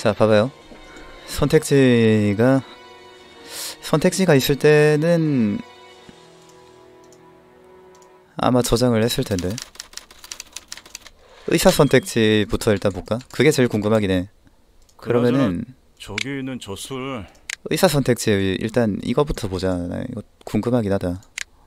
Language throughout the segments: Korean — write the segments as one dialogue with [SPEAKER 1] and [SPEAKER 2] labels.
[SPEAKER 1] 자, 봐봐요. 선택지가 있을 때는 아마 저장을 했을 텐데. 의사 선택지부터 일단 볼까? 그게 제일 궁금하긴 해. 그러면은
[SPEAKER 2] 저기 있는 저 술
[SPEAKER 1] 의사 선택지 일단 이거부터 보자. 나 이거 궁금하긴 하다.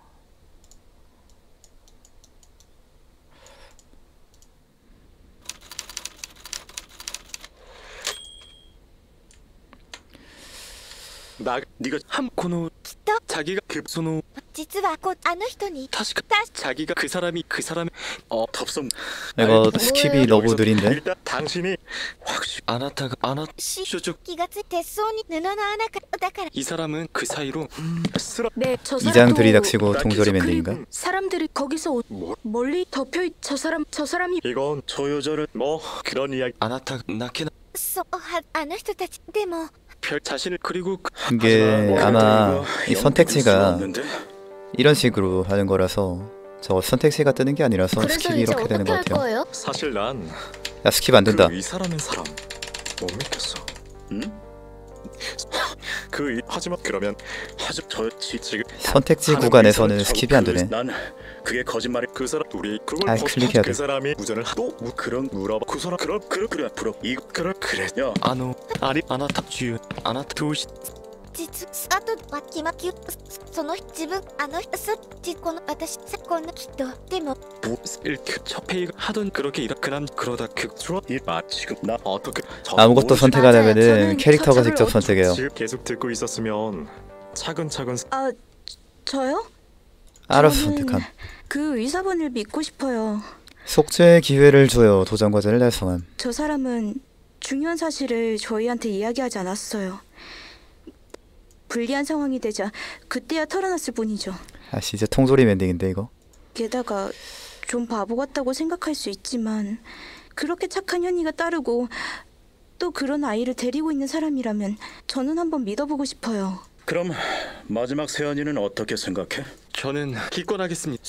[SPEAKER 3] 네가 한 코노 자기가 그 소노
[SPEAKER 4] 実はあの人に
[SPEAKER 3] 다시가 자기가 그 사람이 덥성
[SPEAKER 1] 이거 스킵이 너무 느린데?
[SPEAKER 3] 일단 당신이 확실히 아나타가 아나
[SPEAKER 4] し
[SPEAKER 3] 쇼쪽
[SPEAKER 4] 気がつい鉄層に布の穴からだから
[SPEAKER 3] 이 사람은 그 사이로 쓰러
[SPEAKER 5] 네, 저
[SPEAKER 1] 이장
[SPEAKER 5] 사람도
[SPEAKER 1] 들이닥치고 동조림 엔딩인가?
[SPEAKER 5] 사람들이 거기서 멀리 덮여 저 사람이
[SPEAKER 3] 이건 저 여자를 뭐 그런 이야기 아나타 나케나
[SPEAKER 4] そうあの人たちでも
[SPEAKER 3] 별 자신을 그리고
[SPEAKER 1] 이게 아마 이 선택지가 이런 식으로 하는 거라서 저 선택지가 뜨는 게 아니라서
[SPEAKER 5] 그래서
[SPEAKER 1] 스킵이
[SPEAKER 5] 이제
[SPEAKER 1] 이렇게 되는
[SPEAKER 5] 어떻게
[SPEAKER 1] 것
[SPEAKER 5] 할
[SPEAKER 1] 같아요.
[SPEAKER 5] 거예요?
[SPEAKER 3] 사실 난
[SPEAKER 1] 야, 스킵 안 된다.
[SPEAKER 3] 그 의사라는 사람 못 믿겠어. 응? 하지만 그러면 지금
[SPEAKER 1] 선택지 구간에서는 스킵이 안 되네.
[SPEAKER 3] 난 그게 거짓말이 그 사람 우리 그걸
[SPEAKER 1] 아이, 클릭해야 돼.
[SPEAKER 3] 그 사람이 무전을 하도 그런 물어봐 그 사람 그래 야 아니 아나타 주유 아나타 도시
[SPEAKER 4] 実あとは決まきその自分あの人この私さこの人でも
[SPEAKER 3] 첫페이가 하던 그렇게 그남 그러다 지금 나 어떻게
[SPEAKER 1] 아무것도 선택하려면은
[SPEAKER 5] 저는
[SPEAKER 1] 캐릭터가
[SPEAKER 5] 저를
[SPEAKER 1] 직접 선택해요.
[SPEAKER 3] 지금 계속 듣고 있었으면 차근차근
[SPEAKER 5] 아 저요?
[SPEAKER 1] 알아서
[SPEAKER 5] 저는
[SPEAKER 1] 선택함.
[SPEAKER 5] 그 의사분을 믿고 싶어요.
[SPEAKER 1] 속죄의 기회를 줘요. 도전 과제를 달성함.
[SPEAKER 5] 저 사람은 중요한 사실을 저희한테 이야기하지 않았어요. 불리한 상황이 되자 그때야 털어놨을 뿐이죠.
[SPEAKER 1] 아씨, 이제 통조림 엔딩인데 이거.
[SPEAKER 5] 게다가 좀 바보 같다고 생각할 수 있지만 그렇게 착한 현이가 따르고 또 그런 아이를 데리고 있는 사람이라면 저는 한번 믿어보고 싶어요.
[SPEAKER 6] 그럼 마지막 세연이는 어떻게 생각해?
[SPEAKER 3] 저는 기권하겠습니다.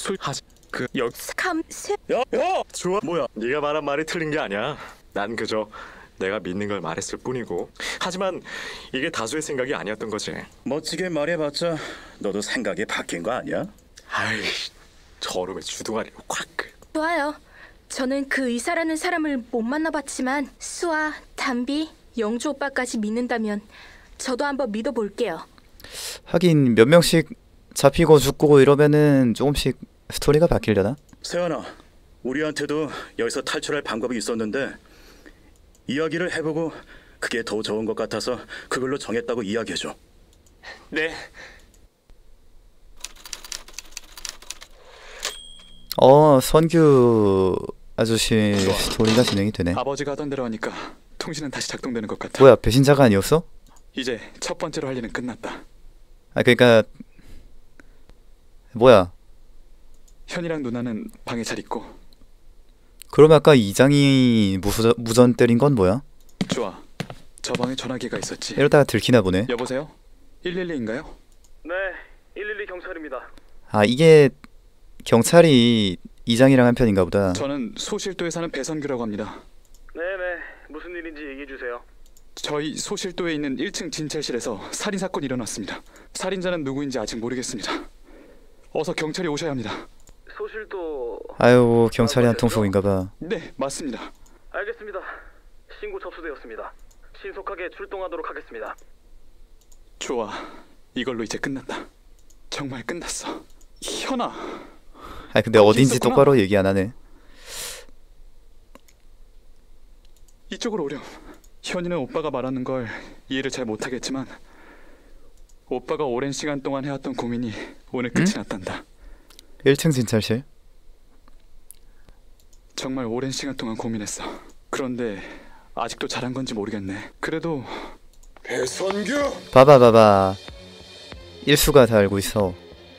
[SPEAKER 5] 감세
[SPEAKER 3] 야 좋아 뭐야 네가 말한 말이 틀린 게 아니야. 난 그저 내가 믿는 걸 말했을 뿐이고 하지만 이게 다수의 생각이 아니었던 거지.
[SPEAKER 6] 멋지게 말해봤자 너도 생각이 바뀐 거 아니야?
[SPEAKER 3] 아이 저놈의 주둥아리 콱.
[SPEAKER 5] 좋아요. 저는 그 의사라는 사람을 못 만나봤지만 수아, 담비, 영주 오빠까지 믿는다면 저도 한번 믿어볼게요.
[SPEAKER 1] 하긴 몇 명씩 잡히고 죽고 이러면은 조금씩 스토리가 바뀌려나?
[SPEAKER 6] 세연아, 우리한테도 여기서 탈출할 방법이 있었는데 이야기를 해보고 그게 더 좋은 것 같아서 그걸로 정했다고 이야기해줘.
[SPEAKER 3] 네.
[SPEAKER 1] 선규 아저씨 스토리가 진행이 되네.
[SPEAKER 7] 아버지가 하던 대로 하니까 통신은 다시 작동되는 것 같아.
[SPEAKER 1] 뭐야, 배신자가 아니었어?
[SPEAKER 7] 이제 첫 번째로 할 일은 끝났다.
[SPEAKER 1] 아, 그러니까 뭐야?
[SPEAKER 7] 현이랑 누나는 방에 잘 있고.
[SPEAKER 1] 그럼 아까 이장이 무전 때린 건 뭐야?
[SPEAKER 7] 좋아. 저 방에 전화기가 있었지.
[SPEAKER 1] 이러다가 들키나 보네.
[SPEAKER 7] 여보세요? 112인가요?
[SPEAKER 8] 네, 112 경찰입니다.
[SPEAKER 1] 아, 이게 경찰이 이장이랑 한 편인가 보다.
[SPEAKER 7] 저는 소실도에 사는 배선규라고 합니다.
[SPEAKER 8] 네네, 무슨 일인지 얘기해 주세요.
[SPEAKER 7] 저희 소실도에 있는 1층 진찰실에서 살인 사건이 일어났습니다. 살인자는 누구인지 아직 모르겠습니다. 어서 경찰이 오셔야 합니다.
[SPEAKER 8] 소실도...
[SPEAKER 1] 아유, 경찰이 한 통속인가 봐.
[SPEAKER 7] 네, 맞습니다.
[SPEAKER 8] 알겠습니다. 신고 접수되었습니다. 신속하게 출동하도록 하겠습니다.
[SPEAKER 7] 좋아. 이걸로 이제 끝났다. 정말 끝났어. 현아.
[SPEAKER 1] 아, 근데 어딘지
[SPEAKER 7] 있었구나.
[SPEAKER 1] 똑바로 얘기 안 하네.
[SPEAKER 7] 이쪽으로 오렴. 현이는 오빠가 말하는 걸 이해를 잘 못하겠지만 오빠가 오랜 시간 동안 해왔던 고민이 오늘 끝이 났단다.
[SPEAKER 1] 1층 진찰실.
[SPEAKER 7] 정말 오랜 시간 동안 고민했어. 그런데 아직도 잘한 건지 모르겠네. 그래도
[SPEAKER 3] 배선규.
[SPEAKER 1] 봐봐. 일수가 다 알고 있어.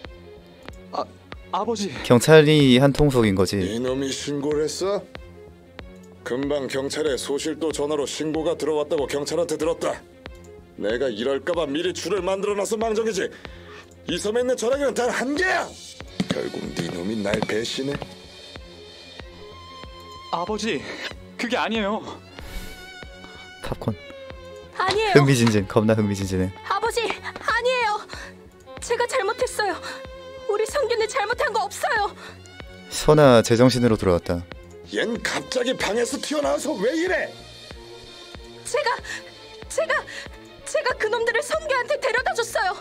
[SPEAKER 7] 아버지.
[SPEAKER 1] 경찰이 한 통속인 거지.
[SPEAKER 9] 이놈이 신고를 했어? 금방 경찰에 소실도 전화로 신고가 들어왔다고 경찰한테 들었다. 내가 이럴까봐 미리 줄을 만들어놔서 망정이지. 이 섬에 있는 전화기는 단 한 개야. 결국 네 놈이 날 배신해.
[SPEAKER 7] 아버지, 그게 아니에요.
[SPEAKER 1] 팝콘.
[SPEAKER 5] 아니에요.
[SPEAKER 1] 흥미진진, 겁나 흥미진진해.
[SPEAKER 5] 아버지, 아니에요. 제가 잘못했어요. 우리 성균이 잘못한 거 없어요.
[SPEAKER 1] 선아 제정신으로 돌아왔다.
[SPEAKER 9] 얜 갑자기 방에서 튀어나와서 왜 이래?
[SPEAKER 5] 제가 그놈들을 성규한테 데려다 줬어요.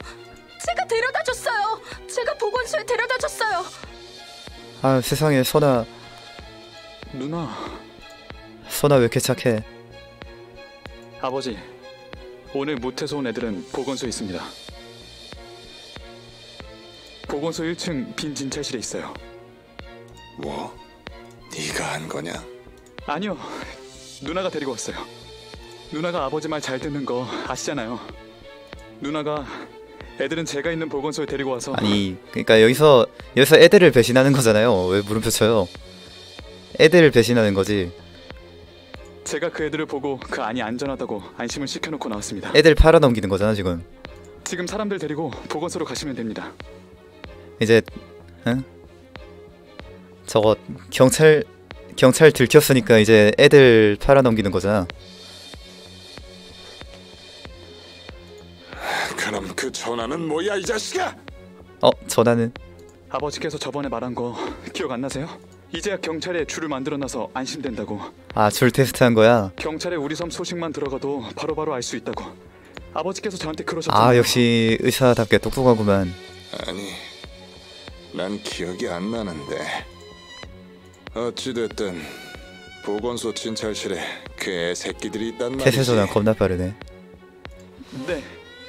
[SPEAKER 5] 제가 보건소에 데려다 줬어요.
[SPEAKER 1] 아 세상에, 선아
[SPEAKER 7] 누나,
[SPEAKER 1] 왜 이렇게 착해?
[SPEAKER 7] 아버지, 오늘 무태소 온 애들은 보건소에 있습니다. 보건소 1층 빈 진찰실에 있어요.
[SPEAKER 9] 뭐? 네가 한 거냐?
[SPEAKER 7] 아니요, 누나가 데리고 왔어요. 누나가 아버지 말 잘 듣는 거 아시잖아요. 누나가 애들은 제가 있는 보건소에 데리고 와서.
[SPEAKER 1] 아니 그러니까 여기서 애들을 배신하는 거잖아요. 왜 물음표 쳐요? 애들을 배신하는 거지.
[SPEAKER 7] 제가 그 애들을 보고 그 안이 안전하다고 안심을 시켜놓고 나왔습니다.
[SPEAKER 1] 애들 팔아넘기는 거잖아 지금.
[SPEAKER 7] 지금 사람들 데리고 보건소로 가시면 됩니다.
[SPEAKER 1] 이제 응? 저거 경찰 들켰으니까 이제 애들 팔아넘기는 거잖아.
[SPEAKER 9] 그럼 그 전화는 뭐야 이 자식아?
[SPEAKER 1] 전화는?
[SPEAKER 7] 아버지께서 저번에 말한 거 기억 안 나세요? 이제야 경찰에 줄을 만들어놔서 안심된다고.
[SPEAKER 1] 아, 줄 테스트한 거야?
[SPEAKER 7] 경찰에 우리 섬 소식만 들어가도 바로바로 알 수 있다고. 아버지께서 저한테 그러셨잖아요.
[SPEAKER 1] 아, 역시 의사답게 똑똑하구만.
[SPEAKER 9] 아니, 난 기억이 안 나는데. 어찌됐든 보건소 진찰실에 그 애새끼들이 있단 말이지.
[SPEAKER 1] 태세 전환 겁나 빠르네.
[SPEAKER 7] 네.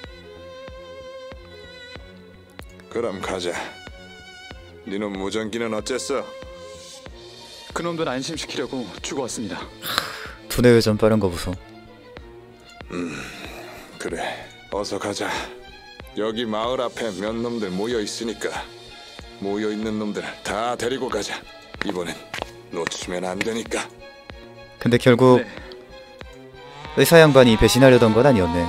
[SPEAKER 9] 그럼 가자. 니놈 무전기는 어쨌어?
[SPEAKER 7] 그놈들 안심시키려고 주고 왔습니다.
[SPEAKER 1] 두뇌 회전 빠른 거 보소.
[SPEAKER 9] 그래, 어서 가자. 여기 마을 앞에 몇 놈들 모여 있으니까 모여 있는 놈들 다 데리고 가자. 이번엔 놓치면 안 되니까.
[SPEAKER 1] 근데 결국
[SPEAKER 7] 네.
[SPEAKER 1] 의사 양반이 배신하려던 건 아니었네.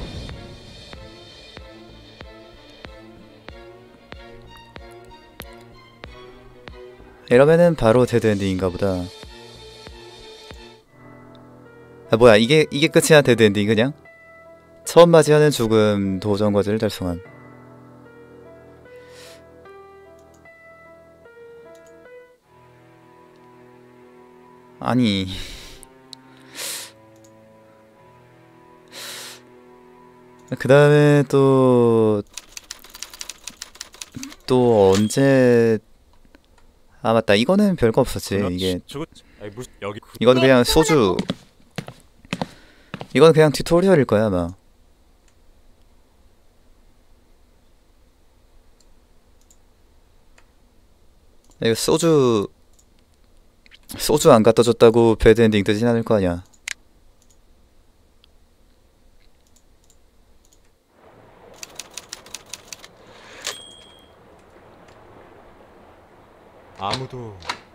[SPEAKER 1] 이러면은 바로 데드엔딩인가 보다. 아 뭐야, 이게 끝이야? 데드엔딩 그냥? 처음 맞이하는 죽음 도전 과제를 달성함. 아니 그 다음에 또 언제 아 맞다, 이거는 별거 없었지. 이게 이거는 그냥 소주, 이건 그냥 튜토리얼일 거야 아마. 이거 소주 안 갖다 줬다고 배드엔딩 뜨진 않을 거 아니야.
[SPEAKER 2] 아무도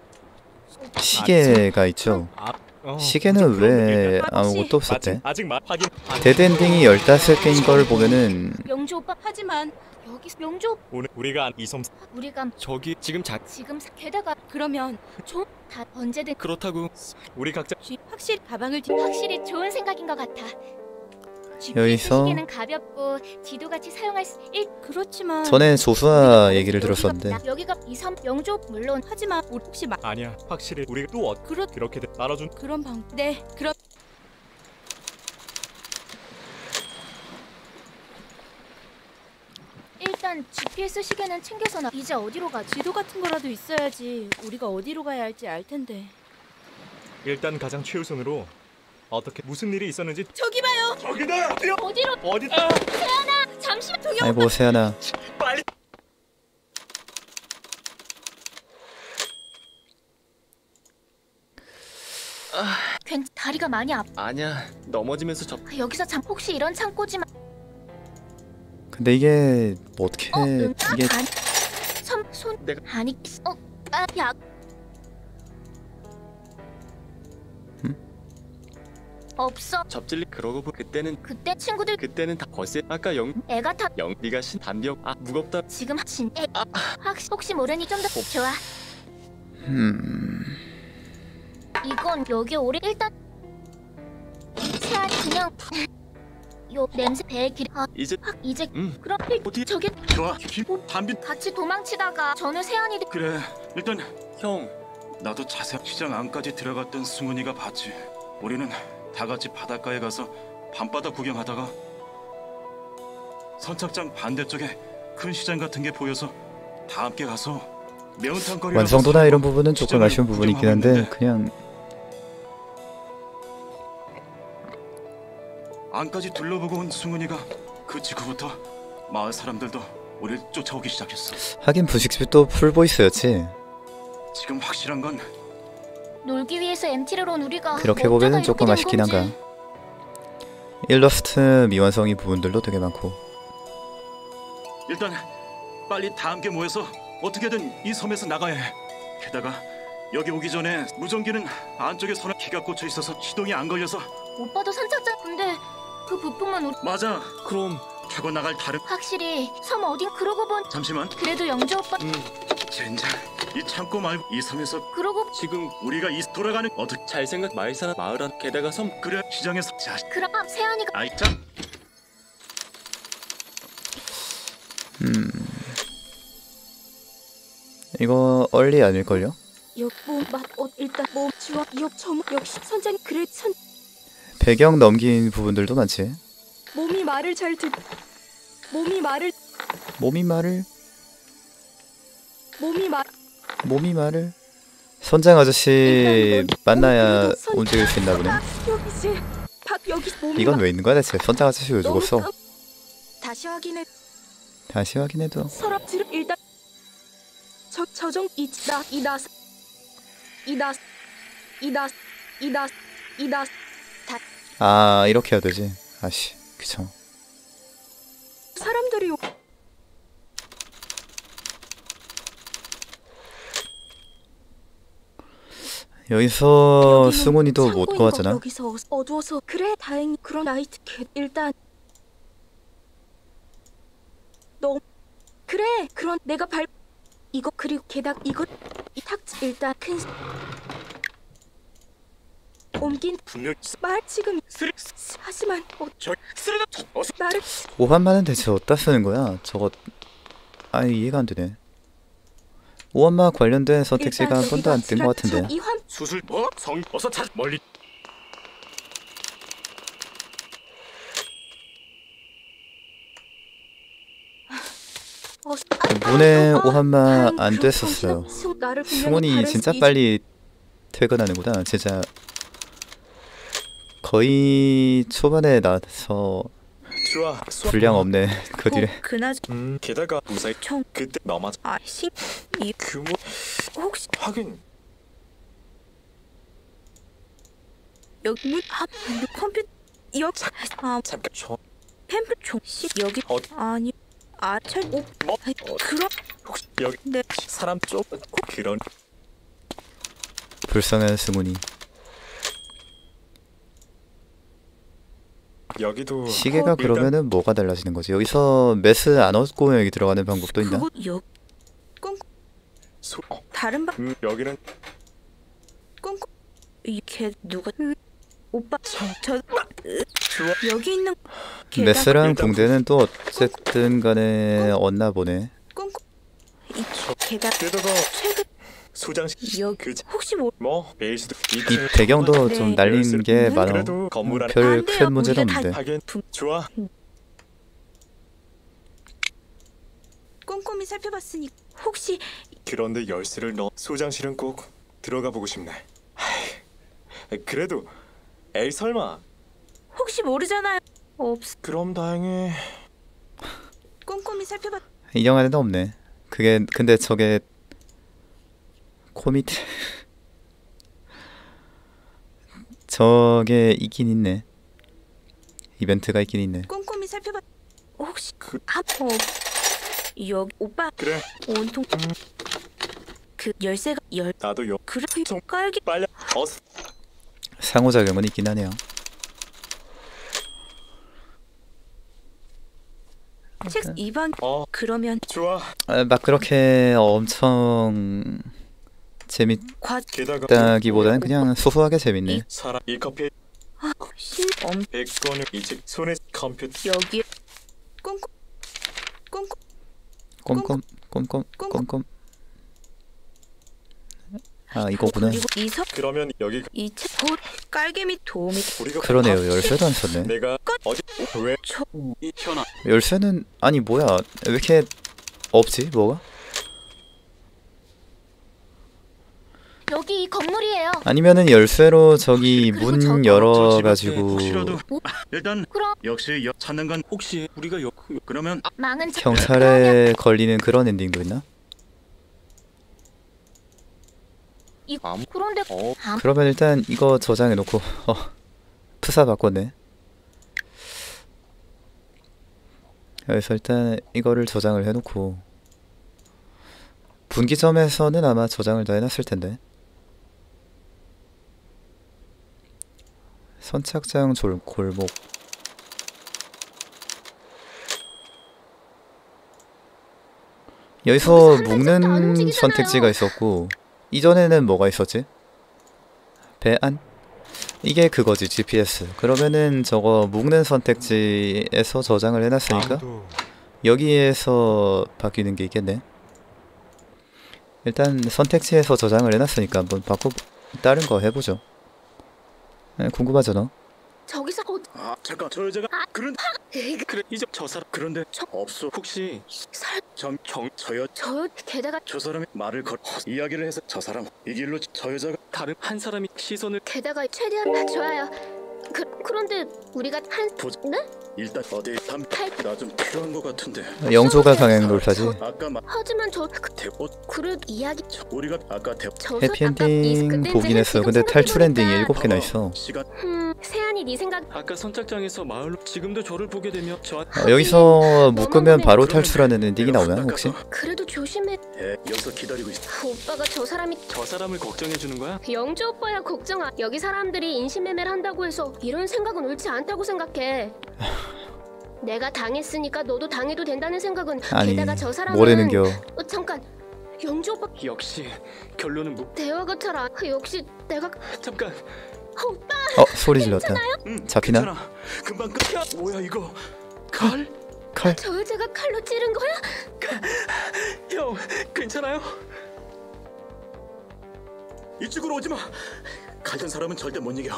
[SPEAKER 1] 시계가 있죠. 시계는 왜 아무것도 없었대?
[SPEAKER 3] 아직 확인.
[SPEAKER 1] 데드엔딩이 15개인 걸 보면은
[SPEAKER 4] 명주 오빠 하지만 여기 명주
[SPEAKER 3] 오늘 우리가 이섬
[SPEAKER 4] 우리가
[SPEAKER 2] 저기 지금
[SPEAKER 4] 게다가 그러면 좀 다 언제든
[SPEAKER 2] 그렇다고
[SPEAKER 3] 우리 각자
[SPEAKER 4] 확실히 가방을 확실히 좋은 생각인 것 같아.
[SPEAKER 1] 여기서
[SPEAKER 4] 시계는 가볍고 지도같이 사용할 수 그렇지만
[SPEAKER 1] 전에 조수아 얘기를 들었었는데
[SPEAKER 4] 여기가 이섬 명주 물론 하지만 우리 혹시
[SPEAKER 3] 아니야. 확실히 우리가 또 그렇게 따라준
[SPEAKER 4] 그런 네 그럼 일단 GPS 시계는 챙겨서 나 이제 어디로 가지?
[SPEAKER 5] 지도 같은 거라도 있어야지. 우리가 어디로 가야 할지 알 텐데.
[SPEAKER 3] 일단 가장 최우선으로 어떻게 무슨 일이 있었는지.
[SPEAKER 5] 저기 봐요.
[SPEAKER 3] 저기다.
[SPEAKER 4] 어디로?
[SPEAKER 3] 어디다?
[SPEAKER 4] 세연아 잠시만 저기
[SPEAKER 1] 아이고 세연아.
[SPEAKER 3] 빨리.
[SPEAKER 4] 다리가 많이
[SPEAKER 2] 아니야, 넘어지면서
[SPEAKER 4] 여기서 혹시 이런 창고지만
[SPEAKER 1] 근데 이게 뭐 어떻게 이게
[SPEAKER 4] 아니 손
[SPEAKER 2] 내가
[SPEAKER 4] 아니 야 없어
[SPEAKER 2] 접질리 그러고 그때는
[SPEAKER 4] 친구들
[SPEAKER 2] 그때는 다 벌써 아까
[SPEAKER 4] 애가 다
[SPEAKER 2] 네가 담력 무겁다.
[SPEAKER 4] 지금 혹시 모르니 좀 더 좋아. 이건 여기 오래 일단 그냥 요 냄새 배에 길. 아,
[SPEAKER 2] 이제
[SPEAKER 4] 이제
[SPEAKER 2] 응.
[SPEAKER 4] 그럼
[SPEAKER 2] 어디
[SPEAKER 4] 저기
[SPEAKER 6] 좋아. 담비.
[SPEAKER 4] 같이 도망치다가 전에 세안이
[SPEAKER 6] 그래. 일단
[SPEAKER 2] 형
[SPEAKER 6] 나도 자세히 시장 안까지 들어갔던 승훈이가 봤지. 우리는 다 같이 바닷가에 가서 밤바다 구경하다가 선착장 반대쪽에 큰 시장 같은 게 보여서 다 함께 가서 매운탕 거리
[SPEAKER 1] 완성도나 이런 부분은 조금 아쉬운 부분이 있긴 한데 그냥
[SPEAKER 6] 안까지 둘러보고 온 승훈이가 그 직후부터 마을 사람들도 우리를 쫓아오기 시작했어.
[SPEAKER 1] 하긴 부식집도 풀보이스였지.
[SPEAKER 6] 지금 확실한 건
[SPEAKER 4] 놀기 위해서 MT를 온 우리가
[SPEAKER 1] 그렇게
[SPEAKER 4] 뭐
[SPEAKER 1] 보면은
[SPEAKER 4] 어쩌다
[SPEAKER 1] 조금
[SPEAKER 4] 이렇게 된
[SPEAKER 1] 아쉽긴
[SPEAKER 4] 건지.
[SPEAKER 1] 한가. 일러스트 미완성인 부분들도 되게 많고.
[SPEAKER 6] 일단 빨리 다 함께 모여서 어떻게든 이 섬에서 나가야 해. 게다가 여기 오기 전에 무전기는 안쪽에 손에 기가 꽂혀 있어서 시동이 안 걸려서.
[SPEAKER 4] 오빠도 선착장. 근데 그 부품은 우리
[SPEAKER 6] 맞아.
[SPEAKER 2] 그럼
[SPEAKER 6] 타고 나갈 다른.
[SPEAKER 4] 확실히 섬 어딘 그러고 본.
[SPEAKER 6] 잠시만.
[SPEAKER 4] 그래도 영주 오빠
[SPEAKER 6] 젠장. 이 창고 말고 이 섬에서
[SPEAKER 4] 그러고
[SPEAKER 2] 지금
[SPEAKER 6] 우리가 이 돌아가는 어떻게.
[SPEAKER 2] 잘 생각 마을사나 마을 안 게다가 섬
[SPEAKER 6] 그래 시장에서. 자.
[SPEAKER 4] 그럼 세안이가
[SPEAKER 6] 아이 참.
[SPEAKER 1] 이거 얼리 아닐걸요?
[SPEAKER 5] 역뭐맛 일단 몸 주워 역점 역시 선장 그래 선
[SPEAKER 1] 배경 넘긴 부분들도 많지.
[SPEAKER 5] 몸이 말을 잘 듣. 몸이 말을
[SPEAKER 1] 몸이 말을
[SPEAKER 5] 몸이 말
[SPEAKER 1] 몸이 말을 선장 아저씨 만나야 움직일 수 있나 보네.
[SPEAKER 5] 여기지. 박 여기 몸이
[SPEAKER 1] 이건 왜 있는 거야 대체? 선장 아저씨 왜
[SPEAKER 5] 너무
[SPEAKER 1] 죽었어?
[SPEAKER 5] 다시 확인해.
[SPEAKER 1] 다시 확인해도
[SPEAKER 5] 서랍 들 일단 저정 이나
[SPEAKER 1] 아 이렇게 해야 되지. 아씨 귀찮아.
[SPEAKER 5] 사람들이
[SPEAKER 1] 여기서
[SPEAKER 5] 여기는
[SPEAKER 1] 승훈이도 못
[SPEAKER 5] 창고인
[SPEAKER 1] 구하잖아.
[SPEAKER 5] 거 여기서 어두워서 그래 다행히 그런 나이트 일단 너 그래 그런 내가 발 이거 그리고 게다가 이거 이탁 일단 큰 옮긴
[SPEAKER 3] 분명
[SPEAKER 5] 말 지금 하지만 나를
[SPEAKER 1] 오한마는 대체 어디다 쓰는 거야? 저거 아니 이해가 안 되네. 오한마 관련된 선택지가 한 번도 안 뜬 것 같은데.
[SPEAKER 5] 이환
[SPEAKER 3] 수술 성 어서 찾 멀리.
[SPEAKER 1] 문에 오한마 안 됐었어요.
[SPEAKER 5] 나를 분명히
[SPEAKER 1] 승훈이
[SPEAKER 5] 다른
[SPEAKER 1] 진짜
[SPEAKER 5] 이-
[SPEAKER 1] 빨리 퇴근하는구나. 진짜 거의 초반에 나서
[SPEAKER 3] 좋아.
[SPEAKER 1] 분량 없네. 그 뒤에
[SPEAKER 5] 그나
[SPEAKER 3] 게다가 무사히
[SPEAKER 5] 총
[SPEAKER 3] 그때 넘어져.
[SPEAKER 5] 아시 이
[SPEAKER 3] 규모
[SPEAKER 5] 혹시
[SPEAKER 3] 확인.
[SPEAKER 5] 여기 컴퓨터 여기
[SPEAKER 3] 잠깐 저
[SPEAKER 5] 템플 총씨 여기
[SPEAKER 3] 어디?
[SPEAKER 5] 아니 아철
[SPEAKER 3] 뭐?
[SPEAKER 5] 그럼
[SPEAKER 3] 혹시 여기
[SPEAKER 5] 네
[SPEAKER 3] 사람 쪽 그런
[SPEAKER 1] 불쌍한 승훈이.
[SPEAKER 3] 여기도
[SPEAKER 1] 시계가
[SPEAKER 3] 일단
[SPEAKER 1] 그러면은 뭐가 달라지는 거지? 여기서 메스 안 얻고 여기 들어가는 방법도 있나?
[SPEAKER 5] 그곳 여
[SPEAKER 3] 소,
[SPEAKER 5] 다른 방
[SPEAKER 3] 여기는
[SPEAKER 5] 꽁꽁 이걔 누가 오빠 저
[SPEAKER 3] 좋아.
[SPEAKER 5] 여기 있는 걔가
[SPEAKER 1] 메스랑
[SPEAKER 3] 일단
[SPEAKER 1] 붕대는 또 어쨌든 간에 얻나 보네.
[SPEAKER 5] 꽁꽁 이 걔가
[SPEAKER 3] 게다가
[SPEAKER 5] 최근
[SPEAKER 3] 소장실
[SPEAKER 5] 여기
[SPEAKER 3] 그
[SPEAKER 5] 혹시 뭐
[SPEAKER 3] 베이스도
[SPEAKER 1] 이 배경도
[SPEAKER 5] 네.
[SPEAKER 1] 좀 날린 게 많아.
[SPEAKER 3] 그래도 건물 안에
[SPEAKER 1] 별
[SPEAKER 5] 안 돼요.
[SPEAKER 1] 큰 문제는
[SPEAKER 5] 우리가 다
[SPEAKER 1] 없는데.
[SPEAKER 3] 하긴 좋아.
[SPEAKER 5] 꼼꼼히 살펴봤으니 혹시
[SPEAKER 3] 그런데 열쇠를 넣어 소장실은 꼭 들어가 보고 싶네. 하이, 그래도 에이 설마.
[SPEAKER 5] 혹시 모르잖아요. 없
[SPEAKER 3] 그럼 다행히.
[SPEAKER 5] 꼼꼼히 살펴봤
[SPEAKER 1] 이 영화에는 없네. 그게 근데 저게 코미트 저게 있긴 있네. 이벤트가 있긴 있네.
[SPEAKER 5] 꼼꼼히 살펴봤 혹시
[SPEAKER 3] 그-
[SPEAKER 5] 여기 오빠
[SPEAKER 3] 그래
[SPEAKER 5] 온통 그 열쇠가 열
[SPEAKER 3] 나도 요
[SPEAKER 5] 그래
[SPEAKER 3] 좀
[SPEAKER 5] 깔기
[SPEAKER 3] 빨리 어서.
[SPEAKER 1] 상호작용은 있긴 하네요.
[SPEAKER 5] 책 이방 그러면
[SPEAKER 3] 좋아.
[SPEAKER 1] 아, 막 그렇게 엄청
[SPEAKER 3] 게다가
[SPEAKER 1] 재밌다기보다는 그냥 소소하게 재밌네.
[SPEAKER 3] 사람 이 커피 백건우 이제 손에 컴퓨터
[SPEAKER 5] 여기 꼼꼼
[SPEAKER 1] 꼼꼼 꼼꼼 꼼꼼. 아 이거구나.
[SPEAKER 5] 그리고 이석
[SPEAKER 3] 그러면 여기
[SPEAKER 5] 이책 깔개미 도우미
[SPEAKER 3] 우리가
[SPEAKER 1] 그러네요. 열쇠도 안 썼네.
[SPEAKER 3] 내가 어디 왜
[SPEAKER 7] 현아,
[SPEAKER 1] 열쇠는 아니 뭐야? 왜 이렇게 없지? 뭐가?
[SPEAKER 4] 여기 이 건물이에요.
[SPEAKER 1] 아니면은 열쇠로 저기
[SPEAKER 4] 그리고
[SPEAKER 1] 문
[SPEAKER 4] 저-
[SPEAKER 6] 저
[SPEAKER 1] 열어가지고
[SPEAKER 6] 집 앞에 혹시라도 일단
[SPEAKER 4] 그럼
[SPEAKER 6] 역시 찾는 건 혹시 우리가 그러면
[SPEAKER 4] 망은
[SPEAKER 1] 경찰에 걸리는 그런 엔딩도 있나?
[SPEAKER 4] 그런데
[SPEAKER 1] 그러면 일단 이거 저장해 놓고 프사 바꿨네. 그래서 일단 이거를 저장을 해놓고 분기점에서는 아마 저장을 다 해놨을 텐데. 선착장 골목. 여기서
[SPEAKER 4] 거기서 한 단짝도 안
[SPEAKER 1] 묶는
[SPEAKER 4] 움직이잖아요.
[SPEAKER 1] 선택지가 있었고 이전에는 뭐가 있었지? 배안? 이게 그거지 GPS. 그러면은 저거 묶는 선택지에서 저장을 해놨으니까 여기에서 바뀌는 게 있겠네. 일단 선택지에서 저장을 해놨으니까 한번 바꿔 다른 거 해보죠. 네, 궁금하잖아.
[SPEAKER 4] 저기서
[SPEAKER 6] 아 잠깐 저 여자가 그런 그래 이제 저 사람 그런데 없어 혹시
[SPEAKER 4] 저요 게다가
[SPEAKER 6] 저 사람이 말을 걸 이야기를 해서 저 사람 이 길로 저 여자가 다른 한 사람이 시선을
[SPEAKER 4] 게다가 최대한 좋아요. 그런데 우리가 네?
[SPEAKER 6] 일단 어디 나 좀 필요한 것 같은데
[SPEAKER 1] 영조가 강행 놀타지.
[SPEAKER 6] 아까
[SPEAKER 4] 하지만
[SPEAKER 6] 대포
[SPEAKER 4] 그래 이야기
[SPEAKER 6] 우리가 아까
[SPEAKER 1] 해피엔딩 보긴 했어요. 근데 탈출 엔딩이 7개나 있어.
[SPEAKER 6] 시간
[SPEAKER 4] 세안이 네 생각
[SPEAKER 6] 아까 선착장에서 마을로 지금도 저를 보게 되면 저
[SPEAKER 1] 여기서 묶으면 바로 탈출하는 엔딩이 나오나 혹시?
[SPEAKER 4] 그래도 조심해.
[SPEAKER 6] 여기서 기다리고 있어
[SPEAKER 4] 오빠가 저
[SPEAKER 6] 사람을 걱정해 주는 거야?
[SPEAKER 4] 영주 오빠야 걱정 안. 여기 사람들이 인신매매를 한다고 해서 이런 생각은 옳지 않다고 생각해. 내가 당했으니까 너도 당해도 된다는 생각은.
[SPEAKER 1] 아니
[SPEAKER 4] 게다가 저 사람은
[SPEAKER 1] 뭐래는겨.
[SPEAKER 4] 잠깐 영주 오빠
[SPEAKER 6] 역시 결론은
[SPEAKER 4] 대화가 잘 안. 역시 내가
[SPEAKER 6] 잠깐
[SPEAKER 4] 오빠
[SPEAKER 1] 소리 질렀다. 잡히나?
[SPEAKER 6] 괜찮아. 금방 끝이야. 뭐야 이거? 칼?
[SPEAKER 1] 칼?
[SPEAKER 4] 저 여자가 칼로 찌른 거야?
[SPEAKER 6] 형 괜찮아요? 이쪽으로 오지 마. 가던 사람은 절대 못 이겨.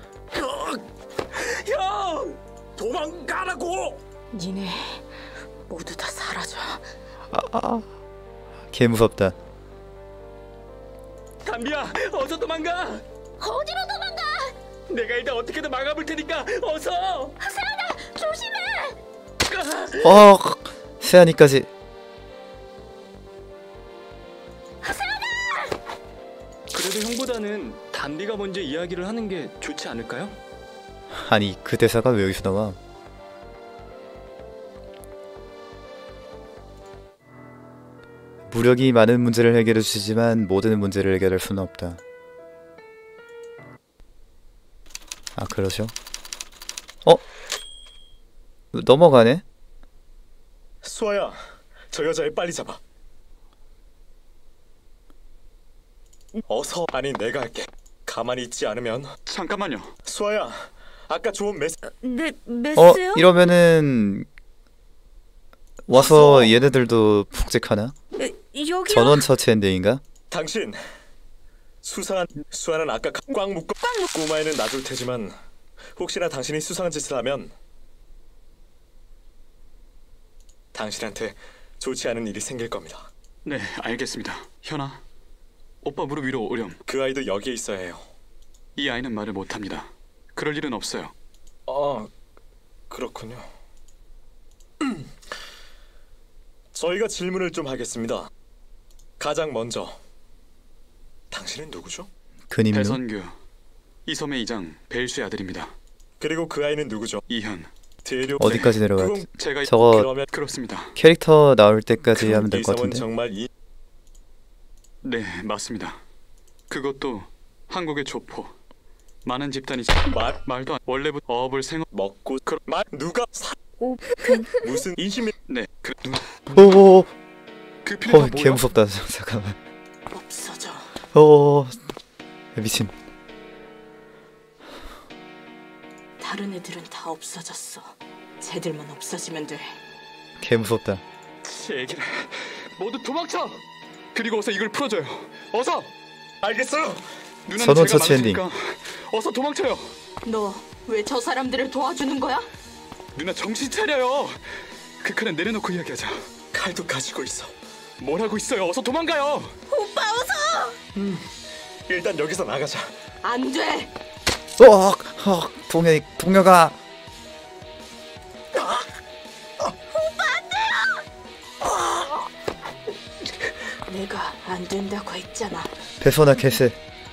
[SPEAKER 6] 형 도망가라고.
[SPEAKER 5] 니네 모두 다 사라져.
[SPEAKER 1] 개 무섭다.
[SPEAKER 6] 담비야 어서 도망가.
[SPEAKER 4] 어디로 도망가?
[SPEAKER 6] 내가 일단 어떻게든 막아볼 테니까 어서.
[SPEAKER 4] 세안아 조심해.
[SPEAKER 1] 세안이까지.
[SPEAKER 6] 그래도 형보다는 담비가 먼저 이야기를 하는 게 좋지 않을까요?
[SPEAKER 1] 아니 그 대사가 왜 여기서 나와? 무력이 많은 문제를 해결해 주지만 모든 문제를 해결할 수는 없다. 아 그러죠? 넘어가네?
[SPEAKER 3] 수아야, 저 여자애 빨리 잡아. 어서. 아니 내가 할게. 가만히 있지 않으면.
[SPEAKER 7] 잠깐만요.
[SPEAKER 3] 수아야, 아까 좋은 메시.
[SPEAKER 5] 네 메스요?
[SPEAKER 1] 이러면은 와서 얘네들도 푹직하나?
[SPEAKER 5] 여기요.
[SPEAKER 1] 전원 처치 엔딩인가?
[SPEAKER 3] 당신 수아는 아까 꽉 묶고 꼬마애는 놔줄 테지만 혹시나 당신이 수상한 짓을 하면 당신한테 좋지 않은 일이 생길 겁니다.
[SPEAKER 7] 네, 알겠습니다. 현아, 오빠 무릎 위로 오렴.
[SPEAKER 3] 그 아이도 여기에 있어야 해요.
[SPEAKER 7] 이 아이는 말을 못합니다. 그럴 일은 없어요.
[SPEAKER 3] 그렇군요. 저희가 질문을 좀 하겠습니다. 가장 먼저 당신은 누구죠?
[SPEAKER 1] 근임료?
[SPEAKER 7] 배선규, 이 섬의 이장 벨수의 아들입니다.
[SPEAKER 3] 그리고 그 아이는 누구죠?
[SPEAKER 7] 이현.
[SPEAKER 3] 대륙.
[SPEAKER 1] 어디까지 내려갔지?
[SPEAKER 3] 그건
[SPEAKER 7] 제가
[SPEAKER 1] 저거
[SPEAKER 3] 그러면
[SPEAKER 7] 그렇습니다.
[SPEAKER 1] 캐릭터 나올 때까지 하면 될
[SPEAKER 3] 이
[SPEAKER 1] 것
[SPEAKER 3] 섬은
[SPEAKER 1] 같은데.
[SPEAKER 3] 정말
[SPEAKER 7] 네, 맞습니다. 그것도 한국의 조포. 많은 집단이 말도 안 원래부터 어업을
[SPEAKER 3] 먹고 누가 무슨 인심이.
[SPEAKER 7] 네, 그
[SPEAKER 1] 오오오.
[SPEAKER 7] 그 피는 다
[SPEAKER 1] 개
[SPEAKER 7] 뭐야?
[SPEAKER 1] 무섭다. 잠깐만.
[SPEAKER 5] 없어져.
[SPEAKER 1] 오 미친.
[SPEAKER 10] 다른 애들은 다 없어졌어. 쟤들만 없어지면 돼.
[SPEAKER 1] 개 무섭다.
[SPEAKER 7] 얘기를 모두 도망쳐. 그리고 어서 이걸 풀어줘요. 어서.
[SPEAKER 3] 알겠어요.
[SPEAKER 7] 누나는
[SPEAKER 1] 선원
[SPEAKER 7] 제가
[SPEAKER 1] 처치 엔딩.
[SPEAKER 7] 막아주니까 어서 도망쳐요.
[SPEAKER 10] 너 왜 저 사람들을 도와주는 거야?
[SPEAKER 7] 누나 정신 차려요. 그 칼은 내려놓고 이야기하자.
[SPEAKER 3] 칼도 가지고 있어.
[SPEAKER 7] 뭘 하고 있어요? 어서 도망가요.
[SPEAKER 10] 오빠 어서!
[SPEAKER 3] 일단 여기서 나가자.
[SPEAKER 10] 안 돼!
[SPEAKER 1] 동료가
[SPEAKER 10] 내가 안 된다고 했잖아.
[SPEAKER 1] 페소나 캐슬.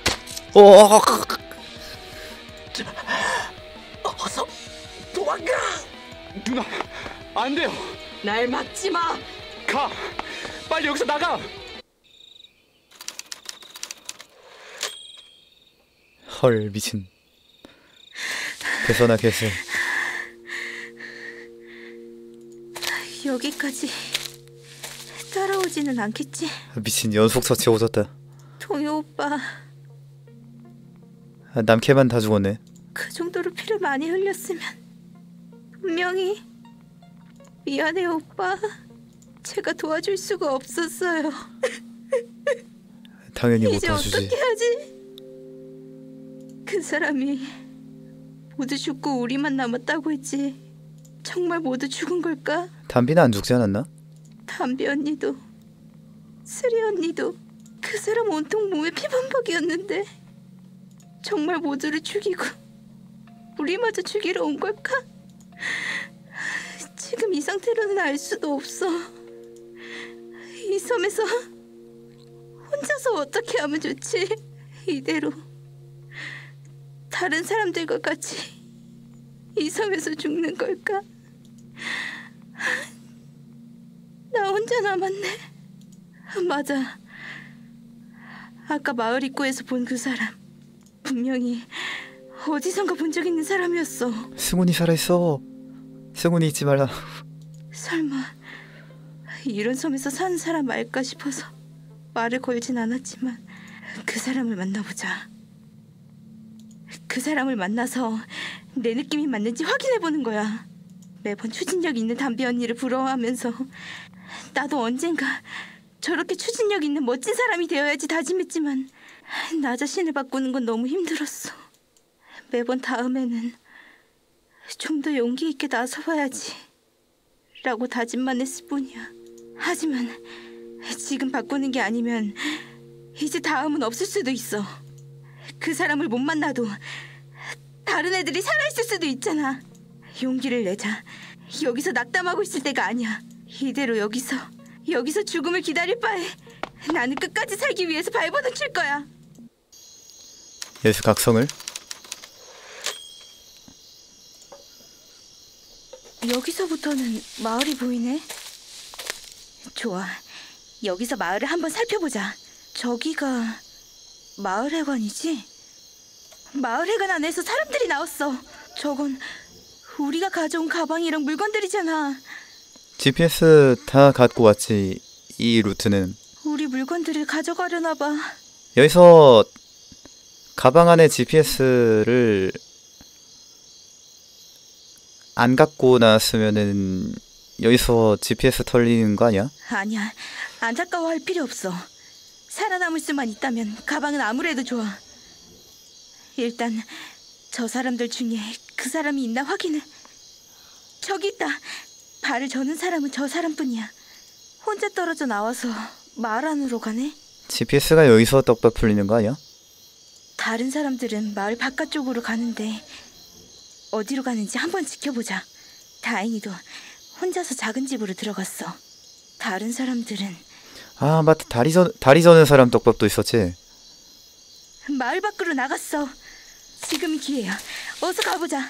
[SPEAKER 3] 어서 도망가.
[SPEAKER 7] 누나 안 돼요.
[SPEAKER 10] 날 막지 마!
[SPEAKER 7] 가. 빨리 여기서 나가.
[SPEAKER 1] 헐 미친. 페소나 캐슬.
[SPEAKER 5] 여기까지 따라오지는 않겠지?
[SPEAKER 1] 미친 연속 처치 오졌다.
[SPEAKER 5] 동요 오빠
[SPEAKER 1] 남캐만 다 죽었네.
[SPEAKER 5] 그 정도로 피를 많이 흘렸으면 분명히 미안해요 오빠. 제가 도와줄 수가 없었어요.
[SPEAKER 1] 당연히 못
[SPEAKER 5] 이제
[SPEAKER 1] 도와주지.
[SPEAKER 5] 어떻게 하지? 그 사람이 모두 죽고 우리만 남았다고 했지. 정말 모두 죽은 걸까?
[SPEAKER 1] 담비는 안 죽지 않았나?
[SPEAKER 5] 담비 언니도 스리 언니도 그 사람 온통 몸에 피범벅이었는데 정말 모두를 죽이고 우리마저 죽이러 온 걸까? 지금 이 상태로는 알 수도 없어. 이 섬에서 혼자서 어떻게 하면 좋지? 이대로 다른 사람들과 같이 이 섬에서 죽는 걸까? 나 혼자 남았네. 맞아. 아까 마을 입구에서 본 그 사람 분명히 어디선가 본 적 있는 사람이었어.
[SPEAKER 1] 승훈이 살아있어. 승훈이 잊지 말라.
[SPEAKER 5] 설마 이런 섬에서 사는 사람 말까 싶어서 말을 걸진 않았지만 그 사람을 만나보자. 그 사람을 만나서 내 느낌이 맞는지 확인해보는 거야. 매번 추진력 있는 담비 언니를 부러워하면서 나도 언젠가 저렇게 추진력 있는 멋진 사람이 되어야지 다짐했지만 나 자신을 바꾸는 건 너무 힘들었어. 매번 다음에는 좀 더 용기 있게 나서봐야지 라고 다짐만 했을 뿐이야. 하지만 지금 바꾸는 게 아니면 이제 다음은 없을 수도 있어. 그 사람을 못 만나도 다른 애들이 살아있을 수도 있잖아. 용기를 내자. 여기서 낙담하고 있을 때가 아니야. 이대로 여기서 죽음을 기다릴 바에 나는 끝까지 살기 위해서 발버둥 칠 거야.
[SPEAKER 1] 예수 각성을.
[SPEAKER 5] 여기서부터는 마을이 보이네. 좋아. 여기서 마을을 한번 살펴보자. 저기가 마을회관이지? 마을회관 안에서 사람들이 나왔어. 저건 우리가 가져온 가방이랑 물건들이잖아.
[SPEAKER 1] GPS 다 갖고 왔지. 이 루트는.
[SPEAKER 5] 우리 물건들을 가져가려나 봐.
[SPEAKER 1] 여기서 가방 안에 GPS를 안 갖고 나왔으면은 여기서 GPS 털리는 거 아니야?
[SPEAKER 5] 아니야. 안타까워할 필요 없어. 살아남을 수만 있다면 가방은 아무래도 좋아. 일단 저 사람들 중에 그 사람이 있나 확인을. 저기 있다. 발을 저는 사람은 저 사람뿐이야. 혼자 떨어져 나와서 마을 안으로 가네.
[SPEAKER 1] GPS가 여기서 떡밥 풀리는 거 아니야?
[SPEAKER 5] 다른 사람들은 마을 바깥쪽으로 가는데 어디로 가는지 한번 지켜보자. 다행히도 혼자서 작은 집으로 들어갔어. 다른 사람들은
[SPEAKER 1] 아 맞다. 다리 저는 사람 떡밥도 있었지.
[SPEAKER 5] 마을 밖으로 나갔어. 지금이 기회야. 어서 가보자.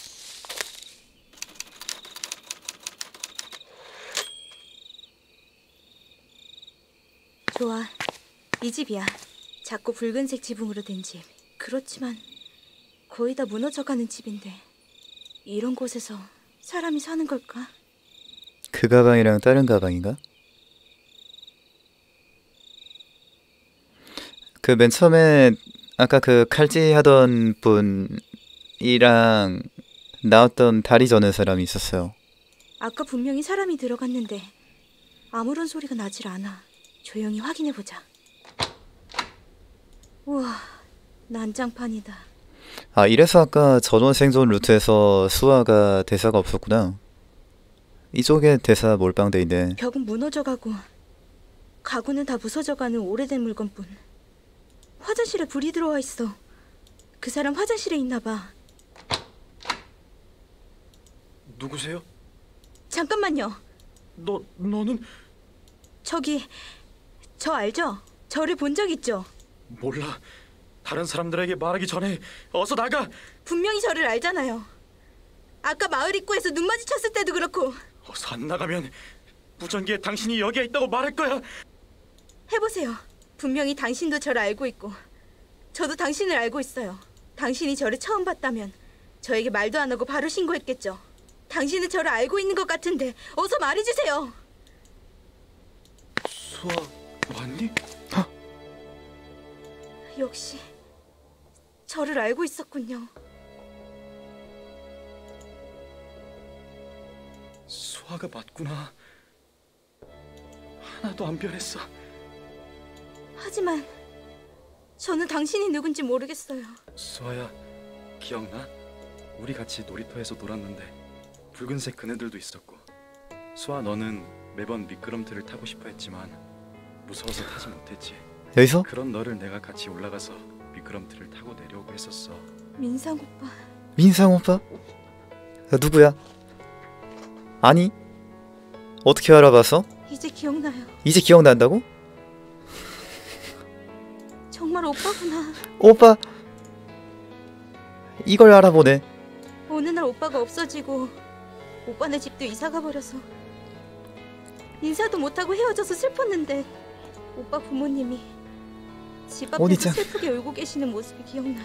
[SPEAKER 5] 좋아. 이 집이야. 작고 붉은색 지붕으로 된 집. 그렇지만 거의 다 무너져가는 집인데 이런 곳에서 사람이 사는 걸까?
[SPEAKER 1] 그 가방이랑 다른 가방인가? 그 맨 처음에 아까 그 칼질 하던 분이랑 나왔던 다리 저는 사람이 있었어요.
[SPEAKER 5] 아까 분명히 사람이 들어갔는데 아무런 소리가 나질 않아. 조용히 확인해보자. 우와, 난장판이다.
[SPEAKER 1] 아, 이래서 아까 전원 생존 루트에서 수아가 대사가 없었구나. 이쪽에 대사 몰빵돼 있네.
[SPEAKER 5] 벽은 무너져가고 가구는 다 부서져가는 오래된 물건뿐. 화장실에 불이 들어와 있어. 그 사람 화장실에 있나봐.
[SPEAKER 6] 누구세요?
[SPEAKER 5] 잠깐만요.
[SPEAKER 6] 너는
[SPEAKER 5] 저기, 저 알죠? 저를 본 적 있죠?
[SPEAKER 6] 몰라. 다른 사람들에게 말하기 전에 어서 나가.
[SPEAKER 5] 분명히 저를 알잖아요. 아까 마을 입구에서 눈 마주쳤을 때도 그렇고.
[SPEAKER 6] 어서 안 나가면 무전기에 당신이 여기에 있다고 말할 거야.
[SPEAKER 5] 해보세요. 분명히 당신도 저를 알고 있고 저도 당신을 알고 있어요. 당신이 저를 처음 봤다면 저에게 말도 안 하고 바로 신고했겠죠. 당신은 저를 알고 있는 것 같은데 어서 말해주세요.
[SPEAKER 6] 수아 왔니?
[SPEAKER 5] 역시 저를 알고 있었군요.
[SPEAKER 6] 수아가 맞구나. 하나도 안 변했어.
[SPEAKER 5] 하지만 저는 당신이 누군지 모르겠어요.
[SPEAKER 6] 수아야, 기억나? 우리 같이 놀이터에서 놀았는데 붉은색 그네들도 있었고 수아 너는 매번 미끄럼틀을 타고 싶어 했지만 무서워서 타지 못했지.
[SPEAKER 1] 여기서?
[SPEAKER 6] 그런 너를 내가 같이 올라가서 미끄럼틀을 타고 내려오고 했었어.
[SPEAKER 5] 민상 오빠.
[SPEAKER 1] 민상 오빠? 야, 누구야? 아니? 어떻게 알아봤어?
[SPEAKER 5] 이제 기억나요.
[SPEAKER 1] 이제 기억난다고?
[SPEAKER 5] 정말 오빠구나.
[SPEAKER 1] 오빠! 이걸 알아보네.
[SPEAKER 5] 어느 날 오빠가 없어지고 오빠네 집도 이사가 버려서 인사도 못하고 헤어져서 슬펐는데 오빠 부모님이 집 앞에서
[SPEAKER 1] 오니짱.
[SPEAKER 5] 슬프게 울고 계시는 모습이 기억나.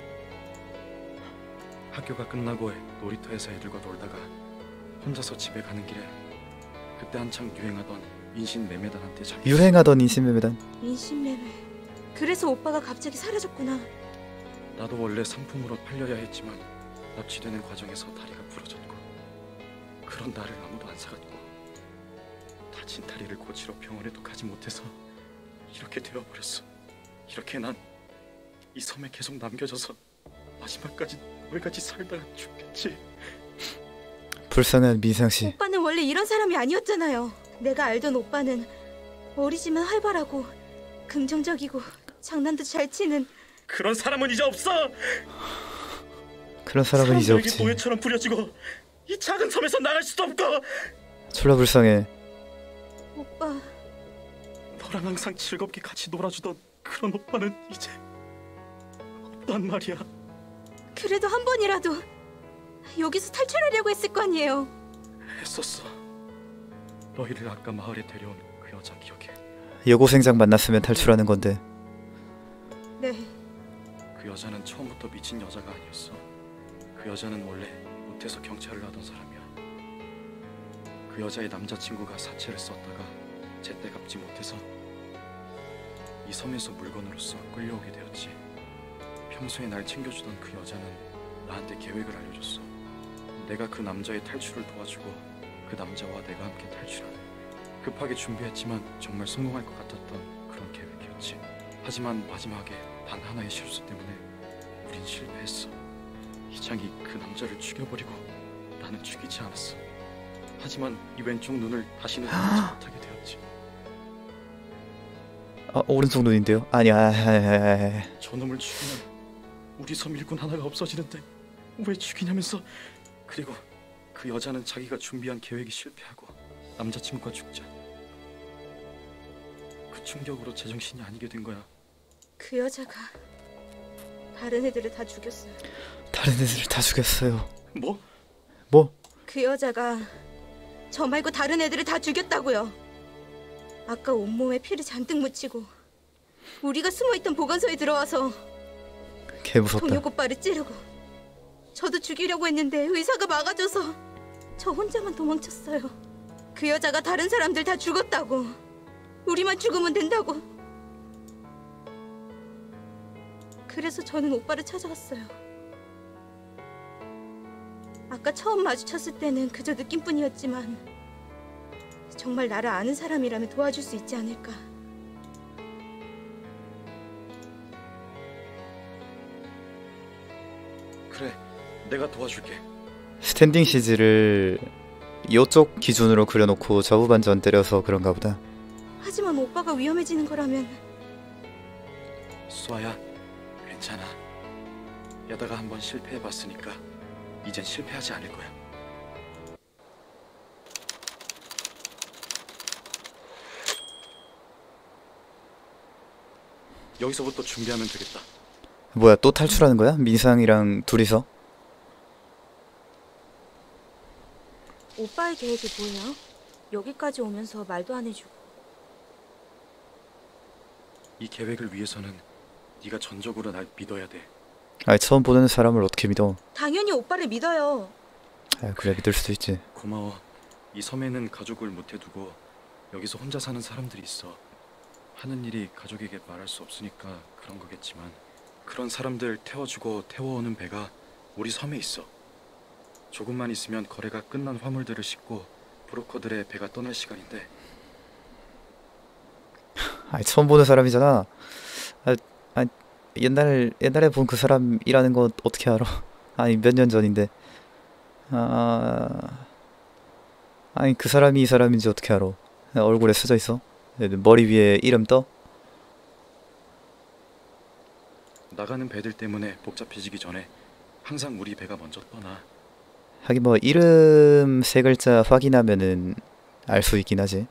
[SPEAKER 6] 학교가 끝나고 놀이터에서 애들과 놀다가 혼자서 집에 가는 길에 그때 한창 유행하던 인신매매단한테 잡혔어.
[SPEAKER 1] 유행하던 인신매매단.
[SPEAKER 5] 인신매매. 그래서 오빠가 갑자기 사라졌구나.
[SPEAKER 6] 나도 원래 상품으로 팔려야 했지만 납치되는 과정에서 다리가 부러졌고 그런 나를 아무도 안 사갔고 다친 다리를 고치러 병원에도 가지 못해서 이렇게 되어버렸어. 이렇게 난 이 섬에 계속 남겨져서 마지막까지 너희같이 살다가 죽겠지.
[SPEAKER 1] 불쌍한 민상씨.
[SPEAKER 5] 오빠는 원래 이런 사람이 아니었잖아요. 내가 알던 오빠는 어리지만 활발하고 긍정적이고 장난도 잘 치는
[SPEAKER 6] 그런 사람은 이제 없어.
[SPEAKER 1] 그런 사람은 이제
[SPEAKER 6] 사람들에게
[SPEAKER 1] 없지.
[SPEAKER 6] 노예처럼 부려지고 이 작은 섬에서 나갈 수도 없고.
[SPEAKER 1] 졸라 불쌍해.
[SPEAKER 5] 오빠.
[SPEAKER 6] 너랑 항상 즐겁게 같이 놀아주던 그런 오빠는 이제 없단 말이야.
[SPEAKER 5] 그래도 한 번이라도 여기서 탈출하려고 했을 거 아니에요.
[SPEAKER 6] 했었어. 너희를 아까 마을에 데려온 그 여자 기억해?
[SPEAKER 1] 여고생장 만났으면 탈출하는 건데.
[SPEAKER 5] 네.
[SPEAKER 6] 그 여자는 처음부터 미친 여자가 아니었어. 그 여자는 원래 못해서 경찰을 하던 사람이야. 그 여자의 남자친구가 사채를 썼다가 제때 갚지 못해서 이 섬에서 물건으로서 끌려오게 되었지. 평소에 날 챙겨주던 그 여자는 나한테 계획을 알려줬어. 내가 그 남자의 탈출을 도와주고 그 남자와 내가 함께 탈출하는. 급하게 준비했지만 정말 성공할 것 같았던 그런 계획이었지. 하지만 마지막에 단 하나의 실수 때문에 우린 실패했어. 희장이 그 남자를 죽여버리고 나는 죽이지 않았어. 하지만 이 왼쪽 눈을 다시는 감지 못하게 되었지.
[SPEAKER 1] 아, 오른쪽 눈인데요? 아니야.
[SPEAKER 6] 저놈을 죽이면 우리 섬 일꾼 하나가 없어지는데 왜 죽이냐면서. 그리고 그 여자는 자기가 준비한 계획이 실패하고 남자친구가 죽자 그 충격으로 제정신이 아니게 된 거야.
[SPEAKER 5] 그 여자가 다른 애들을 다 죽였어요.
[SPEAKER 1] 다른 애들을 다 죽였어요.
[SPEAKER 6] 뭐?
[SPEAKER 1] 뭐?
[SPEAKER 5] 그 여자가 저 말고 다른 애들을 다 죽였다고요. 아까 온몸에 피를 잔뜩 묻히고 우리가 숨어있던 보건소에 들어와서
[SPEAKER 1] 개 무섭다.
[SPEAKER 5] 동혁 오빠를 찌르고 저도 죽이려고 했는데 의사가 막아줘서 저 혼자만 도망쳤어요. 그 여자가 다른 사람들 다 죽었다고, 우리만 죽으면 된다고. 그래서 저는 오빠를 찾아왔어요. 아까 처음 마주쳤을 때는 그저 느낌뿐이었지만 정말 나를 아는 사람이라면 도와줄 수 있지 않을까.
[SPEAKER 6] 그래, 내가 도와줄게.
[SPEAKER 1] 스탠딩 CG를 이쪽 기준으로 그려놓고 저후반전 때려서 그런가 보다.
[SPEAKER 5] 하지만 오빠가 위험해지는 거라면.
[SPEAKER 6] 수아야, 괜찮아. 여다가 한번 실패해봤으니까 이젠 실패하지 않을 거야. 여기서부터 준비하면 되겠다.
[SPEAKER 1] 뭐야, 또 탈출하는 거야? 민상이랑 둘이서?
[SPEAKER 5] 오빠의 계획이 뭐예요? 여기까지 오면서 말도 안 해주고.
[SPEAKER 6] 이 계획을 위해서는 네가 전적으로 날 믿어야 돼.
[SPEAKER 1] 아니, 처음 보는 사람을 어떻게 믿어?
[SPEAKER 5] 당연히 오빠를 믿어요.
[SPEAKER 1] 아, 그래, 믿을 수도 있지.
[SPEAKER 6] 고마워. 이 섬에는 가족을 못 해두고 여기서 혼자 사는 사람들이 있어. 하는 일이 가족에게 말할 수 없으니까 그런 거겠지만 그런 사람들 태워주고 태워오는 배가 우리 섬에 있어. 조금만 있으면 거래가 끝난 화물들을 싣고 브로커들의 배가 떠날 시간인데.
[SPEAKER 1] 아니, 처음 보는 사람이잖아. 옛날에 본 그 사람이라는 거 어떻게 알아? 아니, 몇 년 전인데. 아니, 그 사람이 이 사람인지 어떻게 알아? 얼굴에 쓰져 있어? 머리 위에 이름 떠?
[SPEAKER 6] 나가는 배들 때문에 복잡해지기 전에 항상 우리 배가 먼저 떠나.
[SPEAKER 1] 하긴 뭐 이름 세 글자 확인하면은 알 수 있긴 하지.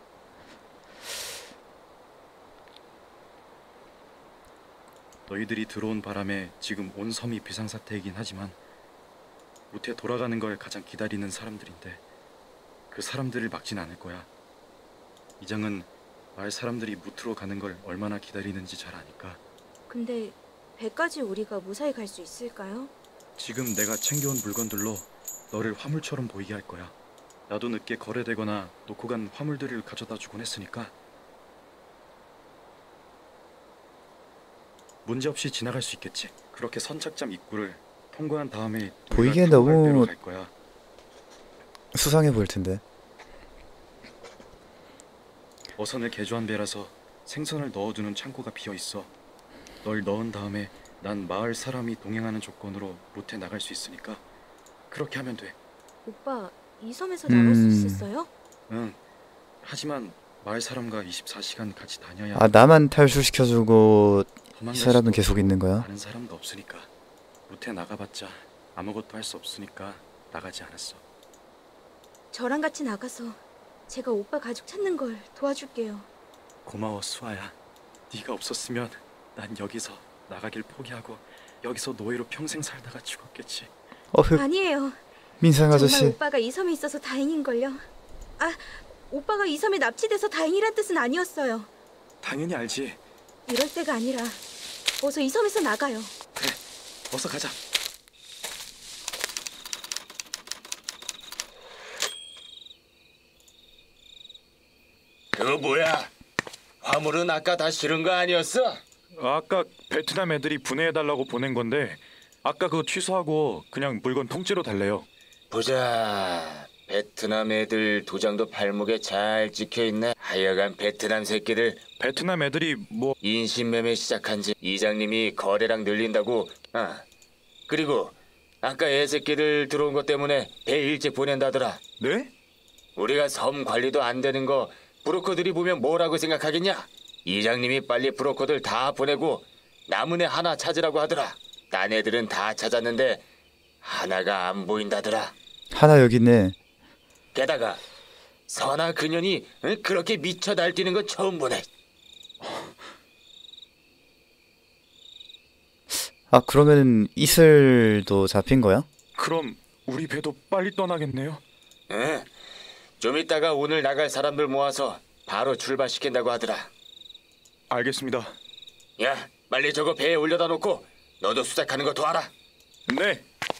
[SPEAKER 6] 너희들이 들어온 바람에 지금 온 섬이 비상사태이긴 하지만 무태 돌아가는 걸 가장 기다리는 사람들인데 그 사람들을 막진 않을 거야. 이장은 마을 사람들이 무트로 가는 걸 얼마나 기다리는지 잘 아니까.
[SPEAKER 5] 근데 배까지 우리가 무사히 갈 수 있을까요?
[SPEAKER 6] 지금 내가 챙겨온 물건들로 너를 화물처럼 보이게 할 거야. 나도 늦게 거래되거나 놓고 간 화물들을 가져다 주곤 했으니까 문제없이 지나갈 수 있겠지. 그렇게 선착장 입구를 통과한 다음에
[SPEAKER 1] 보이기엔
[SPEAKER 6] 우리가
[SPEAKER 1] 너무
[SPEAKER 6] 배로 갈 거야.
[SPEAKER 1] 수상해 보일 텐데.
[SPEAKER 6] 어선을 개조한 배라서 생선을 넣어두는 창고가 비어 있어. 널 넣은 다음에 난 마을 사람이 동행하는 조건으로 무태 나갈 수 있으니까 그렇게 하면 돼.
[SPEAKER 5] 오빠, 이 섬에서 나갈 수 있었어요?
[SPEAKER 6] 응. 하지만 마을 사람과 24시간 같이 다녀야.
[SPEAKER 1] 아, 나만 탈출시켜주고 이
[SPEAKER 6] 도망갈
[SPEAKER 1] 사람은
[SPEAKER 6] 수도
[SPEAKER 1] 계속
[SPEAKER 6] 없고
[SPEAKER 1] 있는 거야?
[SPEAKER 6] 다른 사람도 없으니까. 무태 나가봤자 아무것도 할 수 없으니까 나가지 않았어.
[SPEAKER 5] 저랑 같이 나가서 제가 오빠 가족 찾는 걸 도와줄게요.
[SPEAKER 6] 고마워 수아야. 네가 없었으면 난 여기서 나가길 포기하고 여기서 노예로 평생 살다가 죽었겠지.
[SPEAKER 5] 아니에요.
[SPEAKER 1] 민상 아저씨.
[SPEAKER 5] 정말 오빠가 이 섬에 있어서 다행인걸요. 아, 오빠가 이 섬에 납치돼서 다행이란 뜻은 아니었어요.
[SPEAKER 6] 당연히 알지.
[SPEAKER 5] 이럴 때가 아니라 어서 이 섬에서 나가요.
[SPEAKER 6] 그래, 어서 가자.
[SPEAKER 11] 그거 뭐야? 화물은 아까 다 실은 거 아니었어?
[SPEAKER 2] 아까 베트남 애들이 분해해달라고 보낸 건데 아까 그거 취소하고 그냥 물건 통째로 달래요.
[SPEAKER 11] 보자. 베트남 애들 도장도 발목에 잘 찍혀있네. 하여간 베트남 새끼들.
[SPEAKER 2] 베트남 애들이 뭐
[SPEAKER 11] 인신매매 시작한 지 이장님이 거래량 늘린다고. 아, 그리고 아까 애새끼들 들어온 것 때문에 배 일찍 보낸다더라.
[SPEAKER 2] 네?
[SPEAKER 11] 우리가 섬 관리도 안 되는 거 브로커들이 보면 뭐라고 생각하겠냐? 이장님이 빨리 브로커들 다 보내고 남은 애 하나 찾으라고 하더라. 딴 애들은 다 찾았는데 하나가 안 보인다더라.
[SPEAKER 1] 하나 여기 있네.
[SPEAKER 11] 게다가 선아 그년이 그렇게 미쳐 날뛰는 건 처음 보네.
[SPEAKER 1] 아, 그러면 이슬도 잡힌 거야?
[SPEAKER 2] 그럼 우리 배도 빨리 떠나겠네요.
[SPEAKER 11] 응. 좀 이따가 오늘 나갈 사람들 모아서 바로 출발시킨다고 하더라.
[SPEAKER 2] 알겠습니다.
[SPEAKER 11] 야, 빨리 저거 배에 올려다 놓고 너도 수색하는 거 도와라.
[SPEAKER 2] 네.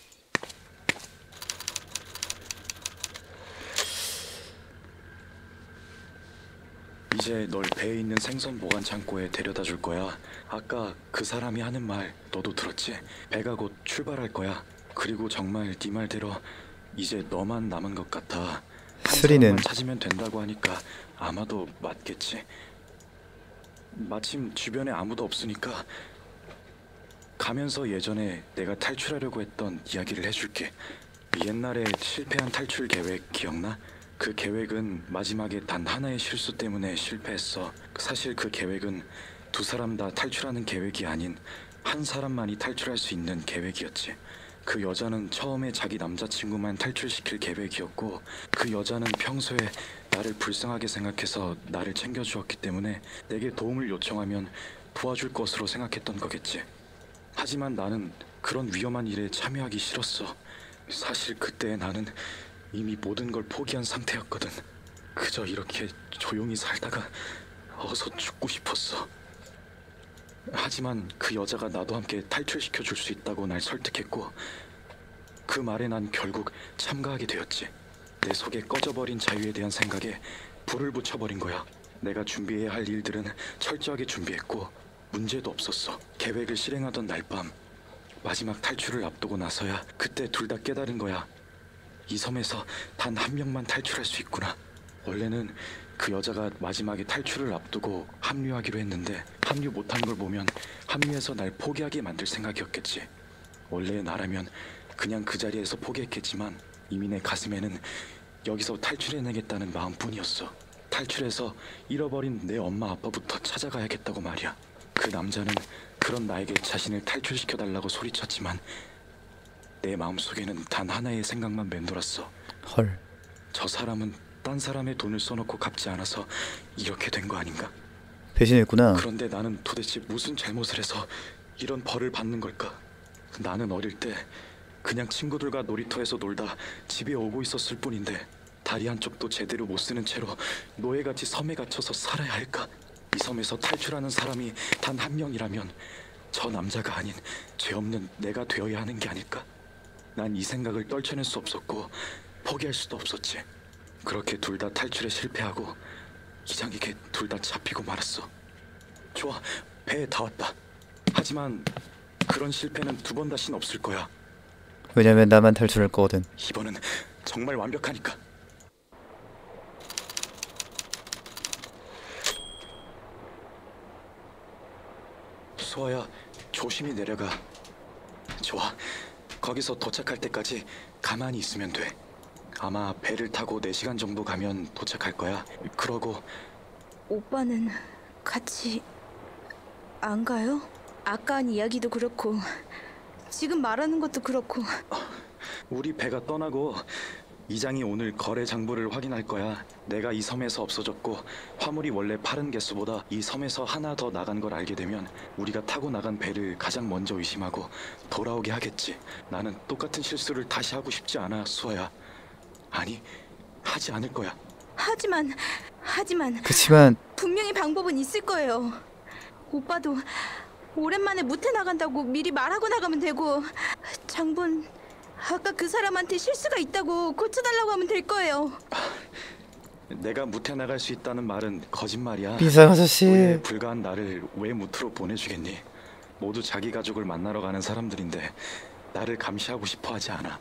[SPEAKER 6] 이제 널 배에 있는 생선 보관 창고에 데려다 줄 거야. 아까 그 사람이 하는 말 너도 들었지? 배가 곧 출발할 거야. 그리고 정말 네 말대로 이제 너만 남은 것 같아. 한
[SPEAKER 1] 스리는
[SPEAKER 6] 사람만 찾으면 된다고 하니까 아마도 맞겠지. 마침 주변에 아무도 없으니까 가면서 예전에 내가 탈출하려고 했던 이야기를 해줄게. 옛날에 실패한 탈출 계획 기억나? 그 계획은 마지막에 단 하나의 실수 때문에 실패했어. 사실 그 계획은 두 사람 다 탈출하는 계획이 아닌 한 사람만이 탈출할 수 있는 계획이었지. 그 여자는 처음에 자기 남자친구만 탈출시킬 계획이었고 그 여자는 평소에 나를 불쌍하게 생각해서 나를 챙겨주었기 때문에 내게 도움을 요청하면 도와줄 것으로 생각했던 거겠지. 하지만 나는 그런 위험한 일에 참여하기 싫었어. 사실 그때 나는 이미 모든 걸 포기한 상태였거든. 그저 이렇게 조용히 살다가 어서 죽고 싶었어. 하지만 그 여자가 나도 함께 탈출시켜 줄 수 있다고 날 설득했고 그 말에 난 결국 참가하게 되었지. 내 속에 꺼져버린 자유에 대한 생각에 불을 붙여버린 거야. 내가 준비해야 할 일들은 철저하게 준비했고 문제도 없었어. 계획을 실행하던 날 밤 마지막 탈출을 앞두고 나서야 그때 둘 다 깨달은 거야. 이 섬에서 단 한 명만 탈출할 수 있구나. 원래는 그 여자가 마지막에 탈출을 앞두고 합류하기로 했는데 합류 못한 걸 보면 합류해서 날 포기하게 만들 생각이었겠지. 원래 나라면 그냥 그 자리에서 포기했겠지만 이미 내 가슴에는 여기서 탈출해내겠다는 마음뿐이었어. 탈출해서 잃어버린 내 엄마 아빠부터 찾아가야겠다고 말이야. 그 남자는 그런 나에게 자신을 탈출시켜달라고 소리쳤지만 내 마음속에는 단 하나의 생각만 맴돌았어.
[SPEAKER 1] 헐.
[SPEAKER 6] 저 사람은 딴 사람의 돈을 써놓고 갚지 않아서 이렇게 된 거 아닌가?
[SPEAKER 1] 배신했구나.
[SPEAKER 6] 그런데 나는 도대체 무슨 잘못을 해서 이런 벌을 받는 걸까? 나는 어릴 때 그냥 친구들과 놀이터에서 놀다 집에 오고 있었을 뿐인데 다리 한쪽도 제대로 못 쓰는 채로 노예같이 섬에 갇혀서 살아야 할까? 이 섬에서 탈출하는 사람이 단 한 명이라면 저 남자가 아닌 죄 없는 내가 되어야 하는 게 아닐까? 난 이 생각을 떨쳐낼 수 없었고 포기할 수도 없었지. 그렇게 둘 다 탈출에 실패하고 이장에게 둘 다 잡히고 말았어. 좋아, 배에 다 왔다. 하지만 그런 실패는 두 번 다시는 없을 거야.
[SPEAKER 1] 왜냐면 나만 탈출할 거거든.
[SPEAKER 6] 이번은 정말 완벽하니까. 수아야, 조심히 내려가. 좋아, 거기서 도착할 때까지 가만히 있으면 돼. 아마 배를 타고 4시간 정도 가면 도착할 거야. 그러고
[SPEAKER 5] 오빠는 같이 안 가요? 아까 한 이야기도 그렇고 지금 말하는 것도 그렇고.
[SPEAKER 6] 우리 배가 떠나고 이장이 오늘 거래 장부를 확인할 거야. 내가 이 섬에서 없어졌고 화물이 원래 파른 개수보다 이 섬에서 하나 더 나간 걸 알게 되면 우리가 타고 나간 배를 가장 먼저 의심하고 돌아오게 하겠지. 나는 똑같은 실수를 다시 하고 싶지 않아, 수아야. 아니, 하지 않을 거야.
[SPEAKER 5] 하지만
[SPEAKER 1] 그치만
[SPEAKER 5] 분명히 방법은 있을 거예요. 오빠도 오랜만에 무태 나간다고 미리 말하고 나가면 되고 장본 아까 그 사람한테 실수가 있다고 고쳐달라고 하면 될 거예요.
[SPEAKER 6] 내가 무태 나갈 수 있다는 말은 거짓말이야.
[SPEAKER 1] 삐상 아저씨.
[SPEAKER 6] 노예에 불과한 나를 왜 무트로 보내주겠니? 모두 자기 가족을 만나러 가는 사람들인데 나를 감시하고 싶어 하지 않아.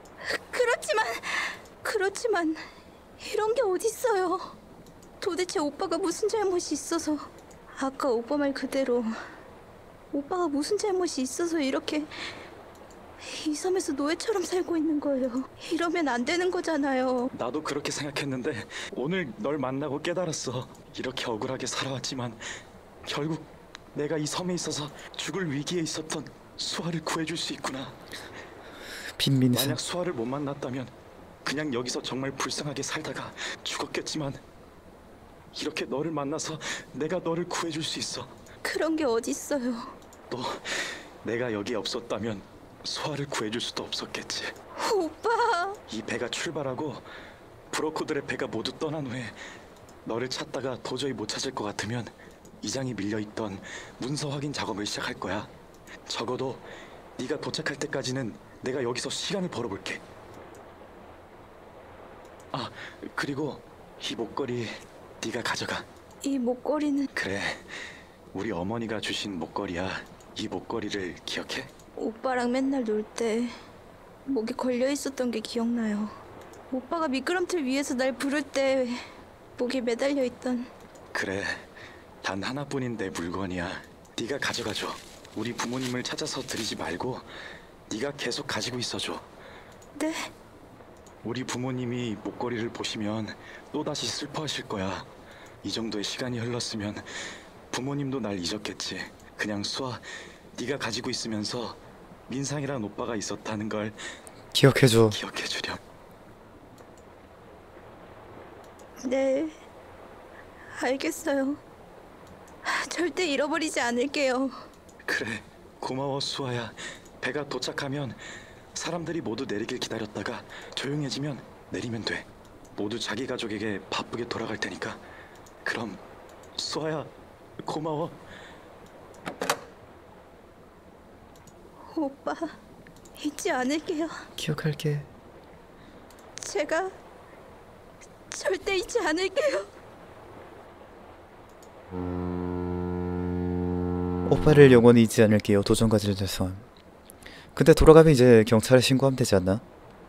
[SPEAKER 5] 그렇지만 이런 게 어딨어요. 도대체 오빠가 무슨 잘못이 있어서 아까 오빠 말 그대로 오빠가 무슨 잘못이 있어서 이렇게 이 섬에서 노예처럼 살고 있는 거예요. 이러면 안 되는 거잖아요.
[SPEAKER 6] 나도 그렇게 생각했는데 오늘 널 만나고 깨달았어. 이렇게 억울하게 살아왔지만 결국 내가 이 섬에 있어서 죽을 위기에 있었던 수아를 구해줄 수 있구나.
[SPEAKER 1] 빈민수.
[SPEAKER 6] 만약 수아를 못 만났다면 그냥 여기서 정말 불쌍하게 살다가 죽었겠지만 이렇게 너를 만나서 내가 너를 구해줄 수 있어.
[SPEAKER 5] 그런 게 어딨어요.
[SPEAKER 6] 또 내가 여기에 없었다면 수아를 구해줄 수도 없었겠지.
[SPEAKER 5] 오빠.
[SPEAKER 6] 이 배가 출발하고 브로커들의 배가 모두 떠난 후에 너를 찾다가 도저히 못 찾을 것 같으면 이장이 밀려있던 문서 확인 작업을 시작할 거야. 적어도 네가 도착할 때까지는 내가 여기서 시간을 벌어볼게. 아, 그리고 이 목걸이 네가 가져가.
[SPEAKER 5] 이 목걸이는
[SPEAKER 6] 그래, 우리 어머니가 주신 목걸이야. 이 목걸이를 기억해?
[SPEAKER 5] 오빠랑 맨날 놀 때 목에 걸려 있었던 게 기억나요. 오빠가 미끄럼틀 위에서 날 부를 때 목에 매달려 있던.
[SPEAKER 6] 그래, 단 하나뿐인 내 물건이야. 네가 가져가줘. 우리 부모님을 찾아서 드리지 말고 네가 계속 가지고 있어줘.
[SPEAKER 5] 네?
[SPEAKER 6] 우리 부모님이 목걸이를 보시면 또다시 슬퍼하실 거야. 이 정도의 시간이 흘렀으면 부모님도 날 잊었겠지. 그냥 수아, 네가 가지고 있으면서 민상이란 오빠가 있었다는 걸
[SPEAKER 1] 기억해줘.
[SPEAKER 6] 기억해주렴.
[SPEAKER 5] 네, 알겠어요. 절대 잃어버리지 않을게요.
[SPEAKER 6] 그래, 고마워 수아야. 배가 도착하면 사람들이 모두 내리길 기다렸다가 조용해지면 내리면 돼. 모두 자기 가족에게 바쁘게 돌아갈 테니까. 그럼 수아야, 고마워.
[SPEAKER 5] 오빠, 잊지 않을게요.
[SPEAKER 1] 기억할게.
[SPEAKER 5] 제가 절대 잊지 않을게요.
[SPEAKER 1] 오빠를 영원히 잊지 않을게요. 도전과제를 달성함. 근데 돌아가면 이제 경찰에 신고하면 되지 않나?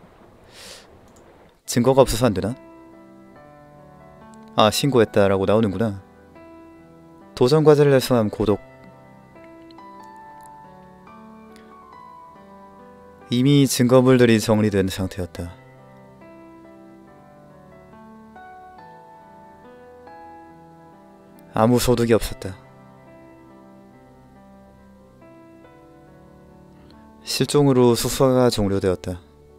[SPEAKER 1] 증거가 없어서 안 되나? 아, 신고했다라고 나오는구나. 도전과제를 달성함. 고독. 이미 증거물들이 정리된 상태였다. 아무 소득이 없었다. 실종으로 수사가 종료되었다.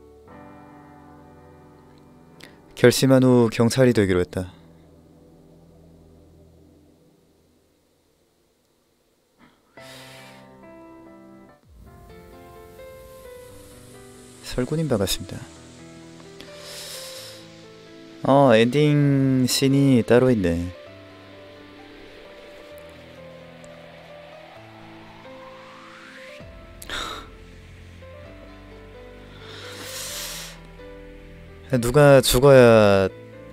[SPEAKER 1] 결심한 후 경찰이 되기로 했다. 설구님 반갑습니다. 엔딩 씬이 따로 있네. 누가 죽어야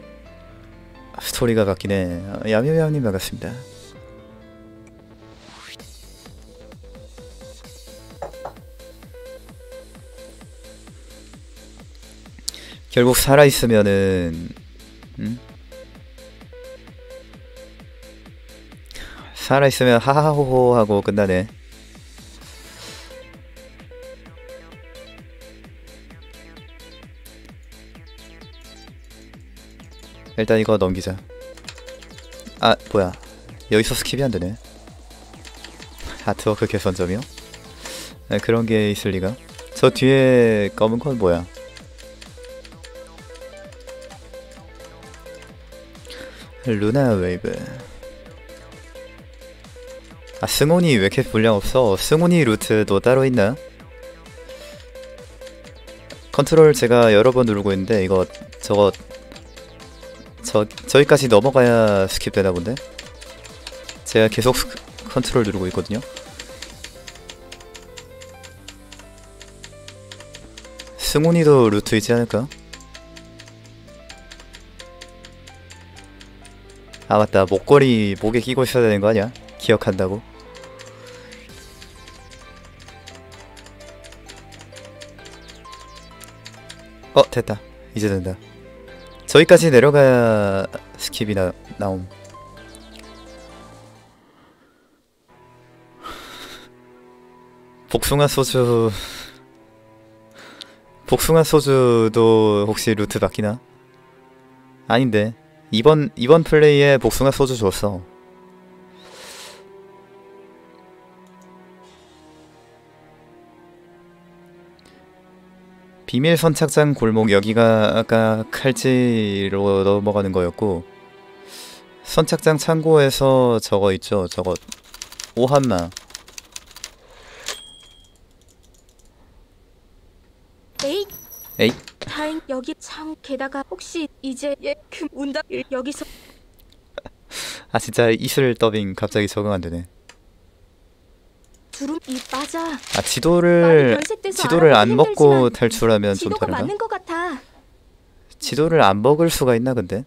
[SPEAKER 1] 스토리가 같긴 해. 야미야미님 반갑습니다. 결국 살아있으면은 살아있으면 하하호호 하고 끝나네. 일단 이거 넘기자. 아, 뭐야, 여기서 스킵이 안되네. 아트워크 개선점이요? 네, 그런게 있을리가. 저 뒤에 검은 건 뭐야? 루나 웨이브. 아, 승훈이 왜 이렇게 분량 없어? 승훈이 루트도 따로 있나? 컨트롤 제가 여러 번 누르고 있는데 이거 저기까지 넘어가야 스킵 되나 본데? 제가 계속 컨트롤 누르고 있거든요. 승훈이도 루트 있지 않을까? 아 맞다, 목걸이 목에 끼고 있어야 되는 거 아니야? 기억한다고. 됐다. 이제 된다. 저기까지 내려가야 스킵이 나옴. 복숭아 소주도 혹시 루트 바뀌나? 아닌데 이번 플레이에 복숭아 소주 줬어. 비밀 선착장 골목, 여기가 아까 칼지로 넘어가는 거였고, 선착장 창고에서 저거 있죠, 저거 오한마. 에이?
[SPEAKER 5] 다행, 여기 창, 게다가 혹시 이제 운다 여기서.
[SPEAKER 1] 아 진짜 이슬 더빙 갑자기 적응 안 되네.
[SPEAKER 5] 두rum이 맞아.
[SPEAKER 1] 아 지도를 안 먹고 탈출하면 좀 다른가?
[SPEAKER 5] 맞는 것 같아.
[SPEAKER 1] 지도를 안 먹을 수가 있나 근데?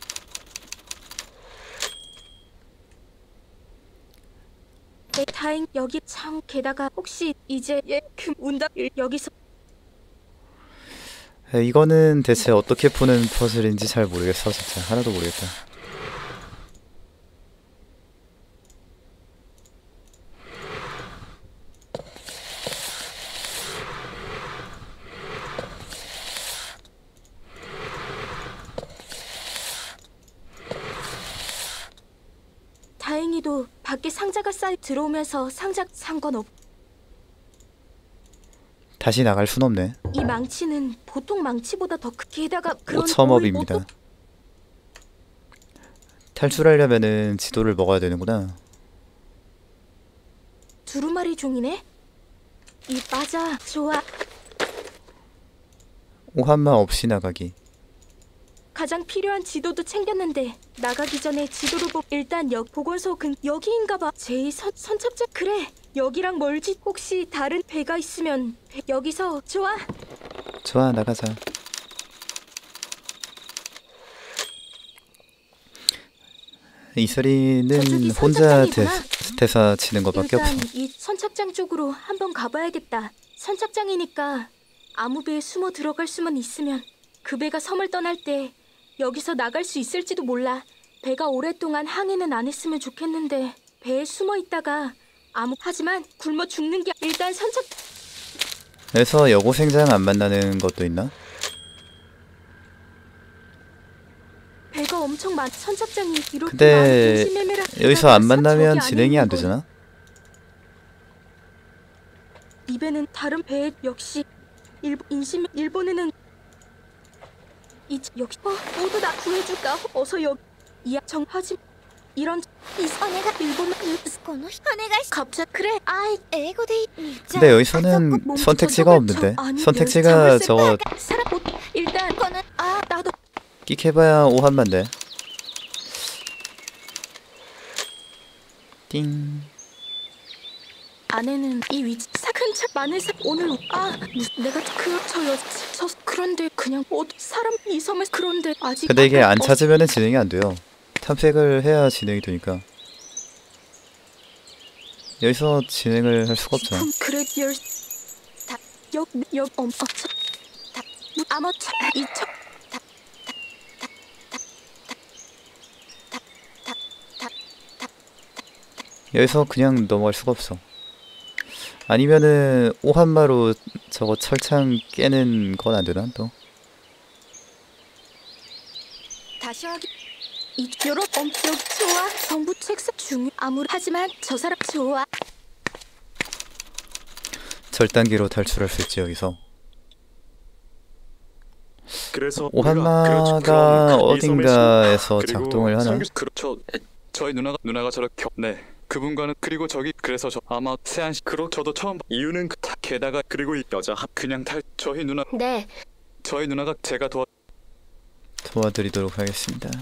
[SPEAKER 5] 다행, 여기 참 게다가 혹시 이제 운다 여기서
[SPEAKER 1] 이거는 대체 어떻게 푸는 퍼즐인지 잘 모르겠어. 진짜 하나도 모르겠다.
[SPEAKER 5] 다행히도 밖에 상자가 쌓여 들어오면서 상자 상관없.
[SPEAKER 1] 다시 나갈 순 없네.
[SPEAKER 5] 이 망치는 보통 망치보다 더 게다가 그런
[SPEAKER 1] 5,000업입니다. 탈출하려면은 지도를 먹어야 되는구나.
[SPEAKER 5] 두루마리 종이네. 이 맞아. 좋아.
[SPEAKER 1] 오한마 없이 나가기.
[SPEAKER 5] 가장 필요한 지도도 챙겼는데 나가기 전에 지도를 보고 일단 보건소 여기인가봐. 제이 선착장 그래. 여기랑 멀지? 혹시 다른 배가 있으면 여기서 좋아.
[SPEAKER 1] 좋아 나가자. 이슬이는 혼자 대사 치는 것밖에 없어.
[SPEAKER 5] 일단 이 선착장 쪽으로 한번 가봐야겠다. 선착장이니까 아무 배에 숨어 들어갈 수만 있으면 그 배가 섬을 떠날 때 여기서 나갈 수 있을지도 몰라. 배가 오랫동안 항해는 안 했으면 좋겠는데 배에 숨어 있다가 하지만 굶어 죽는 게 일단 선착.
[SPEAKER 1] 그래서 여고생장 안 만나는 것도 있나?
[SPEAKER 5] 배가 엄청 선착장이 이렇게
[SPEAKER 1] 근데 여기서 안 만나면 진행이 안
[SPEAKER 5] 걸.
[SPEAKER 1] 되잖아?
[SPEAKER 5] 이 배는 다른 배 역시 일본에는 역시 모두 다 구해줄까? 어서 이야 정하지 이런 이선애가 일본 갑자기 그래 아이
[SPEAKER 1] 근데 여기서는 선택지가 없는데. 선택지가 저거
[SPEAKER 5] 일단 나도
[SPEAKER 1] 끽해봐야 오한만데. 띵.
[SPEAKER 5] 아내는 이 위치 큰 차 마늘사 오늘 내가 그런데 그냥 사람 이 섬에 그런데 아직
[SPEAKER 1] 근데 이게 안 찾으면은 진행이 안 돼요. 탐색을 해야 진행이 되니까. 여기서 진행을 할 수가 없잖아.
[SPEAKER 5] 그래
[SPEAKER 1] 여기서 그냥 넘어갈 수가 없어. 아니면은 오한마로 저거 철창 깨는 건 안 되나 또?
[SPEAKER 5] 다시 하기 여러 여기 좋아 정부 책상 하지만 저 사람 좋아
[SPEAKER 1] 절단기로 탈출할 수 있지 여기서.
[SPEAKER 3] 그래서
[SPEAKER 1] 오한마가 어딘가에서 작동을 하나?
[SPEAKER 7] 저희 누나가 저렇게 네 그분과는 그리고 저기 그래서 저 아마 세안씨 저도 처음 이유는 게다가 그리고 이 여자 그냥 저희 누나
[SPEAKER 4] 네.
[SPEAKER 7] 저희 누나가 제가
[SPEAKER 1] 도와드리도록 하겠습니다.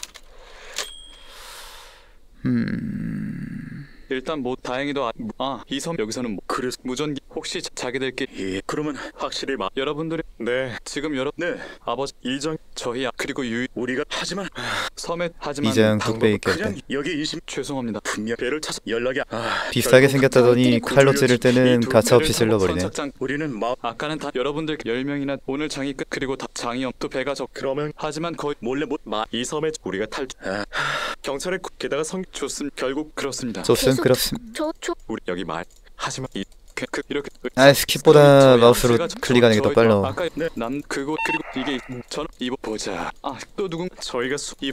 [SPEAKER 7] 일단 다행히도 이 섬 여기서는 그래서 무전기 혹시 자기들끼리
[SPEAKER 3] 그러면 확실히
[SPEAKER 7] 여러분들이
[SPEAKER 3] 네
[SPEAKER 7] 지금 아버지 이장 저희 그리고
[SPEAKER 3] 우리가 하지만
[SPEAKER 1] 이장 뚝배 있겠다.
[SPEAKER 3] 그냥 여기
[SPEAKER 7] 죄송합니다.
[SPEAKER 3] 분명 배를 찾아 연락이
[SPEAKER 1] 비슷하게 생겼다더니 칼로 찌를 때는 가차없이 찔러버리네.
[SPEAKER 3] 우리는
[SPEAKER 7] 아까는 다 여러분들 10명이나 오늘 장이 끝 그리고 다 장이 또 배가
[SPEAKER 3] 그러면
[SPEAKER 7] 하지만 거의
[SPEAKER 3] 몰래 이 섬에 우리가 경찰에 게다가 좋습니다. 결국
[SPEAKER 7] 그렇습니다.
[SPEAKER 1] 좋습니다. 그렇습니다.
[SPEAKER 3] 우리 여기 하지만
[SPEAKER 7] 이렇게
[SPEAKER 1] 스킵보다 마우스로 클릭하는 게 더 빨라.
[SPEAKER 7] 아까 그리고 이게 저는 보자. 또 누군
[SPEAKER 3] 저희가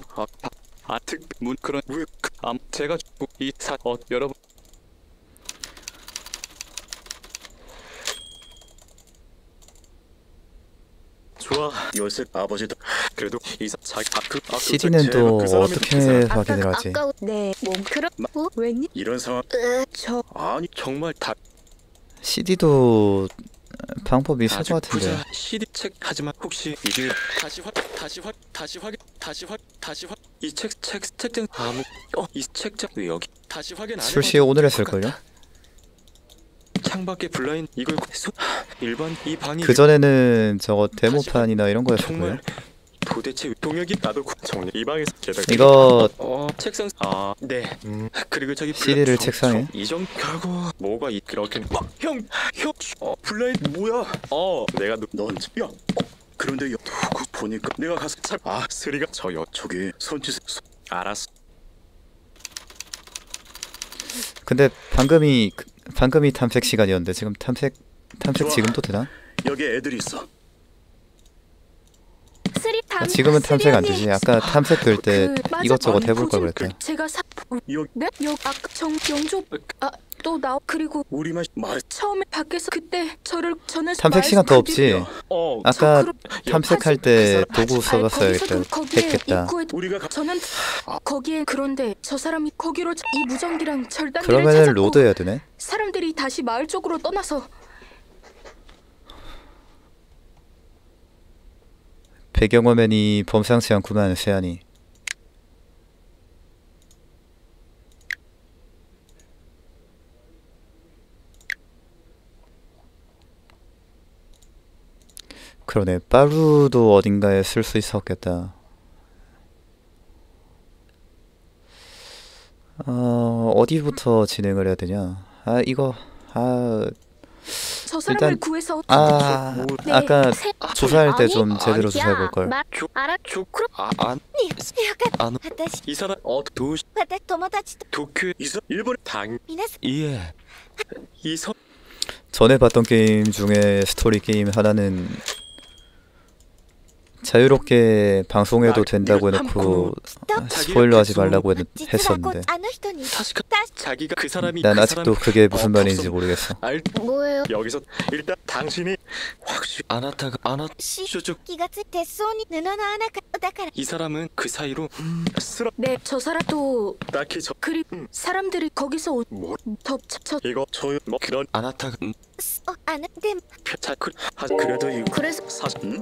[SPEAKER 7] 특문 그런 제가 여러분
[SPEAKER 3] 좋아 요새 아버지도 그래도
[SPEAKER 1] CD는 또 어떻게 확인을 하지?
[SPEAKER 5] 웬일
[SPEAKER 3] 이런 상황 아니 정말
[SPEAKER 1] CD도 방법이 있을 것 같은데.
[SPEAKER 3] CD 책 하지만 혹시 이게 이 책장 이 책장 왜 여기 다시 확인 안 해?
[SPEAKER 1] 출시 오늘 했을걸요?
[SPEAKER 3] 창밖에 블라인 이걸 일반 이 방이
[SPEAKER 1] 그전에는 저거 데모판이나 이런 거였을걸요?
[SPEAKER 3] 도대체 동혁이 나도 정리 이 방에서 게다가
[SPEAKER 1] 이거
[SPEAKER 3] 책상 네. 그리고 저기
[SPEAKER 1] CD를 책상에
[SPEAKER 3] 이정 결국 뭐가 그렇게 형 블라이 뭐야? 내가 넌 야. 그런데 누구 보니까 내가 가서 스리가 저기 손짓 알았어.
[SPEAKER 1] 근데 방금이 탐색 시간이었는데 지금 탐색 지금도 되나?
[SPEAKER 8] 여기 애들이 있어.
[SPEAKER 1] 지금은 탐색 안 되지. 아까 탐색 될 때 이것저것 해볼 걸 그랬다.
[SPEAKER 5] 제가 네? 아까 정영조 또 나 그리고
[SPEAKER 8] 우리 말
[SPEAKER 5] 처음에 밖에서 그때 저는
[SPEAKER 1] 탐색 시간 더 없지. 아까 탐색할 때 도구 했겠다.
[SPEAKER 5] 저는 거기에 그런데 저 사람이 거기로 이 무전기랑 절단기를
[SPEAKER 1] 그러면은
[SPEAKER 5] 찾았고
[SPEAKER 1] 로드해야 되네.
[SPEAKER 5] 사람들이 다시 마을 쪽으로 떠나서
[SPEAKER 1] 배경화면이 범상치 않구만 세안이. 그러네. 빠루도 어딘가에 쓸 수 있었겠다. 어디부터 진행을 해야 되냐?
[SPEAKER 5] 저 사람을
[SPEAKER 1] 일단
[SPEAKER 5] 구해서
[SPEAKER 1] 아까 조사할 때 좀 제대로 조사해 볼 걸.
[SPEAKER 3] 이 사람 도쿄 일본 당 이서
[SPEAKER 1] 전에 봤던 게임 중에 스토리 게임 하나는 자유롭게 방송해도 된다고 해놓고 스포일러 하지 말라고 했었는데
[SPEAKER 3] 자기가 그 사람이
[SPEAKER 1] 난 아직도 그게 무슨 말인지 모르겠어.
[SPEAKER 4] 뭐예요?
[SPEAKER 3] 여기서 일단 당신이 확실히 이 사람은 그 사이로
[SPEAKER 5] 네, 저 사람도
[SPEAKER 3] 딱히
[SPEAKER 5] 사람들이 거기서
[SPEAKER 3] 이거 뭐 그런 아나타가 그래도 이거
[SPEAKER 4] 그래서
[SPEAKER 3] 사실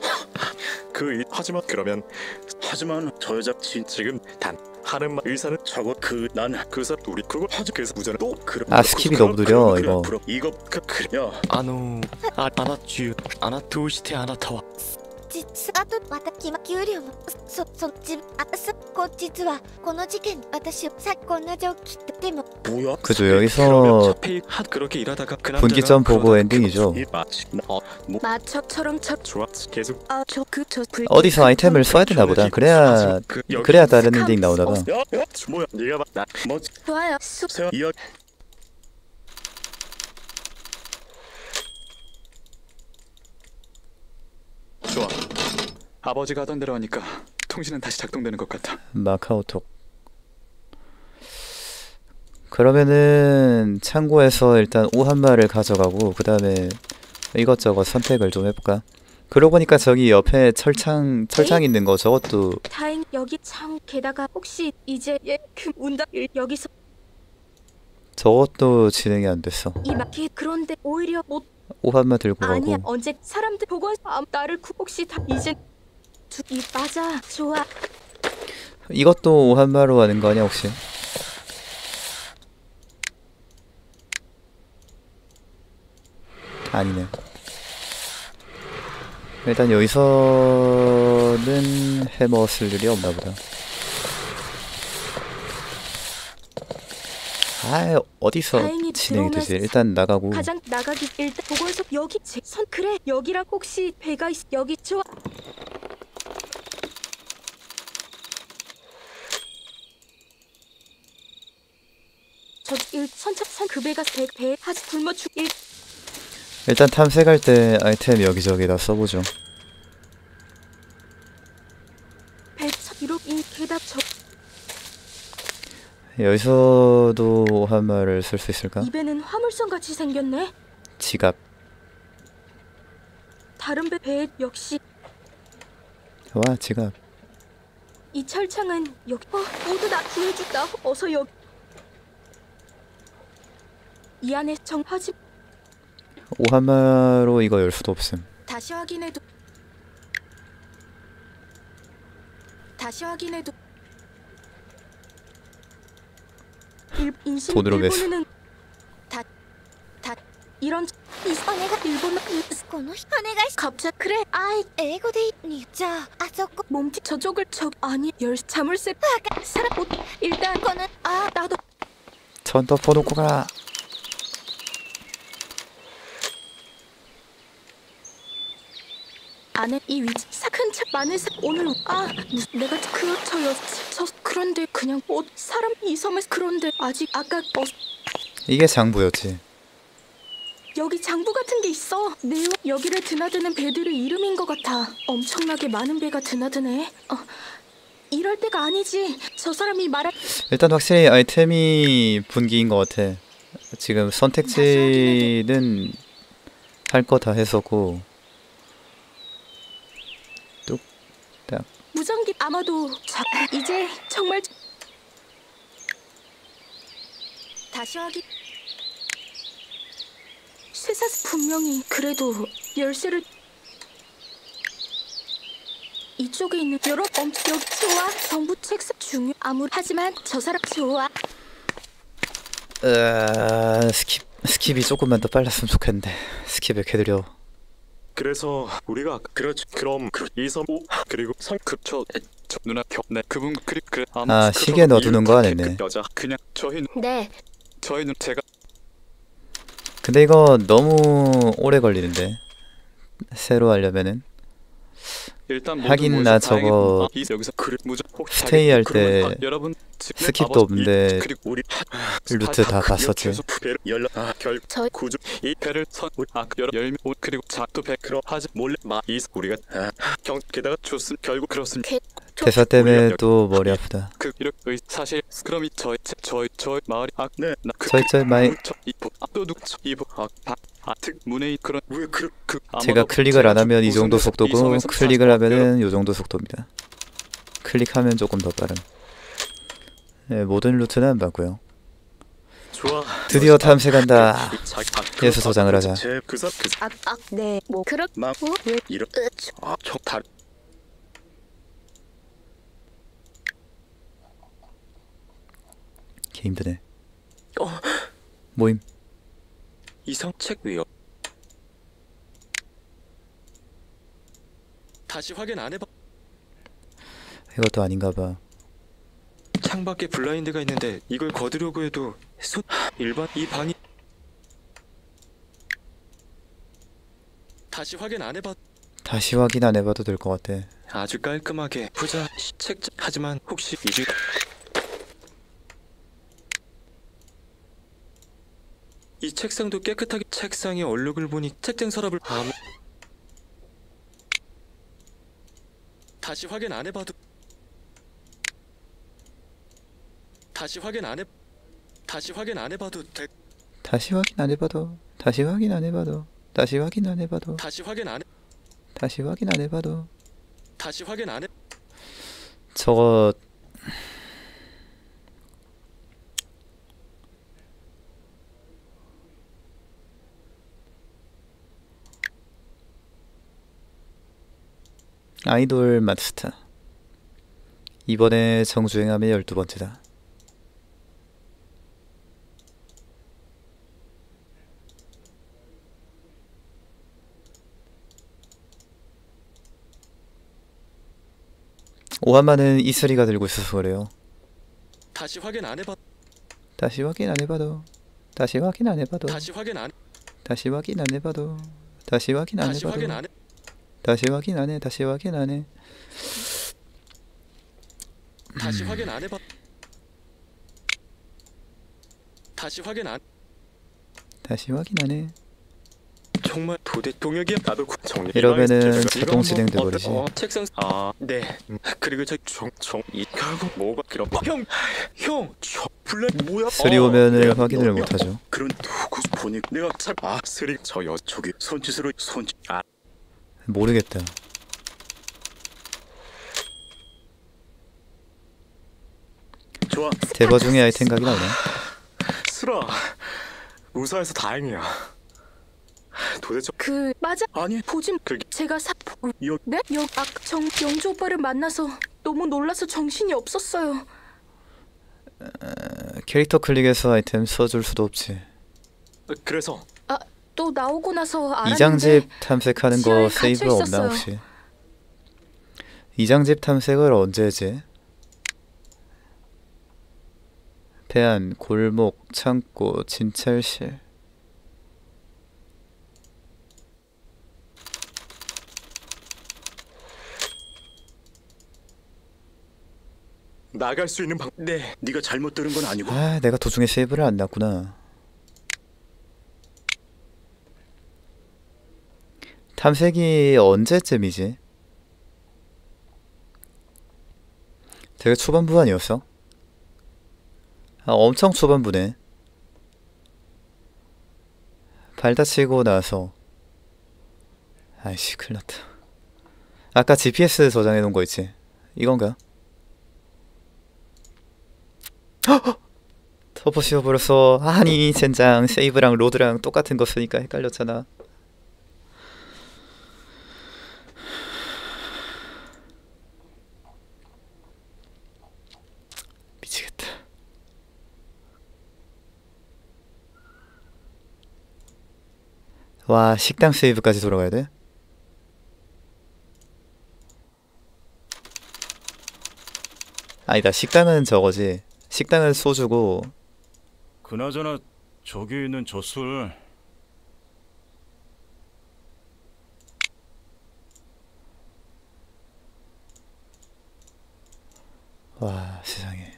[SPEAKER 3] 하지만 저 여자 지금 단 하는 말 의사는 저거 그사 우리 그거 하지 그래서 무전을 또
[SPEAKER 1] 스킵이 너무 느려 이거.
[SPEAKER 3] 이거 그래요. 아나토시테 아나타와
[SPEAKER 12] 実あとまた給料もそっち実はこの事件私さっきこんな状況でも
[SPEAKER 1] 그죠. 여기서
[SPEAKER 3] 그렇게 일하다가
[SPEAKER 1] 분기점 보고 엔딩이죠.
[SPEAKER 5] 마처럼
[SPEAKER 3] 좋아 계속
[SPEAKER 1] 어디서 아이템을 써야 되나 보다. 그래야 다른 엔딩 나오나 봐.
[SPEAKER 3] 뭐야 네가 뭐
[SPEAKER 5] 좋아요.
[SPEAKER 7] 좋아. 아버지가 하던 대로 하니까 통신은 다시 작동되는 것 같아.
[SPEAKER 1] 마카오톡. 그러면은 창고에서 일단 오한마를 가져가고 그 다음에 이것저것 선택을 좀 해볼까? 그러고 보니까 저기 옆에 철창 있는 거 저것도
[SPEAKER 5] 다행 여기 창 게다가 혹시 이제 운다 여기서
[SPEAKER 1] 저것도 진행이 안 됐어.
[SPEAKER 5] 이 마켓 그런데 오히려 못
[SPEAKER 1] 오한마 들고
[SPEAKER 5] 아니야
[SPEAKER 1] 가고
[SPEAKER 5] 언제 사람들 보고 나를 혹시 다 이제 맞아 좋아
[SPEAKER 1] 이것도 오한마로 하는 거 아니야 혹시? 아니네. 일단 여기서는 해머 쓸 일이 없나 보다. 어디서 진행이 되지? 일단 나가고.
[SPEAKER 5] 가장 나가기 일단 보고서 여기 선 그래 여기랑 혹시 배가 있 여기 좋아. 선착선 그 배가 배 하지 굶어 죽
[SPEAKER 1] 일단 탐색할 때 아이템 여기저기다 써보죠.
[SPEAKER 5] 배 이로 게다 저
[SPEAKER 1] 여기서도 한말을 쓸 수 있을까?
[SPEAKER 5] 입에는 화물선 같이 생겼네.
[SPEAKER 1] 지갑.
[SPEAKER 5] 다른 배 역시.
[SPEAKER 1] 와 지갑.
[SPEAKER 5] 이 철창은 여기. 모두 나 구해준다. 어서 여기. 이 안에 정하지.
[SPEAKER 1] 오한마로 이거 열 수도 없음.
[SPEAKER 5] 다시 확인해도.
[SPEAKER 1] 돈으로 매수.
[SPEAKER 5] 일본에는 다 이런 일본어 갑자기 그래 아이
[SPEAKER 12] 英語でいいじゃあそこ
[SPEAKER 5] 몸짓 저쪽을 아니 자물쇠 사람 옷 일단 나도
[SPEAKER 1] 전 덮어놓고 가.
[SPEAKER 5] 안에 이 위치 큰 차 마늘 오늘 내가 저 그런데 그냥 옷 사람 이 섬에 그런데 아직 아까
[SPEAKER 1] 이게 장부였지.
[SPEAKER 5] 여기 장부 같은 게 있어. 여기를 드나드는 배들의 이름인 것 같아. 엄청나게 많은 배가 드나드네. 이럴 때가 아니지. 저 사람이 말할
[SPEAKER 1] 일단 확실히 아이템이 분기인 것 같아. 지금 선택지는 할 거 다 했었고 뚝딱
[SPEAKER 5] 무전기 아마도 이제 정말 다시 확인. 쇠사 분명히 그래도 열쇠를 이쪽에 있는 여러 여기 좋아 정부 책상 중요 하지만 저 사람 좋아
[SPEAKER 1] 스킵이 조금만 더 빨랐으면 좋겠는데 스킵 왜 이렇게 느려.
[SPEAKER 3] 그래서 우리가 그렇지. 그럼 이섬 그리고 상급처 누나 네 그분 그래
[SPEAKER 1] 시계 넣어두는 거 안 했네.
[SPEAKER 3] 여자 그냥
[SPEAKER 5] 저희는
[SPEAKER 3] 제가
[SPEAKER 1] 근데 이거 너무 오래 걸리는데 새로 하려면은.
[SPEAKER 7] 일단
[SPEAKER 1] 하긴 나 저거 스테이 할 때 스킵도 없는데 루트 다 봤었지.
[SPEAKER 3] 그리고 작도 100 하지 몰래 우리가 게다가 좋습 결국 그렇습니다.
[SPEAKER 1] 대사 때문에 또 머리 아프다.
[SPEAKER 7] 사실 그럼 저희 마을이
[SPEAKER 1] 저희 마을
[SPEAKER 7] 문에 그런
[SPEAKER 1] 제가 클릭을 안 하면 이 정도 속도고 클릭을 하면은 이 정도 속도입니다. 클릭하면 조금 더 빠른. 네, 모든 루트는 안 봤고요. 드디어 탐색한다. 예수 저장을 하자.
[SPEAKER 5] 네, 뭐 그렇
[SPEAKER 1] 개 힘드네. 모임.
[SPEAKER 3] 이상 책 위요. 다시 확인 안 해봐.
[SPEAKER 1] 이것도 아닌가봐.
[SPEAKER 3] 창밖에 블라인드가 있는데 이걸 거두려고 해도 일반 이 방이 다시 확인 안 해봐.
[SPEAKER 1] 다시 확인 안 해봐도 될 것 같아.
[SPEAKER 3] 아주 깔끔하게 부자 책 하지만 혹시 이주 이 책상도 깨끗하게 책상에 얼룩을 보니 책장 서랍을 다시 확인 안 해봐도 다시 확인 안 해봐도 다시 확인 안 해봐도
[SPEAKER 1] 다시 확인 안 해봐도 다시 확인 안 해봐도 다시 확인 안 해봐도
[SPEAKER 3] 다시 확인 안 해
[SPEAKER 1] 다시 확인 안 해봐도
[SPEAKER 3] 다시 확인 안 해
[SPEAKER 1] 저거 아이돌 마스터 이번에 정주행함의 12번째다. 오한마는 이슬이가 들고 있어서 그래요.
[SPEAKER 3] 다시 확인 안 해봐.
[SPEAKER 1] 다시 확인 안 해봐도 다시 확인 안 해봐도
[SPEAKER 3] 다시 확인 안
[SPEAKER 1] 다시 확인 안 해봐도 다시 확인 안 해봐도 다시 확인 안 해 다시 확인 안 해
[SPEAKER 3] 다시 확인 안 해봐. 다시 확인 안
[SPEAKER 1] 다시 확인 안 해.
[SPEAKER 3] 정말 동혁이 나도 정리
[SPEAKER 1] 이러면은 자동 진행돼 버리지.
[SPEAKER 3] 책상 네. 그리고 이 결국 뭐가 그런 형 블랙 뭐야?
[SPEAKER 1] 쓰리 오면은 확인을 못 하죠.
[SPEAKER 3] 그런 누구 보니 내가 쓰리 저기 손짓으로
[SPEAKER 1] 모르겠다.
[SPEAKER 3] 좋아.
[SPEAKER 1] 대버 중에 아이템 각이 나오네.
[SPEAKER 3] 쓰라. 무사해서 다행이야. 도대체
[SPEAKER 5] 맞아.
[SPEAKER 3] 아니
[SPEAKER 5] 보진 제가 네? 영주 오빠를 만나서 너무 놀라서 정신이 없었어요.
[SPEAKER 1] 캐릭터 클릭해서 아이템 써줄 수도 없지.
[SPEAKER 3] 그래서
[SPEAKER 5] 또 나오고 나서 알았는데
[SPEAKER 1] 이장집 탐색하는 거
[SPEAKER 5] 지하에
[SPEAKER 1] 세이브
[SPEAKER 5] 갇혀
[SPEAKER 1] 없나
[SPEAKER 5] 있었어요.
[SPEAKER 1] 혹시? 이장집 탐색을 언제 하지? 배안, 골목, 창고, 진찰실.
[SPEAKER 3] 나갈 수 있는 방... 네, 네가 잘못 들은 건 아니고.
[SPEAKER 1] 아, 내가 도중에 세이브를 안 놨구나. 탐색이 언제쯤이지? 되게 초반부 아니었어? 아, 엄청 초반부네. 발 다치고 나서. 아이씨, 큰일 났다. 아까 GPS 저장해 놓은 거 있지? 이건가? 터보 씌워버렸어. 아니 젠장, 세이브랑 로드랑 똑같은 거 쓰니까 헷갈렸잖아. 미치겠다. 와, 식당 세이브까지 돌아가야 돼? 아니다, 식당은 저거지. 식당은 소주고.
[SPEAKER 13] 그나저나 저기 있는 저 술
[SPEAKER 1] 와, 세상에.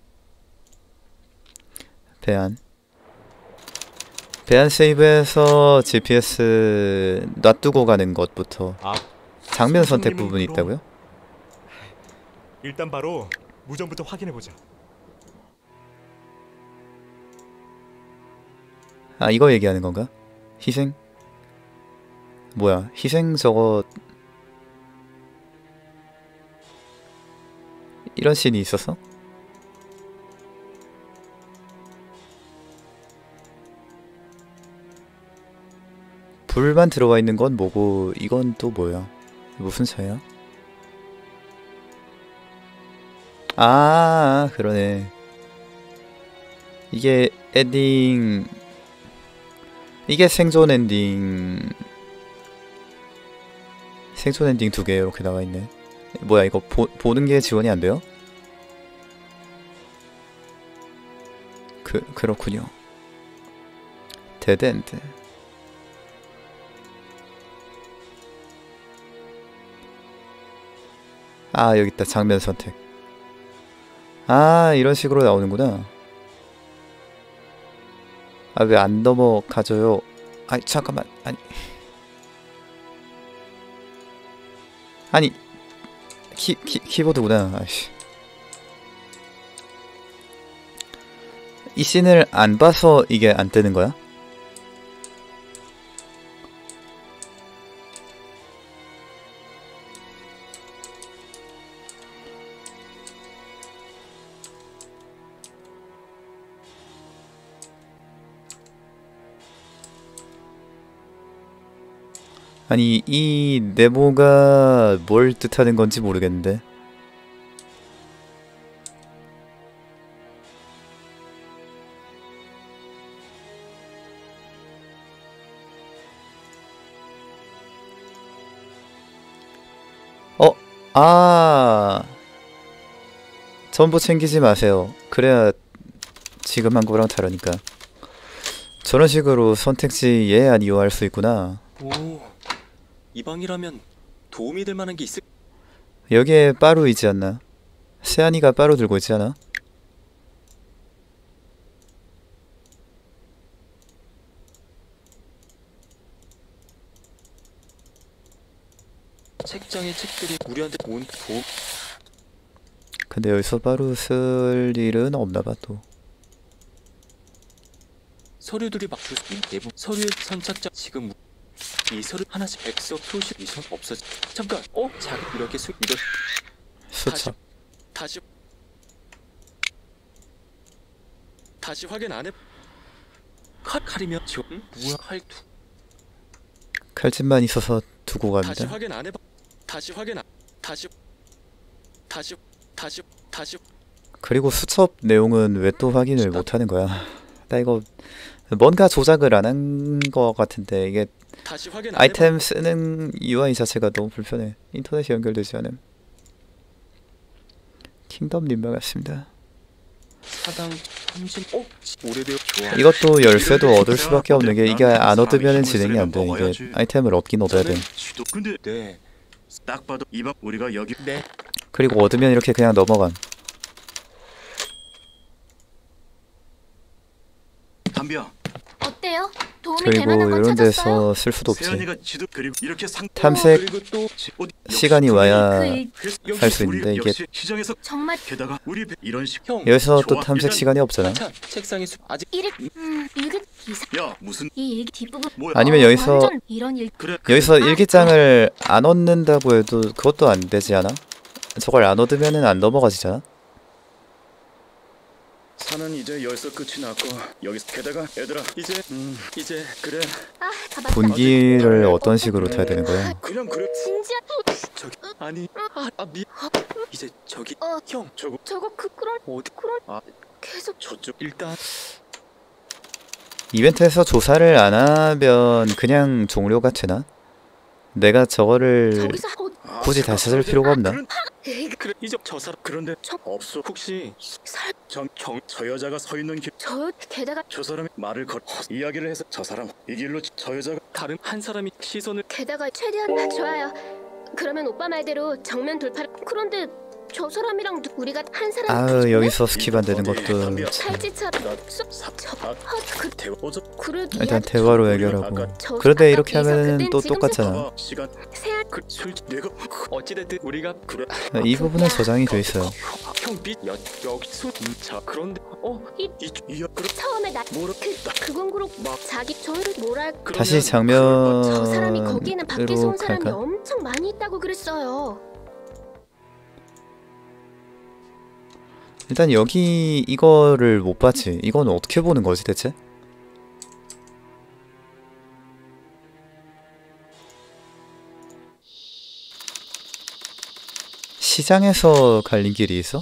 [SPEAKER 1] 배안 세이브에서 GPS 놔두고 가는 것부터 장면 선택 부분이 있다고요?
[SPEAKER 14] 일단 바로 무전부터 확인해보자.
[SPEAKER 1] 아, 이거 얘기하는 건가? 희생? 뭐야, 희생 저거 이런 씬이 있었어? 불만 들어와 있는 건 뭐고 이건 또 뭐야? 무슨 차야? 아, 그러네. 이게 엔딩, 이게 생존 엔딩. 생존 엔딩 2개 이렇게 나와 있네. 뭐야, 이거 보는 게 지원이 안 돼요? 그렇군요. 데드엔드. 아, 여기 있다. 장면 선택. 아, 이런 식으로 나오는구나. 아, 왜 안 넘어가져요? 아니, 잠깐만. 아니 키보드구나. 아이씨. 이 씬을 안 봐서 이게 안 뜨는 거야? 아니, 이 네모가 뭘 뜻하는 건지 모르겠는데. 전부 챙기지 마세요. 그래야 지금 한 거랑 다르니까. 저런 식으로 선택지 예안 이용할 수 있구나.
[SPEAKER 15] 오, 이 방이라면 도움이 될 만한 게 있을.
[SPEAKER 1] 여기에 빠루 있지 않나? 세안이가 빠루 들고 있지 않아?
[SPEAKER 15] 책장에 책들이 우리한테 온 도움.
[SPEAKER 1] 근데 여기서 빠루 쓸 일은 없나봐 또.
[SPEAKER 15] 서류들이 막 대부분 서류의 선착장 지금 이 서류 하나씩 엑소 표시 미션 없어지. 잠깐. 자기 이렇게 이런
[SPEAKER 1] 수첩.
[SPEAKER 15] 다시 확인 안 해. 칼이면 저 뭐야 칼 두.
[SPEAKER 1] 칼집만 있어서 두고 갑니다.
[SPEAKER 15] 다시 확인 안 해봐. 다시.
[SPEAKER 1] 그리고 수첩 내용은 왜 또 확인을 못하는 거야? 나 이거 뭔가 조작을 안 한 거 같은데 이게 아이템 쓰는 UI 자체가 너무 불편해. 인터넷이 연결되지 않음. 킹덤 님말 같습니다.
[SPEAKER 15] 사당 삼진 오래되어 좋아.
[SPEAKER 1] 이것도 열쇠도 얻을 수밖에 없는 게 이게 안 얻으면 진행이 안 돼. 이게 아이템을 얻긴 얻어야 돼.
[SPEAKER 3] 근데 네. 딱 봐도 이방 우리가 여기
[SPEAKER 15] 네.
[SPEAKER 1] 그리고 얻으면 이렇게 그냥 넘어감.
[SPEAKER 3] 담비야.
[SPEAKER 4] 어때요? 도움이
[SPEAKER 1] 그리고
[SPEAKER 4] 되는 건
[SPEAKER 1] 이런
[SPEAKER 4] 찾았어요?
[SPEAKER 1] 데서 쓸 수도 없지.
[SPEAKER 3] 세연이가 지도 그리고 이렇게
[SPEAKER 1] 탐색
[SPEAKER 3] 그리고 또
[SPEAKER 1] 시간이 와야
[SPEAKER 3] 그
[SPEAKER 1] 할 수 있는데 이게
[SPEAKER 3] 시장에서
[SPEAKER 4] 정말
[SPEAKER 3] 게다가 우리 이런 식
[SPEAKER 1] 여기서 또 탐색 시간이 없잖아.
[SPEAKER 15] 책상에 아직
[SPEAKER 4] 이게 이상.
[SPEAKER 3] 야 무슨
[SPEAKER 4] 이 일기 뒷부분
[SPEAKER 3] 뭐야?
[SPEAKER 1] 아니면 여기서
[SPEAKER 4] 완전 이런 일.
[SPEAKER 3] 그래.
[SPEAKER 1] 여기서 일기장을 안 얻는다고 해도 그것도 안 되지 않아? 저걸 안 얻으면은 안 넘어가지잖아.
[SPEAKER 3] 산은 이제 열서 끝이 났고 여기서 게다가 얘들아 이제 그래
[SPEAKER 4] 아, 봐봐.
[SPEAKER 1] 분기를 어떤 식으로 타야 되는 거야?
[SPEAKER 3] 그냥 그래
[SPEAKER 4] 진지한.
[SPEAKER 15] 저기 아니 이제 저기 형
[SPEAKER 3] 저거
[SPEAKER 4] 그런
[SPEAKER 15] 어디
[SPEAKER 4] 그런
[SPEAKER 3] 아
[SPEAKER 4] 계속
[SPEAKER 3] 저쪽
[SPEAKER 15] 일단
[SPEAKER 1] 이벤트에서 조사를 안 하면 그냥 종료가 되나? 내가 저거를
[SPEAKER 4] 저기서
[SPEAKER 1] 굳이 다시 찾을 필요가 없나?
[SPEAKER 15] 그래 이제 저 사람
[SPEAKER 3] 그런데 없어
[SPEAKER 15] 혹시
[SPEAKER 3] 저 여자가 서 있는 길
[SPEAKER 4] 저 게다가
[SPEAKER 3] 저 사람이 말을 걸 이야기를 해서 저 사람 이 길로 저 여자가
[SPEAKER 15] 다른 한 사람이 시선을
[SPEAKER 4] 게다가 최대한 좋아요. 그러면 오빠 말대로 정면 돌파를. 그런데 저 사람이랑 우리가 한 사람.
[SPEAKER 1] 아유 여기서 스킵 안 되는 것도
[SPEAKER 4] 살찌처럼. 그래.
[SPEAKER 1] 일단 대화로 해결하고. 그런데 이렇게 하면은 또 똑같잖아.
[SPEAKER 3] 시간 술 내가
[SPEAKER 15] 어찌됐든 우리가 그래
[SPEAKER 1] 이 부분은 저장이 돼 있어요.
[SPEAKER 15] 형빛 여기 자 그런데
[SPEAKER 4] 처음에 그건 그렇고 자기 저를 뭐랄.
[SPEAKER 1] 다시
[SPEAKER 4] 저 사람이 거기는 밖에서 온
[SPEAKER 1] 장면으로
[SPEAKER 4] 사람이
[SPEAKER 1] 갈까?
[SPEAKER 4] 엄청 많이 있다고 그랬어요.
[SPEAKER 1] 일단 여기 이거를 못 봤지. 이건 어떻게 보는 거지 대체? 시장에서 갈린 길이 있어?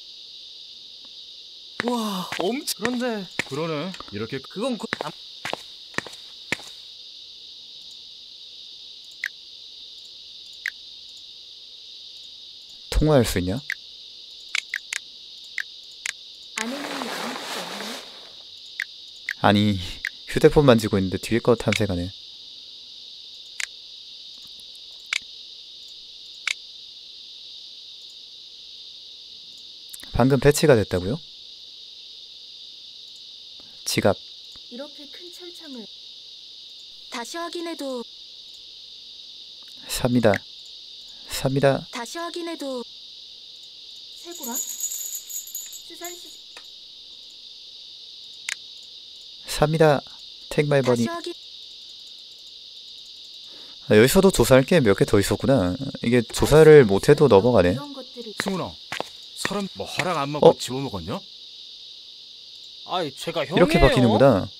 [SPEAKER 13] 와, 그런데 그러네. 이렇게
[SPEAKER 15] 그건
[SPEAKER 1] 통화할 수 있냐?
[SPEAKER 4] 안에는 아무것도 없네.
[SPEAKER 1] 아니 휴대폰 만지고 있는데 뒤에 거 탐색하네. 방금 배치가 됐다고요? 지갑.
[SPEAKER 4] 이렇게 큰 철창을 다시 확인해도
[SPEAKER 1] 삽니다. 삽니다.
[SPEAKER 4] 다시 확인해도 최고랑 수산시
[SPEAKER 1] 삽니다. Take my money.
[SPEAKER 4] 다시 확인.
[SPEAKER 1] 아, 여기서도 조사할 게 몇 개 더 있었구나. 이게 조사를 못해도 넘어가네.
[SPEAKER 4] 이런 것들이
[SPEAKER 13] 승훈아, 사람 뭐 허락 안 먹고 집어먹었냐?
[SPEAKER 16] 아이 제가 형이에요.
[SPEAKER 1] 이렇게 바뀌는구나.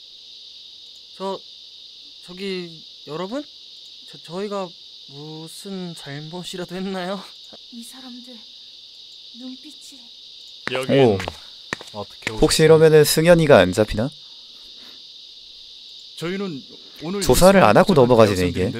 [SPEAKER 16] 저기 여러분? 저희가 무슨 잘못이라도 했나요?
[SPEAKER 4] 이 사람들 눈빛이
[SPEAKER 1] 오. 혹시 이러면은 승현이가 안 잡히나?
[SPEAKER 13] 저희는 오늘
[SPEAKER 1] 조사를 안 하고 넘어가지네 이게.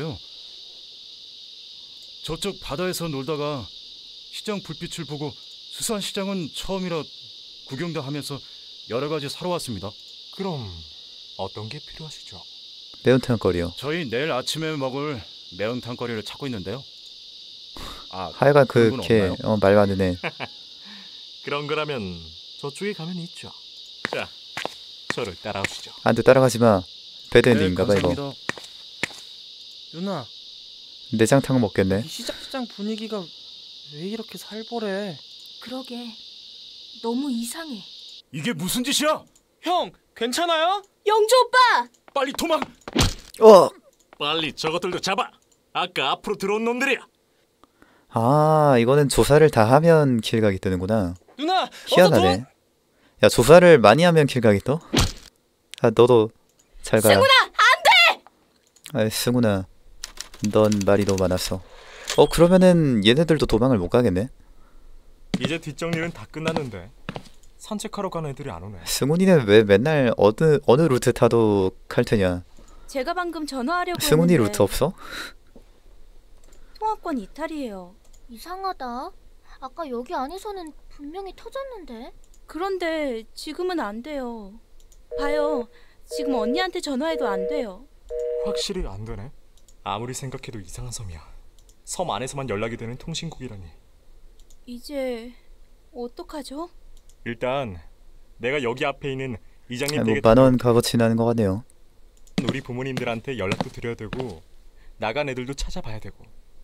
[SPEAKER 13] 저쪽 바다에서 놀다가 시장 불빛을 보고 수산시장은 처음이라 구경도 하면서 여러 가지 사러 왔습니다.
[SPEAKER 14] 그럼 어떤 게 필요하시죠?
[SPEAKER 1] 매운탕거리요.
[SPEAKER 13] 저희 내일 아침에 먹을 매운탕거리를 찾고 있는데요. 아,
[SPEAKER 1] 하여간
[SPEAKER 13] 그런 건
[SPEAKER 1] 그렇게
[SPEAKER 13] 없나요?
[SPEAKER 1] 말 많은 애.
[SPEAKER 14] 그런 거라면 저쪽에 가면 있죠. 자, 저를 따라오시죠.
[SPEAKER 1] 안돼 따라가지 마. 배드엔딩인가봐 이거.
[SPEAKER 13] 감사합니다.
[SPEAKER 16] 누나,
[SPEAKER 1] 내장탕 먹겠네.
[SPEAKER 16] 이 시장 분위기가 왜 이렇게 살벌해?
[SPEAKER 4] 그러게 너무 이상해.
[SPEAKER 13] 이게 무슨 짓이야?
[SPEAKER 16] 형, 괜찮아요?
[SPEAKER 4] 영주 오빠!
[SPEAKER 14] 빨리 도망! 빨리 저것들도 잡아! 아까 앞으로 들어온 놈들이야!
[SPEAKER 1] 아 이거는 조사를 다 하면 킬각이 뜨는구나.
[SPEAKER 16] 누나,
[SPEAKER 1] 희한하네. 야 조사를 많이 하면 킬각이 떠? 아 너도 잘 가라.
[SPEAKER 4] 승훈아 안돼!
[SPEAKER 1] 아 승훈아 넌 말이 너무 많았어. 그러면은 얘네들도 도망을 못 가겠네.
[SPEAKER 14] 이제 뒷정리는 다 끝났는데 산책하러 가는 애들이 안 오네.
[SPEAKER 1] 승훈이는 왜 맨날 어느 루트 타도 칼퇴냐?
[SPEAKER 17] 제가 방금 전화하려고
[SPEAKER 1] 승훈이
[SPEAKER 17] 했는데
[SPEAKER 1] 루트 없어?
[SPEAKER 17] 통화권 이탈이에요.
[SPEAKER 4] 이상하다.
[SPEAKER 17] 아까 여기 안에서는 분명히 터졌는데.
[SPEAKER 18] 그런데 지금은 안 돼요. 봐요. 지금 언니한테 전화해도 안 돼요.
[SPEAKER 14] 확실히 안 되네. 아무리 생각해도 이상한 섬이야. 섬 안에서만 연락이 되는 통신국이라니.
[SPEAKER 18] 이제 어떡하죠?
[SPEAKER 14] 일단 내가 여기 앞에 있는 이장님
[SPEAKER 1] 뭐
[SPEAKER 14] 댁에
[SPEAKER 1] 만원 값어치 나는 것 같네요.
[SPEAKER 14] 우리 부모님들한테 연락도 드려야 되고 나간 애들도 찾아봐야 되고.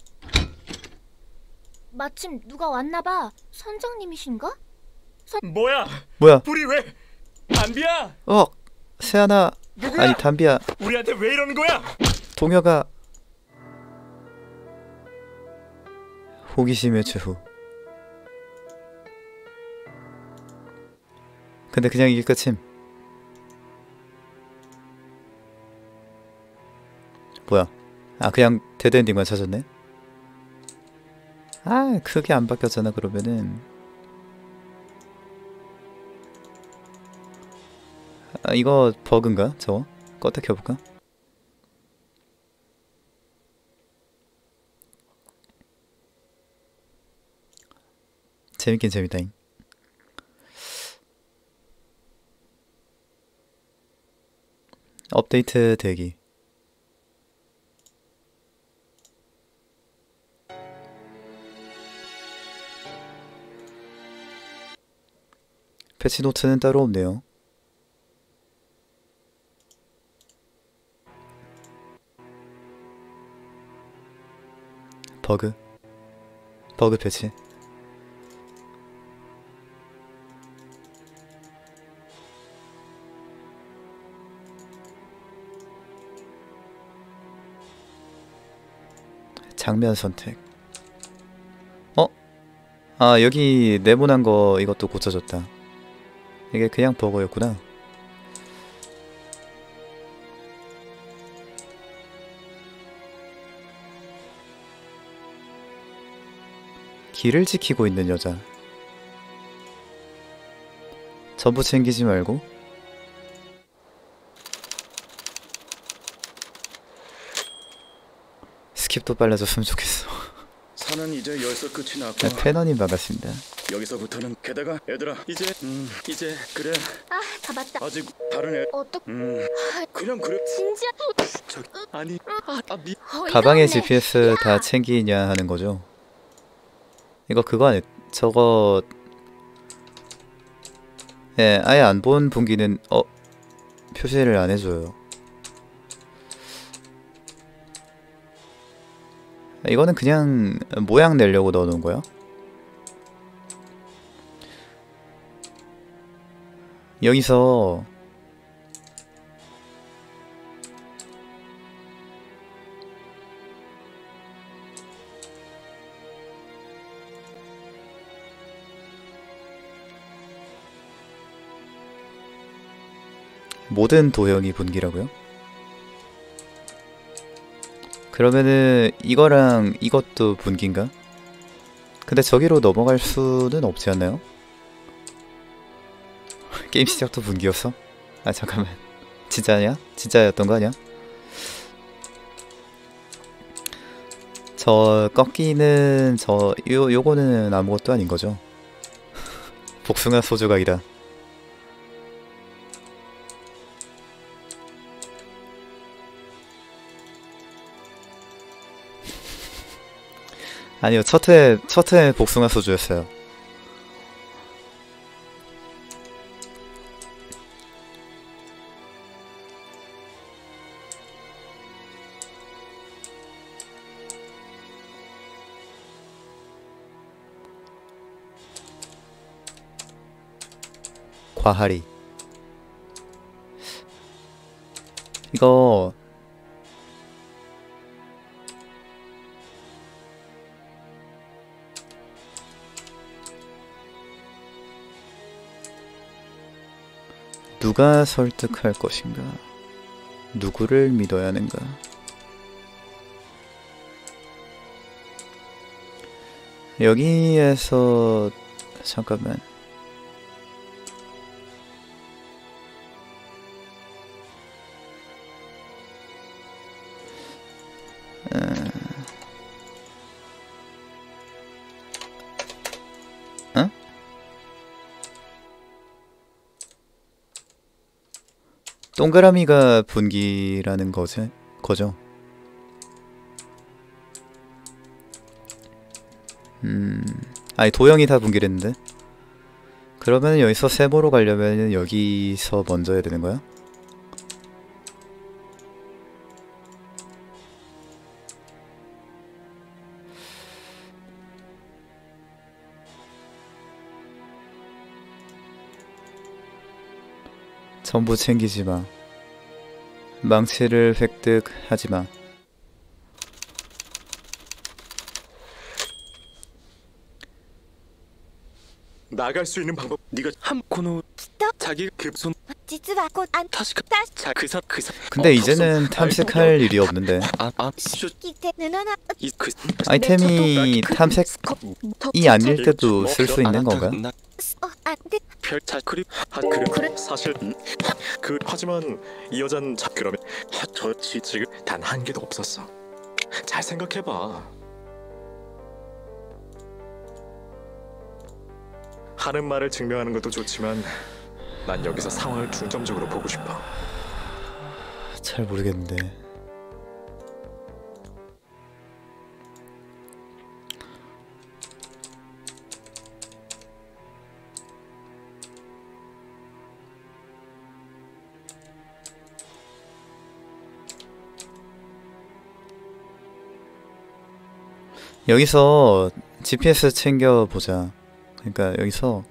[SPEAKER 17] 마침 누가 왔나봐. 선장님이신가?
[SPEAKER 14] 뭐야?
[SPEAKER 1] 뭐야?
[SPEAKER 14] 불이 왜? 담비야!
[SPEAKER 1] 세아나.
[SPEAKER 14] 누구야?
[SPEAKER 1] 아니 담비야.
[SPEAKER 14] 우리한테 왜 이러는 거야?
[SPEAKER 1] 동혁아. 호기심의 최후. 근데 그냥 이게 끝임. 뭐야? 아 그냥 데드엔딩만 찾았네? 아 크게 안 바뀌었잖아 그러면은. 아 이거 버그인가? 저거? 껐다 켜볼까? 재밌긴 재밌다잉. 업데이트 대기. 패치 노트는 따로 없네요. 버그 패치. 장면 선택. 아 여기 네모난 거 이것도 고쳐졌다. 이게 그냥 버거였구나. 길을 지키고 있는 여자. 전부 챙기지 말고. 스킵도 빨라졌으면 좋겠어.
[SPEAKER 3] 산은 이제 열서 끝이 났고.
[SPEAKER 1] 페너님 반갑습니다.
[SPEAKER 3] 여기서부터는 게다가 얘들아 이제 그래.
[SPEAKER 4] 아, 다 맞다.
[SPEAKER 3] 아직 다른 애. 그냥 그래.
[SPEAKER 4] 진짜.
[SPEAKER 3] 아니.
[SPEAKER 1] 가방에 GPS 다 챙기냐 하는 거죠. 이거 그거 아니 저거. 예, 아예 안 본 분기는 표시를 안 해줘요. 이거는 그냥 모양 내려고 넣어놓은 거야. 여기서 모든 도형이 분기라고요? 그러면은 이거랑 이것도 분기인가? 근데 저기로 넘어갈 수는 없지 않나요? 게임 시작도 분기였어? 아 잠깐만, 진짜냐? 진짜였던 거 아니야? 저 꺾이는 요거는 아무것도 아닌 거죠? 복숭아 소조각이다. 아니요, 첫 회 복숭아 소주였어요. 과하리. 이거 누가 설득할 것인가? 누구를 믿어야 하는가? 여기에서 잠깐만. 동그라미가 분기라는 거죠. 아니 도형이 다 분기랬는데. 그러면 여기서 세모로 가려면 여기서 먼저 해야 되는 거야? 전부 챙기지 마. 망치를 획득하지 마.
[SPEAKER 3] 나갈 수 있는 방법. 네가 한 코너 자기 급손
[SPEAKER 12] 実はこあん
[SPEAKER 3] 다시 그사
[SPEAKER 1] 근데 이제는 탐색할 일이 없는데.
[SPEAKER 12] 聞いて布の
[SPEAKER 1] 아이템이 탐색이 아닐 때도 쓸 수 있는 건가요?
[SPEAKER 12] あで
[SPEAKER 3] 별차 그리 그래 사실 하지만 이 여잔 그러면 저 지금 단 한 개도 없었어. 잘 생각해봐. 하는 말을 증명하는 것도 좋지만 난 여기서 상황을 중점적으로 보고 싶어.
[SPEAKER 1] 잘 모르겠는데. 여기서 GPS 챙겨보자. 그러니까 여기서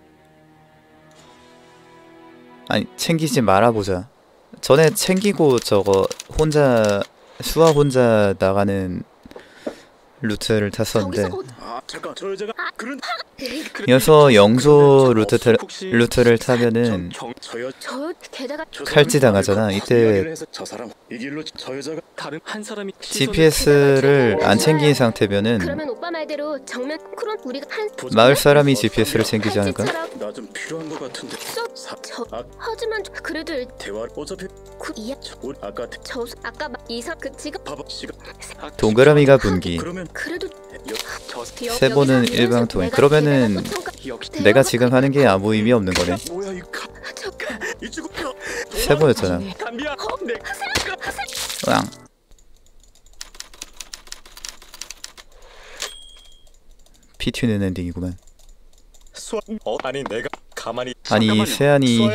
[SPEAKER 1] 아니 챙기지 말아보자. 전에 챙기고 저거 혼자 수아 혼자 나가는 루트를 탔었는데
[SPEAKER 3] 잠깐 저 여자가 그런
[SPEAKER 1] 여기서 영조 루트를 타면은
[SPEAKER 4] 저 게다가
[SPEAKER 1] 칼찌 당하잖아. 이때
[SPEAKER 3] 저 사람 이 길로 저 여자가 다른 한 사람이
[SPEAKER 1] GPS를 안 챙긴 상태면은
[SPEAKER 4] 그러면 오빠 말대로 정면 크론 우리가 한
[SPEAKER 1] 마을 사람이 GPS를 챙기지 않을까?
[SPEAKER 3] 나 좀 필요한 것 같은데.
[SPEAKER 4] 하지만 그래도
[SPEAKER 3] 대화 어차피
[SPEAKER 4] 이야 아까 이상 그 지금
[SPEAKER 3] 봐봐 시간
[SPEAKER 1] 동그라미가 분기
[SPEAKER 3] 그러면
[SPEAKER 4] 그래도
[SPEAKER 1] 세보는 일방통행. 그러면은 내가 지금 하는 게 아무 의미 없는 거네.
[SPEAKER 3] 뭐야 이
[SPEAKER 1] 세보였잖아.
[SPEAKER 3] 담비야
[SPEAKER 1] 왕. 피튀는 엔딩이구만.
[SPEAKER 3] 아니 내가 가만히
[SPEAKER 1] 아니 세안이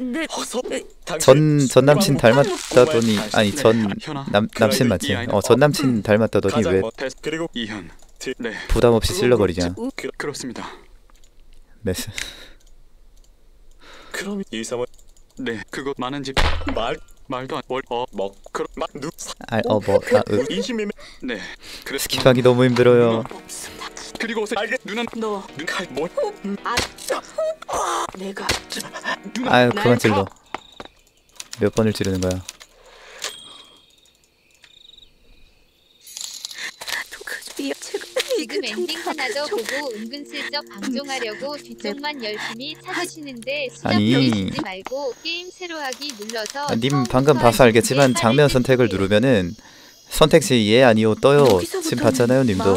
[SPEAKER 1] 전 남친 닮았다더니 아니 전 남친 맞지? 전 남친 닮았다더니 왜
[SPEAKER 3] 그리고 이현
[SPEAKER 7] 네.
[SPEAKER 1] 부담 없이 찔러버리냐?
[SPEAKER 7] 그렇습니다.
[SPEAKER 1] 메스.
[SPEAKER 3] 그럼 이삼은
[SPEAKER 7] 네, 그거 많은 집 말도 안
[SPEAKER 3] 먹 그럼 누
[SPEAKER 7] 인심매매 네.
[SPEAKER 1] 스킵하기 너무 힘들어요.
[SPEAKER 7] 그리고 누나
[SPEAKER 3] 눈칼 뭘?
[SPEAKER 10] 내가
[SPEAKER 1] 아유 그만 찔러. 몇 번을 찌르는 거야?
[SPEAKER 19] 지금 엔딩 하나도 보고 은근슬쩍 방종하려고 뒤쪽만 열심히 찾으시는데
[SPEAKER 1] 아니.
[SPEAKER 19] 시작 보이지 말고 게임 새로 하기 눌러서
[SPEAKER 1] 님 방금 봐서 알겠지만 장면 선택을 누르면은 선택지 예 아니오 떠요. 지금 봤잖아요 님도.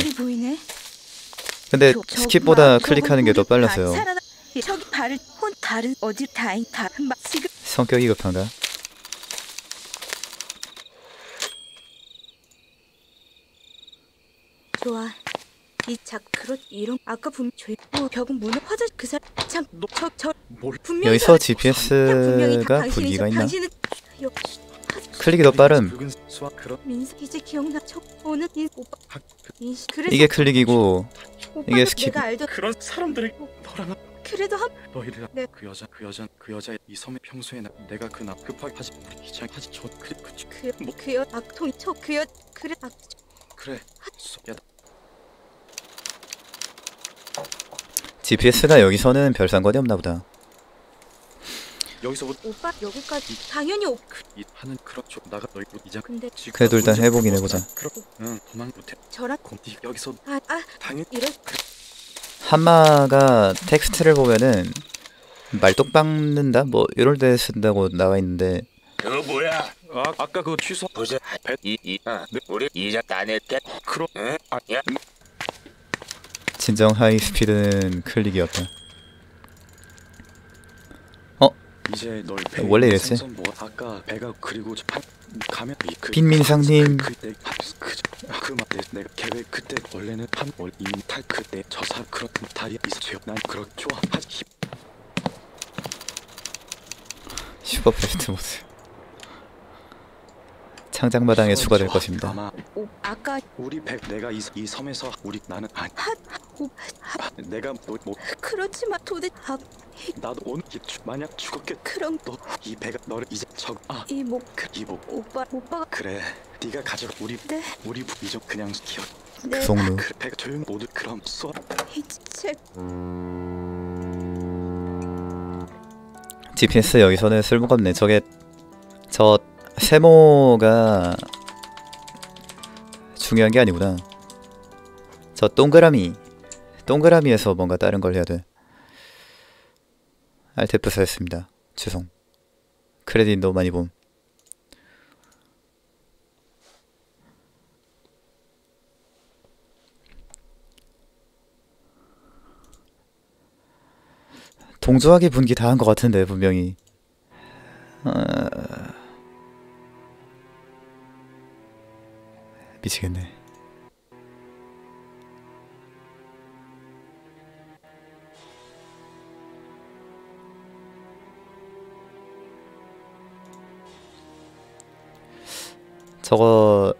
[SPEAKER 1] 근데 스킵보다 클릭하는 게 더 빨라서요.
[SPEAKER 5] 저기 발을 혼 다른 어디 다행 다막 지금
[SPEAKER 1] 성격이 급한가?
[SPEAKER 5] 좋아. 이 작그릇 이런 아까 분명 조이고 벽은 문을 화자 그 사람 참저 분명히
[SPEAKER 1] 여기서 GPS가 분기가 있나? 클릭이 더 빠름.
[SPEAKER 5] 민수 이제 기억나. 저 오늘 이 오빠
[SPEAKER 1] 이게 클릭이고 이게 스킵.
[SPEAKER 3] 그런 사람들이 너랑
[SPEAKER 5] 그래도 한
[SPEAKER 6] 너희들
[SPEAKER 5] 네.
[SPEAKER 6] 그 여자 이 섬에 평소에 내가 그나 급하게 하지 귀찮 하지
[SPEAKER 5] 그여 악통이 저 그여 그래
[SPEAKER 6] 그래 야
[SPEAKER 1] GPS가 여기서는 별 상관이 없나 보다.
[SPEAKER 6] 여기서부터
[SPEAKER 5] 오빠 여기까지 당연히
[SPEAKER 6] 이 하는 그렇죠. 나가 너희 이장
[SPEAKER 5] 근데
[SPEAKER 1] 그래도 일단 해보긴 해보자.
[SPEAKER 6] 응 도망 못해.
[SPEAKER 5] 저랑
[SPEAKER 6] 여기서
[SPEAKER 5] 당연 이런
[SPEAKER 1] 한마가 텍스트를 보면은 말뚝 박는다 뭐 이럴 때 쓴다고 나와 있는데.
[SPEAKER 11] 그거 뭐야?
[SPEAKER 2] 아까 그거 취소.
[SPEAKER 11] 보자. 우리 이장 따낼게.
[SPEAKER 2] 그럼
[SPEAKER 11] 야.
[SPEAKER 1] 진정 하이 스피드는 클릭이었다.
[SPEAKER 6] 어제 널
[SPEAKER 1] 원래 이랬지.
[SPEAKER 6] 생선 뭐 아까 배가 그리고 가면
[SPEAKER 1] 빈민상님.
[SPEAKER 6] 내가 계획 그때 원래는 이탈 그때 저사 그런 다리 있어요. 난 그렇게 좋아하지.
[SPEAKER 1] 슈퍼플래트 모드. 창작마당에 추가될 것입니다.
[SPEAKER 6] 아마
[SPEAKER 5] 아까
[SPEAKER 6] 우리 내가 이 섬에서 나는 내가 뭐
[SPEAKER 5] 그렇지만 도대체
[SPEAKER 6] 나도 오늘 만약 죽었겠
[SPEAKER 5] 그럼
[SPEAKER 6] 너 이 배가 너를 이제
[SPEAKER 5] 이목
[SPEAKER 6] 오빠가 그래 네가 가져가 우리 이제 그냥 기억
[SPEAKER 5] 네.
[SPEAKER 1] 송루.
[SPEAKER 6] 배가 조용 모두 그럼 쏘
[SPEAKER 5] 이책
[SPEAKER 1] GPS 여기서는 쓸모가 없네. 저게 저 세모가 중요한 게 아니구나. 저 동그라미에서 뭔가 다른 걸 해야 돼. Alt F4 했습니다. 죄송. 크레딧 너무 많이 봄. 동조하기 분기 다 한 것 같은데 분명히. 미치겠네. 저거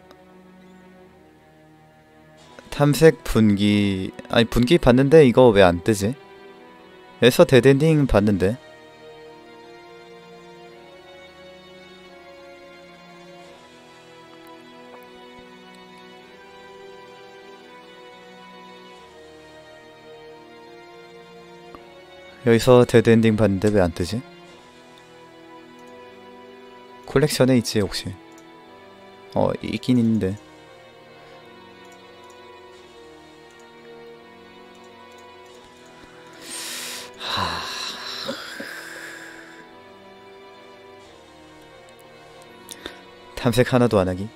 [SPEAKER 1] 탐색 분기 아니 분기 봤는데 이거 왜 안 뜨지? 여기서 데드엔딩 봤는데 여기서 데드엔딩 봤는데 왜 안 뜨지? 콜렉션에 있지 혹시? 있긴 있는데 탐색 하나도 안 하기?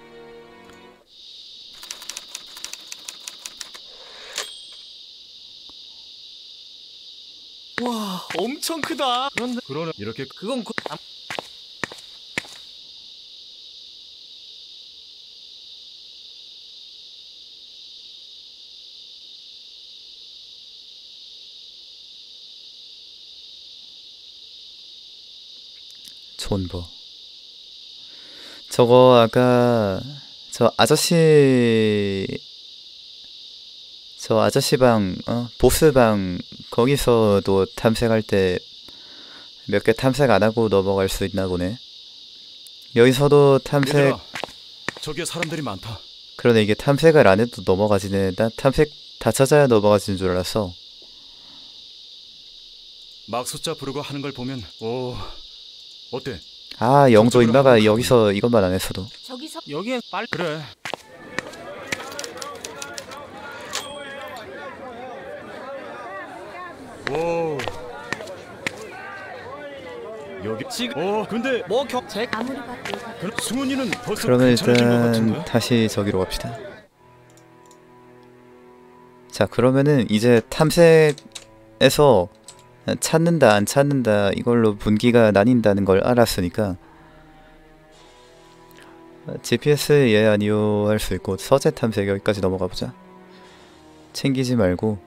[SPEAKER 14] 와, 엄청 크다.
[SPEAKER 13] 그러네. 이렇게
[SPEAKER 16] 그건
[SPEAKER 1] 존버. 저거 아까 저 아저씨 방 보스 방 거기서도 탐색할 때 몇 개 탐색 안 하고 넘어갈 수 있나 보네. 여기서도 탐색.
[SPEAKER 13] 얘들아, 저기에 사람들이 많다.
[SPEAKER 1] 그러네. 이게 탐색을 안 해도 넘어가지네. 난 탐색 다 찾아야 넘어가지는 줄 알았어.
[SPEAKER 13] 막 숫자 부르고 하는 걸 보면 어때?
[SPEAKER 1] 아, 영조 인마가 여기서 이것만 안 했어도.
[SPEAKER 17] 저기서
[SPEAKER 16] 여기엔 빨리
[SPEAKER 13] 그래. 오. 여기 지금 근데
[SPEAKER 16] 뭐 격책
[SPEAKER 17] 아무리 봐도
[SPEAKER 13] 승훈이는 벌써
[SPEAKER 1] 그러면
[SPEAKER 13] 괜찮아진 것
[SPEAKER 1] 일단
[SPEAKER 13] 같은데?
[SPEAKER 1] 다시 저기로 갑시다. 자, 그러면은 이제 탐색에서 찾는다 안 찾는다 이걸로 분기가 나뉜다는 걸 알았으니까 GPS 예 아니요 할 수 있고 서재 탐색 여기까지 넘어가 보자. 챙기지 말고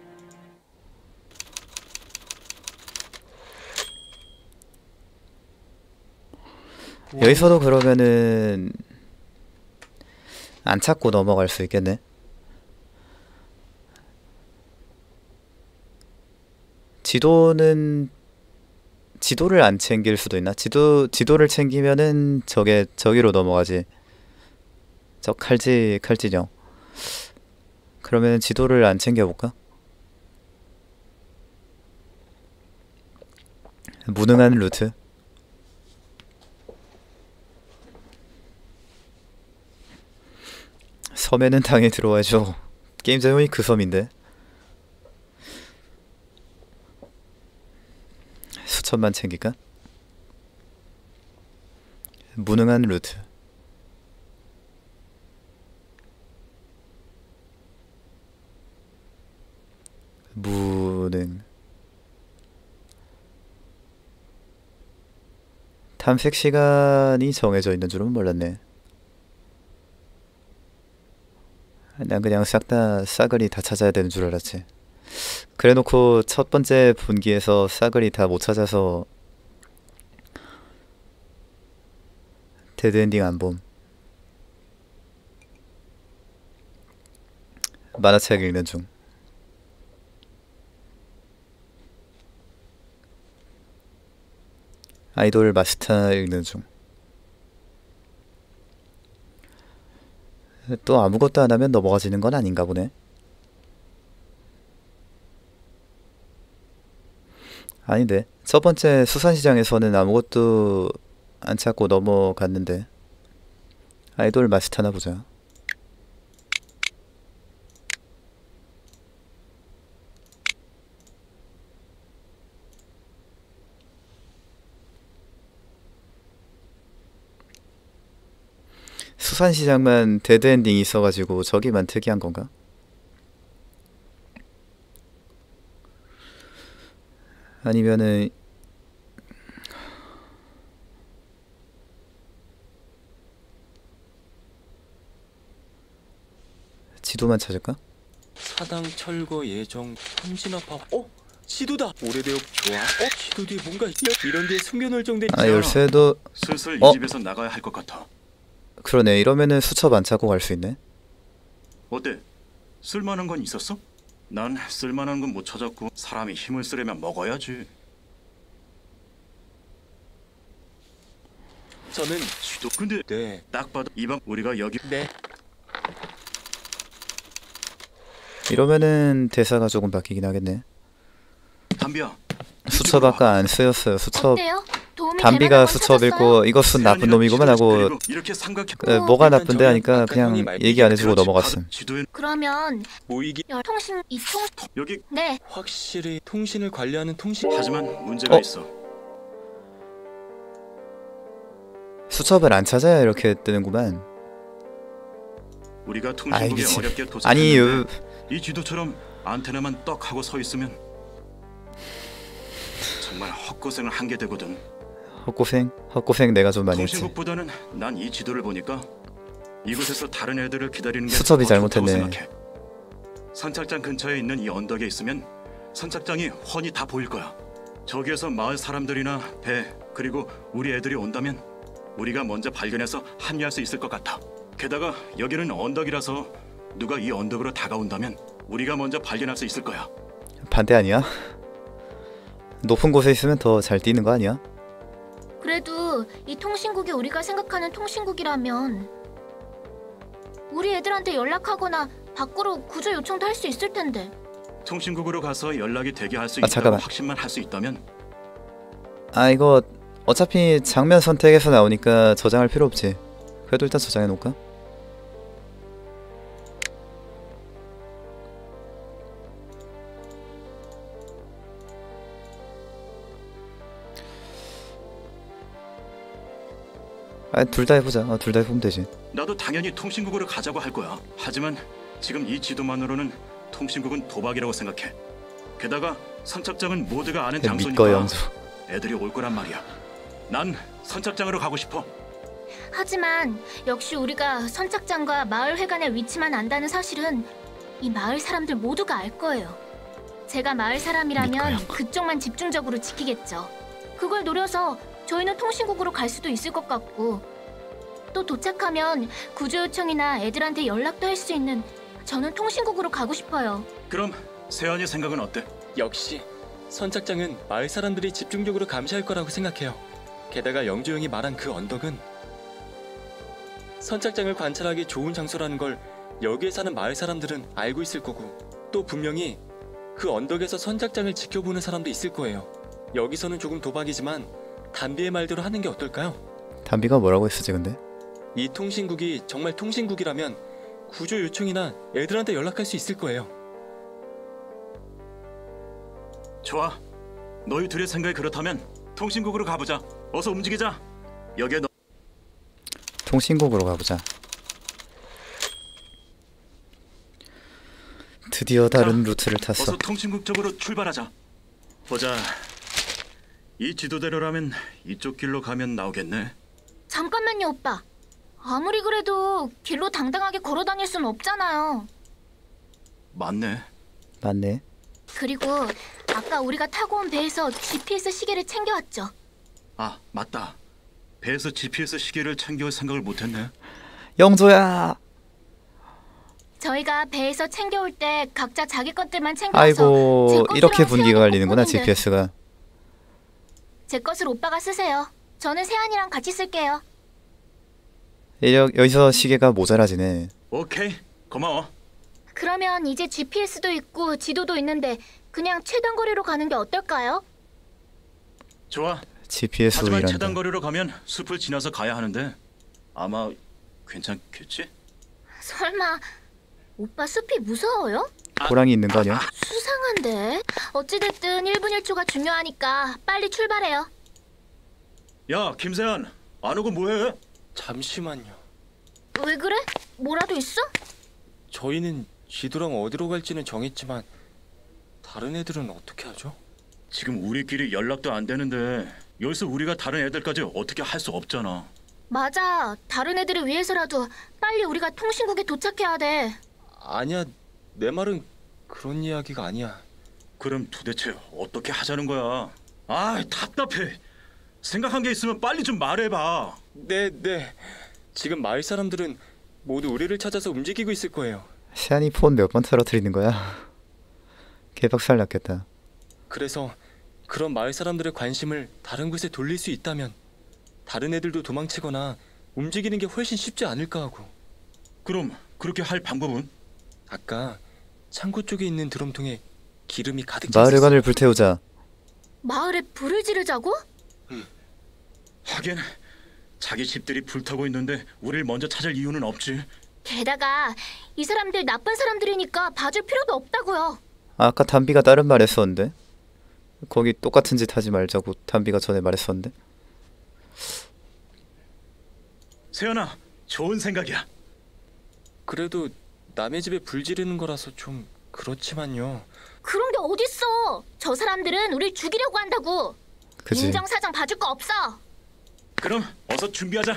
[SPEAKER 1] 여기서도 그러면은 안 찾고 넘어갈 수 있겠네. 지도를 안 챙길 수도 있나? 지도를 챙기면은 저기로 넘어가지. 저 칼진영. 그러면 지도를 안 챙겨볼까? 무능한 루트. 섬에는 당연히 들어와야죠. 게임 제목이 그 섬인데. 수천만 챙길까? 무능한 루트. 무능. 탐색 시간이 정해져 있는 줄은 몰랐네. 난 그냥 싹 다 싸그리 다 찾아야 되는 줄 알았지. 그래놓고 첫 번째 분기에서 싸그리 다 못 찾아서 데드엔딩 안 봄. 만화책 읽는 중. 아이돌 마스터 읽는 중. 또 아무것도 안 하면 넘어가지는 건 아닌가 보네. 아닌데 첫 번째 수산시장에서는 아무것도 안 찾고 넘어갔는데. 아이돌 마스터나 보자. 수산시장만 데드엔딩이 있어가지고 저기만 특이한 건가? 아니면은 지도만 찾을까?
[SPEAKER 15] 사당 철거 예정 통신업화. 지도다. 오래되어 좋아. 지도 뒤에 뭔가 이런 데에 숨겨놓을 정도.
[SPEAKER 1] 아 열쇠도
[SPEAKER 6] 슬슬 이 집에서 나가야 할 것 같아.
[SPEAKER 1] 그러네. 이러면은 수첩 안 찾고 갈 수 있네.
[SPEAKER 6] 어때? 쓸만한 건 있었어? 난 쓸만한 건 못 찾았고 사람이 힘을 쓰려면 먹어야지.
[SPEAKER 15] 저는
[SPEAKER 6] 지도 근데
[SPEAKER 15] 네.
[SPEAKER 6] 딱 봐도 이방 우리가 여기
[SPEAKER 15] 네.
[SPEAKER 1] 이러면은 대사가 조금 바뀌긴 하겠네.
[SPEAKER 6] 담비야.
[SPEAKER 1] 수첩 아까 안 쓰였어요. 수첩.
[SPEAKER 4] 어때요? 도움이 될
[SPEAKER 1] 담비가
[SPEAKER 4] 만한 건
[SPEAKER 1] 수첩
[SPEAKER 4] 찾았어요?
[SPEAKER 1] 읽고 이것은 나쁜 놈이구만 하고
[SPEAKER 6] 이렇게 삼각
[SPEAKER 1] 뭐가 나쁜데 하니까 그냥 얘기 안 해주고 넘어갔음.
[SPEAKER 4] 그러면
[SPEAKER 15] 모이기
[SPEAKER 4] 통신 이통
[SPEAKER 6] 여기
[SPEAKER 4] 네.
[SPEAKER 15] 확실히 통신을 관리하는 통신.
[SPEAKER 6] 하지만 문제가 있어.
[SPEAKER 1] 수첩을 안 찾아야 이렇게 뜨는구만.
[SPEAKER 6] 우리가
[SPEAKER 1] 아이,
[SPEAKER 6] 통신국에
[SPEAKER 1] 미친.
[SPEAKER 6] 어렵게
[SPEAKER 1] 아니,
[SPEAKER 6] 도착했는데 이 지도처럼 안테나만 떡 하고 서 있으면 정말 헛고생을 한 게 되거든.
[SPEAKER 1] 헛고생 내가 좀 많이 했지.
[SPEAKER 6] 통신국보다는 난 이 지도를 보니까 이곳에서 다른 애들을 기다리는 게
[SPEAKER 1] 수첩이
[SPEAKER 6] 더 좋다고
[SPEAKER 1] 잘못했네.
[SPEAKER 6] 생각해. 선착장 근처에 있는 이 언덕에 있으면 선착장이 훤히 다 보일 거야. 저기에서 마을 사람들이나 배 그리고 우리 애들이 온다면 우리가 먼저 발견해서 합류할 수 있을 것 같아. 게다가 여기는 언덕이라서 누가 이 언덕으로 다가온다면 우리가 먼저 발견할 수 있을 거야.
[SPEAKER 1] 반대 아니야? 높은 곳에 있으면 더 잘 뛰는 거 아니야?
[SPEAKER 4] 그래도 이 통신국이 우리가 생각하는 통신국이라면 우리 애들한테 연락하거나 밖으로 구조 요청도 할 수 있을 텐데.
[SPEAKER 6] 통신국으로 가서 연락이 되게 할 수
[SPEAKER 1] 아,
[SPEAKER 6] 있다고
[SPEAKER 1] 잠깐만.
[SPEAKER 6] 확신만 할 수 있다면
[SPEAKER 1] 아 이거 어차피 장면 선택에서 나오니까 저장할 필요 없지. 그래도 일단 저장해 놓을까? 아 둘 다 해보자. 둘 다 해보면 되지.
[SPEAKER 6] 나도 당연히 통신국으로 가자고 할 거야. 하지만 지금 이 지도만으로는 통신국은 도박이라고 생각해. 게다가 선착장은 모두가 아는
[SPEAKER 1] 믿고
[SPEAKER 6] 장소니까
[SPEAKER 1] 영수.
[SPEAKER 6] 애들이 올 거란 말이야. 난 선착장으로 가고 싶어.
[SPEAKER 4] 하지만 역시 우리가 선착장과 마을 회관의 위치만 안다는 사실은 이 마을 사람들 모두가 알 거예요. 제가 마을 사람이라면 그쪽만 집중적으로 지키겠죠. 그걸 노려서 저희는 통신국으로 갈 수도 있을 것 같고 또 도착하면 구조 요청이나 애들한테 연락도 할 수 있는 저는 통신국으로 가고 싶어요.
[SPEAKER 6] 그럼 세연이 생각은 어때?
[SPEAKER 15] 역시 선착장은 마을 사람들이 집중적으로 감시할 거라고 생각해요. 게다가 영주 형이 말한 그 언덕은 선착장을 관찰하기 좋은 장소라는 걸 여기에 사는 마을 사람들은 알고 있을 거고 또 분명히 그 언덕에서 선착장을 지켜보는 사람도 있을 거예요. 여기서는 조금 도박이지만 담비의 말대로 하는 게 어떨까요?
[SPEAKER 1] 담비가 뭐라고 했었지 근데?
[SPEAKER 15] 이 통신국이 정말 통신국이라면 구조 요청이나 애들한테 연락할 수 있을 거예요.
[SPEAKER 6] 좋아. 너희 둘의 생각이 그렇다면 통신국으로 가보자. 어서 움직이자. 여기에 너...
[SPEAKER 1] 통신국으로 가보자. 드디어 다른 루트를 탔어.
[SPEAKER 6] 어서 통신국 쪽으로 출발하자. 보자. 이 지도대로라면 이쪽 길로 가면 나오겠네.
[SPEAKER 4] 잠깐만요, 오빠. 아무리 그래도 길로 당당하게 걸어 다닐 순 없잖아요.
[SPEAKER 6] 맞네.
[SPEAKER 1] 맞네.
[SPEAKER 4] 그리고 아까 우리가 타고 온 배에서 GPS 시계를 챙겨왔죠.
[SPEAKER 6] 아, 맞다. 배에서 GPS 시계를 챙겨올 생각을 못했네.
[SPEAKER 1] 영조야.
[SPEAKER 4] 저희가 배에서 챙겨올 때 각자 자기 것들만 챙겨서
[SPEAKER 1] 아이고 이렇게 분위기가 갈리는구나 GPS가.
[SPEAKER 4] 제 것을 오빠가 쓰세요. 저는 세안이랑 같이 쓸게요.
[SPEAKER 1] 여기서 시계가 모자라지네.
[SPEAKER 6] 오케이, 고마워.
[SPEAKER 4] 그러면 이제 GPS도 있고 지도도 있는데 그냥 최단 거리로 가는 게 어떨까요?
[SPEAKER 6] 좋아.
[SPEAKER 1] GPS로
[SPEAKER 6] 하지만
[SPEAKER 1] 일한다.
[SPEAKER 6] 최단 거리로 가면 숲을 지나서 가야 하는데 아마 괜찮겠지?
[SPEAKER 4] 설마 오빠 숲이 무서워요?
[SPEAKER 1] 호랑이 있는 거 아니야?
[SPEAKER 4] 수상한데. 어찌됐든 1분 1초가 중요하니까 빨리 출발해요.
[SPEAKER 6] 야, 김세한, 안 오고 뭐해?
[SPEAKER 15] 잠시만요.
[SPEAKER 4] 왜 그래? 뭐라도 있어?
[SPEAKER 15] 저희는 지도랑 어디로 갈지는 정했지만 다른 애들은 어떻게 하죠?
[SPEAKER 6] 지금 우리끼리 연락도 안 되는데 여기서 우리가 다른 애들까지 어떻게 할 수 없잖아.
[SPEAKER 4] 맞아. 다른 애들을 위해서라도 빨리 우리가 통신국에 도착해야 돼.
[SPEAKER 15] 아니야, 내 말은 그런 이야기가 아니야.
[SPEAKER 6] 그럼 도대체 어떻게 하자는 거야? 아, 답답해. 생각한 게 있으면 빨리 좀 말해봐.
[SPEAKER 15] 네. 지금 마을 사람들은 모두 우리를 찾아서 움직이고 있을 거예요.
[SPEAKER 1] 세안이 폰 몇 번 떨어뜨리는 거야? 개박살 났겠다.
[SPEAKER 15] 그래서 그런 마을 사람들의 관심을 다른 곳에 돌릴 수 있다면 다른 애들도 도망치거나 움직이는 게 훨씬 쉽지 않을까 하고.
[SPEAKER 6] 그럼 그렇게 할 방법은?
[SPEAKER 15] 아까 창고 쪽에 있는 드럼통에 기름이 가득
[SPEAKER 1] 마을회관을 불태우자.
[SPEAKER 4] 마을에 불을 지르자고?
[SPEAKER 6] 하긴 자기 집들이 불타고 있는데 우릴 먼저 찾을 이유는 없지.
[SPEAKER 4] 게다가 이 사람들 나쁜 사람들이니까 봐줄 필요도 없다고요.
[SPEAKER 1] 아까 담비가 다른 말 했었는데? 거기 똑같은 짓 하지 말자고 담비가 전에 말했었는데?
[SPEAKER 6] 세연아, 좋은 생각이야.
[SPEAKER 15] 그래도 남의 집에 불 지르는 거라서 좀 그렇지만요.
[SPEAKER 4] 그런 게 어딨어. 저 사람들은 우릴 죽이려고 한다고.
[SPEAKER 1] 그치.
[SPEAKER 4] 인정사정 봐줄 거 없어.
[SPEAKER 6] 그럼 어서 준비하자.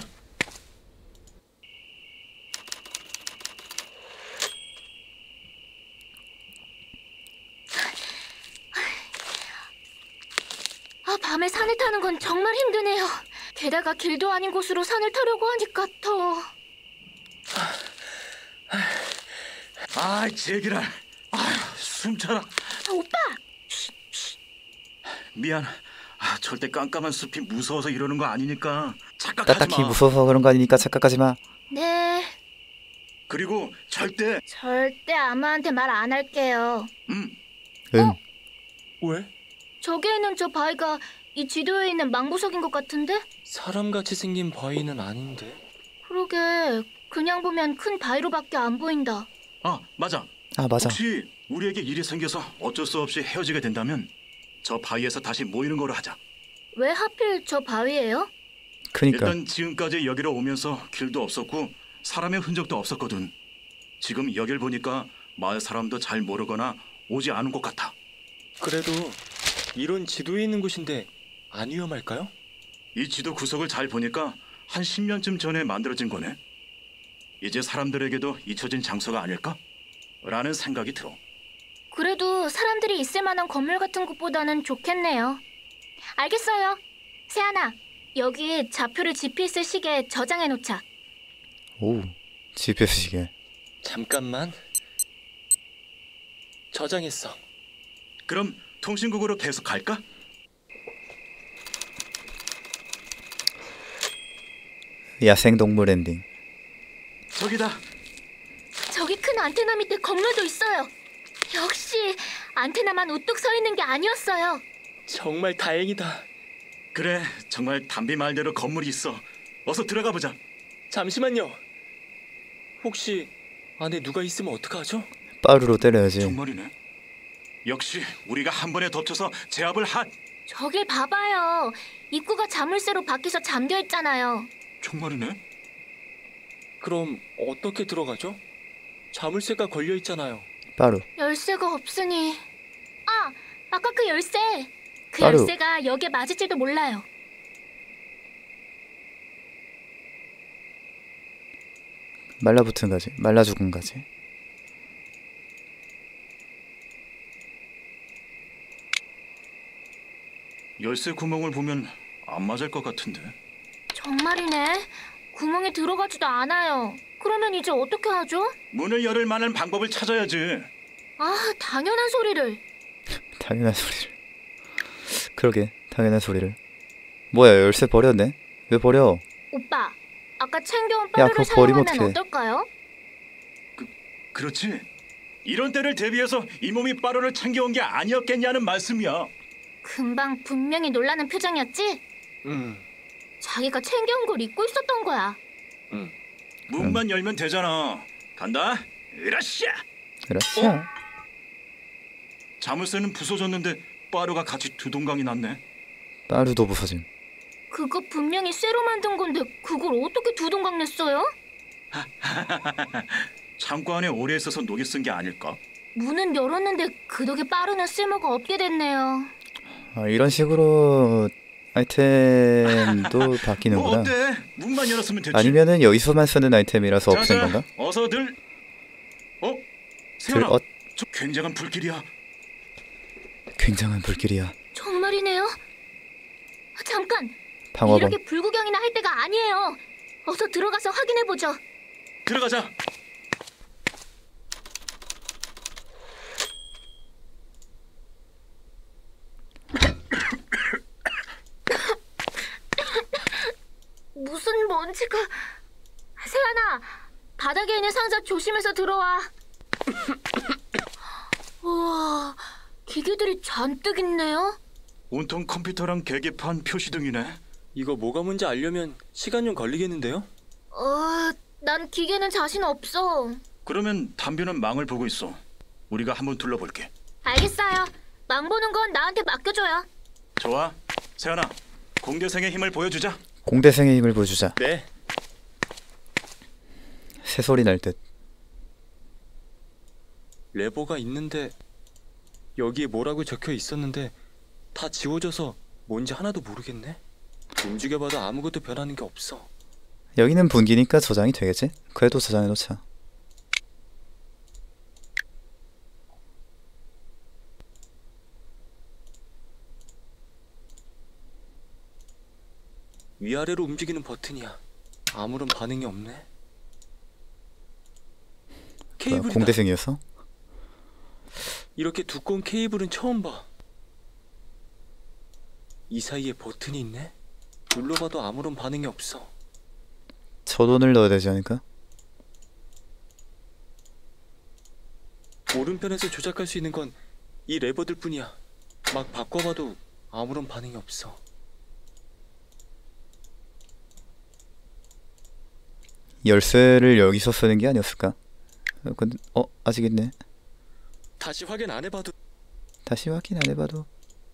[SPEAKER 4] 밤에 산을 타는 건 정말 힘드네요. 게다가 길도 아닌 곳으로 산을 타려고 하니까 더...
[SPEAKER 6] 아, 제기랄. 숨차라.
[SPEAKER 4] 오빠!
[SPEAKER 6] 미안. 절대 깜깜한 숲이 무서워서 이러는 거 아니니까 착각하지
[SPEAKER 1] 딱히
[SPEAKER 6] 마.
[SPEAKER 1] 무서워서 그런 거 아니니까 착각하지 마.
[SPEAKER 4] 네.
[SPEAKER 6] 그리고 절대
[SPEAKER 4] 아무한테 말 안 할게요.
[SPEAKER 1] 응.
[SPEAKER 15] 왜?
[SPEAKER 4] 저기에 있는 저 바위가 이 지도에 있는 망부석인 것 같은데?
[SPEAKER 15] 사람같이 생긴 바위는 아닌데.
[SPEAKER 4] 그러게, 그냥 보면 큰 바위로밖에 안 보인다.
[SPEAKER 6] 맞아.
[SPEAKER 1] 맞아.
[SPEAKER 6] 혹시 우리에게 일이 생겨서 어쩔 수 없이 헤어지게 된다면 저 바위에서 다시 모이는 거로 하자.
[SPEAKER 4] 왜 하필 저 바위예요?
[SPEAKER 1] 그니까.
[SPEAKER 6] 일단 지금까지 여기로 오면서 길도 없었고 사람의 흔적도 없었거든. 지금 여길 보니까 마을 사람도 잘 모르거나 오지 않은 것 같아.
[SPEAKER 15] 그래도 이런 지도에 있는 곳인데 안 위험할까요?
[SPEAKER 6] 이 지도 구석을 잘 보니까 한 10년쯤 전에 만들어진 거네. 이제 사람들에게도 잊혀진 장소가 아닐까? 라는 생각이 들어.
[SPEAKER 4] 그래도 사람들이 있을 만한 건물 같은 곳보다는 좋겠네요. 알겠어요. 세안아, 여기 좌표를 GPS 시계에 저장해 놓자.
[SPEAKER 1] 오, GPS 시계.
[SPEAKER 15] 잠깐만. 저장했어.
[SPEAKER 6] 그럼 통신국으로 계속 갈까?
[SPEAKER 1] 야생동물 엔딩.
[SPEAKER 6] 저기다.
[SPEAKER 4] 저기 큰 안테나 밑에 건물도 있어요. 역시 안테나만 우뚝 서 있는 게 아니었어요.
[SPEAKER 15] 정말 다행이다.
[SPEAKER 6] 그래, 정말 담비 말대로 건물이 있어. 어서 들어가 보자.
[SPEAKER 15] 잠시만요. 혹시 안에 누가 있으면 어떡하죠?
[SPEAKER 1] 빠루로 때려야지.
[SPEAKER 6] 정말이네. 역시 우리가 한 번에 덮쳐서 제압을
[SPEAKER 4] 저길 봐봐요. 입구가 자물쇠로 밖에서 잠겨 있잖아요.
[SPEAKER 6] 정말이네.
[SPEAKER 15] 그럼 어떻게 들어가죠? 자물쇠가 걸려 있잖아요.
[SPEAKER 1] 빠루.
[SPEAKER 4] 열쇠가 없으니... 아까 그 열쇠! 그
[SPEAKER 1] 따로.
[SPEAKER 4] 열쇠가 여기에 맞을지도 몰라요.
[SPEAKER 1] 말라붙은 가지, 말라 죽은 가지.
[SPEAKER 14] 열쇠 구멍을 보면 안 맞을 것 같은데.
[SPEAKER 4] 정말이네. 구멍에 들어가지도 않아요. 그러면 이제 어떻게 하죠?
[SPEAKER 14] 문을 열을 만한 방법을 찾아야지.
[SPEAKER 4] 아, 당연한 소리를.
[SPEAKER 1] 당연한 소리를. 그러게, 당연한 소리를. 뭐야, 열쇠 버렸네? 왜 버려?
[SPEAKER 4] 오빠, 아까 챙겨온
[SPEAKER 1] 야,
[SPEAKER 4] 빠루를
[SPEAKER 1] 그거 버리면
[SPEAKER 4] 사용하면
[SPEAKER 1] 어떡해.
[SPEAKER 4] 어떨까요?
[SPEAKER 14] 그렇지. 이런 때를 대비해서 이 몸이 빠루를 챙겨온 게 아니었겠냐는 말씀이야.
[SPEAKER 4] 금방 분명히 놀라는 표정이었지? 자기가 챙겨온 걸 잊고 있었던 거야.
[SPEAKER 14] 문만 열면 되잖아. 간다. 으라쌰.
[SPEAKER 1] 그렇죠.
[SPEAKER 14] 자물쇠는 부서졌는데 빠루가 같이 두동강이 났네.
[SPEAKER 1] 빠루도 부서짐.
[SPEAKER 4] 그거 분명히 쇠로 만든 건데 그걸 어떻게 두동강 냈어요?
[SPEAKER 14] 창고 안에 오래 있어서 녹이 쓴 게 아닐까?
[SPEAKER 4] 문은 열었는데 그 덕에 빠루는 쓸모가 없게 됐네요.
[SPEAKER 1] 아, 이런 식으로 아이템도 바뀌는구나.
[SPEAKER 14] 어때? 문만 열었으면 됐지.
[SPEAKER 1] 아니면은 여기서만 쓰는 아이템이라서 없앤 건가?
[SPEAKER 14] 어서들. 세연아,
[SPEAKER 1] 들-
[SPEAKER 14] 저 굉장한 불길이야.
[SPEAKER 1] 굉장한 불길이야.
[SPEAKER 4] 정말이네요. 잠깐.
[SPEAKER 1] 방어범.
[SPEAKER 4] 이렇게 불구경이나 할 때가 아니에요. 어서 들어가서 확인해 보죠.
[SPEAKER 14] 들어가자.
[SPEAKER 4] 무슨 먼지가... 세연아, 바닥에 있는 상자 조심해서 들어와. 우와, 기계들이 잔뜩 있네요.
[SPEAKER 14] 온통 컴퓨터랑 계기판 표시등이네.
[SPEAKER 15] 이거 뭐가 뭔지 알려면 시간 좀 걸리겠는데요?
[SPEAKER 4] 난 기계는 자신 없어.
[SPEAKER 14] 그러면 담비는 망을 보고 있어. 우리가 한번 둘러볼게.
[SPEAKER 4] 알겠어요. 망 보는 건 나한테 맡겨줘요.
[SPEAKER 14] 좋아. 세연아, 공대생의 힘을 보여주자.
[SPEAKER 1] 공대생의 힘을 보여주자.
[SPEAKER 15] 네.
[SPEAKER 1] 새소리 날 듯.
[SPEAKER 15] 레버가 있는데 여기에 뭐라고 적혀 있었는데 다 지워져서 뭔지 하나도 모르겠네. 움직여봐도 아무것도 변하는 게 없어.
[SPEAKER 1] 여기는 분기니까 저장이 되겠지? 그래도 저장해놓자.
[SPEAKER 15] 위아래로 움직이는 버튼이야. 아무런 반응이 없네.
[SPEAKER 1] 뭐야,
[SPEAKER 15] 케이블이다.
[SPEAKER 1] 공대생이었어?
[SPEAKER 15] 이렇게 두꺼운 케이블은 처음 봐. 이 사이에 버튼이 있네. 눌러봐도 아무런 반응이 없어.
[SPEAKER 1] 전원을 넣어야 되지 않을까?
[SPEAKER 15] 오른편에서 조작할 수 있는 건 이 레버들 뿐이야. 막 바꿔봐도 아무런 반응이 없어.
[SPEAKER 1] 열쇠를 여기서 쓰는 게 아니었을까? 근데 아직 있네.
[SPEAKER 15] 다시 확인 안 해봐도.
[SPEAKER 1] 다시 확인 안 해봐도.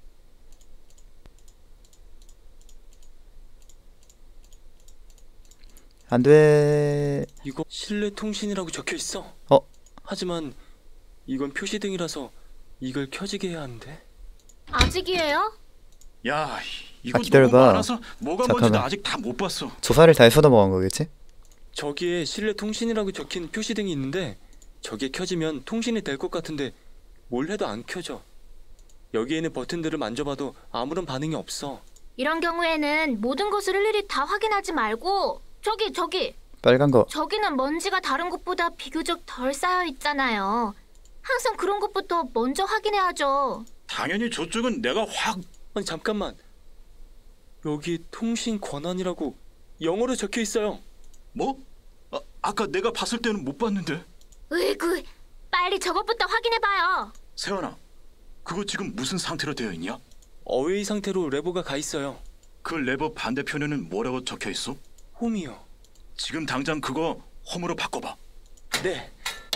[SPEAKER 1] 안 돼.
[SPEAKER 15] 이거 실내 통신이라고 적혀 있어. 하지만 이건 표시등이라서 이걸 켜지게 해야 하는데.
[SPEAKER 4] 아직이에요?
[SPEAKER 14] 야, 이거
[SPEAKER 1] 기다려봐.
[SPEAKER 14] 너무 많아서 뭐가 뭔지
[SPEAKER 1] 잠깐만.
[SPEAKER 14] 나 아직 다 못 봤어.
[SPEAKER 1] 조사를 다 해서 넘어간 거겠지?
[SPEAKER 15] 저기에 실내 통신이라고 적힌 표시등이 있는데 저게 켜지면 통신이 될 것 같은데 뭘 해도 안 켜져. 여기에 있는 버튼들을 만져봐도 아무런 반응이 없어.
[SPEAKER 4] 이런 경우에는 모든 것을 일일이 다 확인하지 말고 저기
[SPEAKER 1] 빨간 거.
[SPEAKER 4] 저기는 먼지가 다른 곳보다 비교적 덜 쌓여 있잖아요. 항상 그런 것부터 먼저 확인해야죠.
[SPEAKER 14] 당연히 저쪽은 내가 확...
[SPEAKER 15] 아니 잠깐만. 여기 통신 권한이라고 영어로 적혀 있어요.
[SPEAKER 14] 뭐? 아까 내가 봤을 때는 못 봤는데.
[SPEAKER 4] 으이구, 빨리 저것부터 확인해봐요.
[SPEAKER 14] 세연아, 그거 지금 무슨 상태로 되어 있냐?
[SPEAKER 15] 어웨이 상태로 레버가 가 있어요.
[SPEAKER 14] 그 레버 반대편에는 뭐라고 적혀 있어?
[SPEAKER 15] 홈이요.
[SPEAKER 14] 지금 당장 그거 홈으로 바꿔봐.
[SPEAKER 15] 네.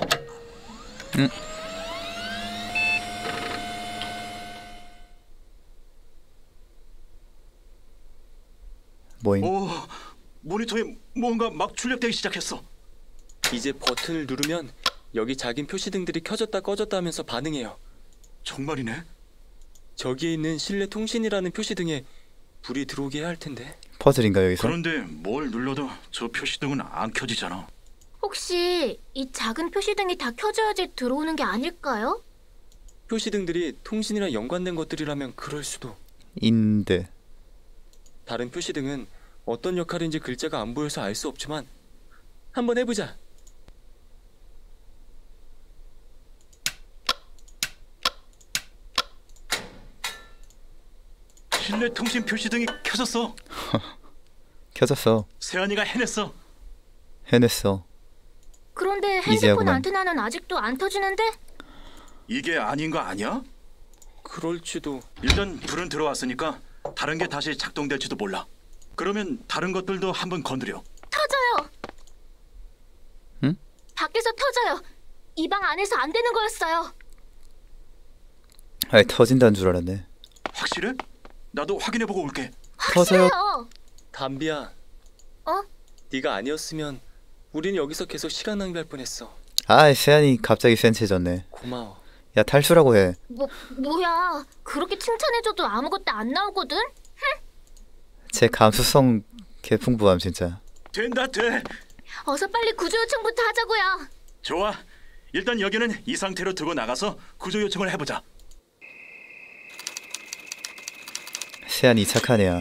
[SPEAKER 1] 뭐임?
[SPEAKER 14] 오, 모니터에 뭔가 막 출력되기 시작했어.
[SPEAKER 15] 이제 버튼을 누르면 여기 작은 표시등들이 켜졌다 꺼졌다 하면서 반응해요.
[SPEAKER 14] 정말이네.
[SPEAKER 15] 저기에 있는 실내 통신이라는 표시 등에 불이 들어오게 해야 할 텐데.
[SPEAKER 1] 퍼즐인가 여기서?
[SPEAKER 6] 그런데 뭘 눌러도 저 표시등은 안 켜지잖아.
[SPEAKER 4] 혹시 이 작은 표시등이 다 켜져야지 들어오는 게 아닐까요?
[SPEAKER 15] 표시등들이 통신이랑 연관된 것들이라면 그럴 수도.
[SPEAKER 1] 인데.
[SPEAKER 15] 다른 표시등은 어떤 역할인지 글자가 안 보여서 알 수 없지만 한번 해보자.
[SPEAKER 6] 실내 통신 표시등이 켜졌어.
[SPEAKER 1] 켜졌어.
[SPEAKER 6] 세안이가 해냈어.
[SPEAKER 1] 해냈어.
[SPEAKER 4] 그런데
[SPEAKER 1] 이제
[SPEAKER 4] 핸드폰
[SPEAKER 1] 하구만.
[SPEAKER 4] 안테나는 아직도 안 터지는데?
[SPEAKER 6] 이게 아닌 거 아니야?
[SPEAKER 15] 그럴지도.
[SPEAKER 6] 일단 불은 들어왔으니까 다른 게 다시 작동될지도 몰라. 그러면 다른 것들도 한번 건드려.
[SPEAKER 4] 터져요.
[SPEAKER 1] 응?
[SPEAKER 4] 밖에서 터져요. 이 방 안에서 안 되는 거였어요.
[SPEAKER 1] 아니 터진다는 줄 알았네.
[SPEAKER 6] 확실해? 나도 확인해보고 올게.
[SPEAKER 1] 터져요.
[SPEAKER 15] 담비야.
[SPEAKER 4] 어?
[SPEAKER 15] 네가 아니었으면 우리는 여기서 계속 시간 낭비할 뻔했어.
[SPEAKER 1] 아 세안이 갑자기 센치해졌네.
[SPEAKER 15] 고마워.
[SPEAKER 1] 야 탈수라고 해.
[SPEAKER 4] 뭐야? 그렇게 칭찬해줘도 아무것도 안 나오거든?
[SPEAKER 1] 제 감수성 개풍부함 진짜.
[SPEAKER 6] 된다 돼.
[SPEAKER 4] 어서 빨리 구조 요청부터 하자고요.
[SPEAKER 6] 좋아. 일단 여기는 이 상태로 두고 나가서 구조 요청을 해보자.
[SPEAKER 1] 세안이 착한 애야.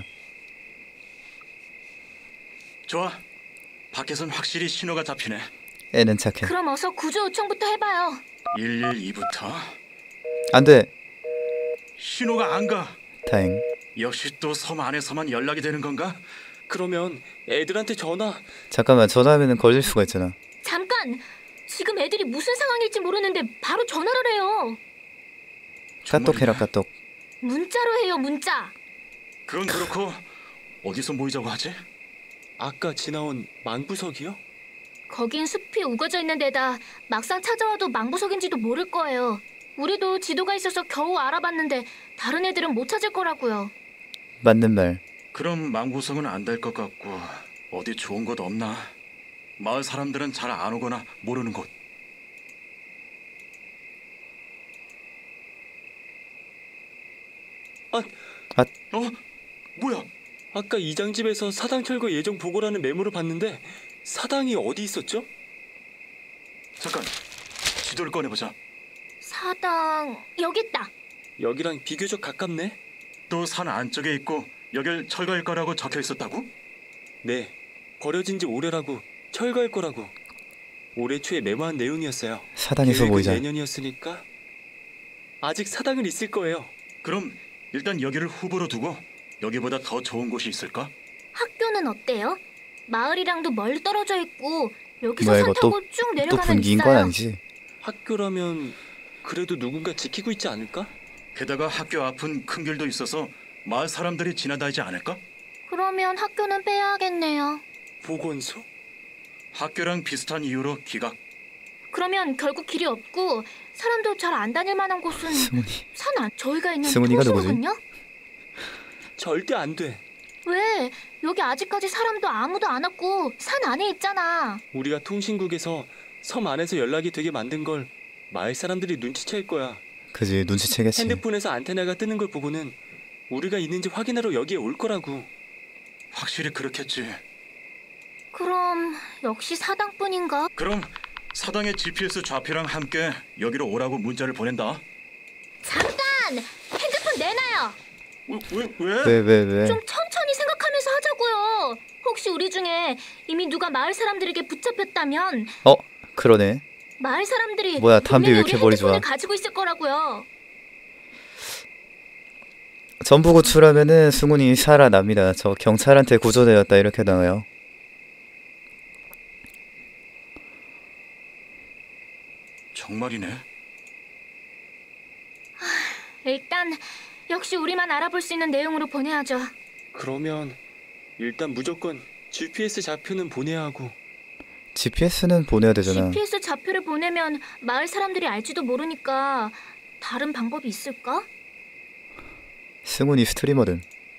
[SPEAKER 6] 좋아. 밖에선 확실히 신호가 잡히네.
[SPEAKER 1] 애는 착해.
[SPEAKER 4] 그럼 어서 구조 요청부터 해봐요.
[SPEAKER 6] 112부터.
[SPEAKER 1] 안돼.
[SPEAKER 6] 신호가 안 가.
[SPEAKER 1] 다행.
[SPEAKER 6] 역시 또 섬 안에서만 연락이 되는 건가?
[SPEAKER 15] 그러면 애들한테 전화.
[SPEAKER 1] 잠깐만 전화하면은 걸릴 수가 있잖아.
[SPEAKER 4] 잠깐! 지금 애들이 무슨 상황일지 모르는데 바로 전화를 해요.
[SPEAKER 1] 까똑해라 까똑.
[SPEAKER 4] 문자로 해요, 문자.
[SPEAKER 6] 그건 그렇고 어디서 모이자고 하지?
[SPEAKER 15] 아까 지나온 망부석이요?
[SPEAKER 4] 거긴 숲이 우거져 있는 데다 막상 찾아와도 망부석인지도 모를 거예요. 우리도 지도가 있어서 겨우 알아봤는데 다른 애들은 못 찾을 거라고요.
[SPEAKER 1] 맞는 말.
[SPEAKER 6] 그럼 망부석은 안 될 것 같고 어디 좋은 곳 없나? 마을 사람들은 잘 안 오거나 모르는 곳. 뭐야?
[SPEAKER 15] 아까 이장집에서 사당 철거 예정 보고라는 메모를 봤는데 사당이 어디 있었죠?
[SPEAKER 6] 잠깐 지도를 꺼내보자.
[SPEAKER 4] 사당... 여기 있다.
[SPEAKER 15] 여기랑 비교적 가깝네.
[SPEAKER 6] 또 산 안쪽에 있고 여길 철거할 거라고 적혀 있었다고?
[SPEAKER 15] 네, 버려진 지 오래라고 철거할 거라고 올해 초에 메모한 내용이었어요.
[SPEAKER 1] 사당에서
[SPEAKER 15] 계획은
[SPEAKER 1] 모이자.
[SPEAKER 15] 내년이었으니까 아직 사당은 있을 거예요.
[SPEAKER 6] 그럼 일단 여기를 후보로 두고 여기보다 더 좋은 곳이 있을까?
[SPEAKER 4] 학교는 어때요? 마을이랑도 멀리 떨어져 있고 여기서
[SPEAKER 1] 뭐야
[SPEAKER 4] 산
[SPEAKER 1] 이거
[SPEAKER 4] 타고
[SPEAKER 1] 또
[SPEAKER 4] 쭉 내려가면
[SPEAKER 1] 분기인 건
[SPEAKER 4] 있어요.
[SPEAKER 1] 아니지?
[SPEAKER 15] 학교라면 그래도 누군가 지키고 있지 않을까?
[SPEAKER 6] 게다가 학교 앞은 큰 길도 있어서 마을 사람들이 지나다니지 않을까?
[SPEAKER 4] 그러면 학교는 빼야겠네요.
[SPEAKER 15] 보건소?
[SPEAKER 6] 학교랑 비슷한 이유로 기각.
[SPEAKER 4] 그러면 결국 길이 없고 사람도 잘 안 다닐 만한 곳은 산 안... 저희가 있는
[SPEAKER 1] 승훈이가 누구지?
[SPEAKER 4] 토시거든요?
[SPEAKER 15] 절대 안 돼.
[SPEAKER 4] 왜? 여기 아직까지 사람도 아무도 안 왔고 산 안에 있잖아.
[SPEAKER 15] 우리가 통신국에서 섬 안에서 연락이 되게 만든 걸 마을 사람들이 눈치챌 거야.
[SPEAKER 1] 그지 눈치채겠지.
[SPEAKER 15] 핸드폰에서 안테나가 뜨는 걸 보고는 우리가 있는지 확인하러 여기에 올 거라고.
[SPEAKER 6] 확실히 그렇겠지.
[SPEAKER 4] 그럼 역시 사당뿐인가?
[SPEAKER 6] 그럼 사당의 GPS 좌표랑 함께 여기로 오라고 문자를 보낸다.
[SPEAKER 4] 잠깐! 핸드폰 내놔요.
[SPEAKER 1] 왜?
[SPEAKER 4] 좀 천천히 생각하면서 하자고요. 혹시 우리 중에 이미 누가 마을 사람들에게 붙잡혔다면
[SPEAKER 1] 그러네.
[SPEAKER 4] 마을 사람들이
[SPEAKER 1] 뭐야, 담비 왜
[SPEAKER 4] 분명히
[SPEAKER 1] 이렇게
[SPEAKER 4] 우리
[SPEAKER 1] 머리 좋아?
[SPEAKER 4] 핸드폰을 가지고 있을 거라고요.
[SPEAKER 1] 전부 구출하면은 승훈이 살아납니다. 저 경찰한테 구조되었다 이렇게 나와요.
[SPEAKER 6] 정말이네.
[SPEAKER 4] 일단 역시 우리만 알아볼 수 있는 내용으로 보내야죠.
[SPEAKER 15] 그러면 일단 무조건 GPS 좌표는 보내야 하고.
[SPEAKER 1] GPS는 보내야 되잖아.
[SPEAKER 4] GPS 좌표를 보내면 마을 사람들이 알지도 모르니까 다른 방법이 있을까?
[SPEAKER 1] 승훈이 스트리머든.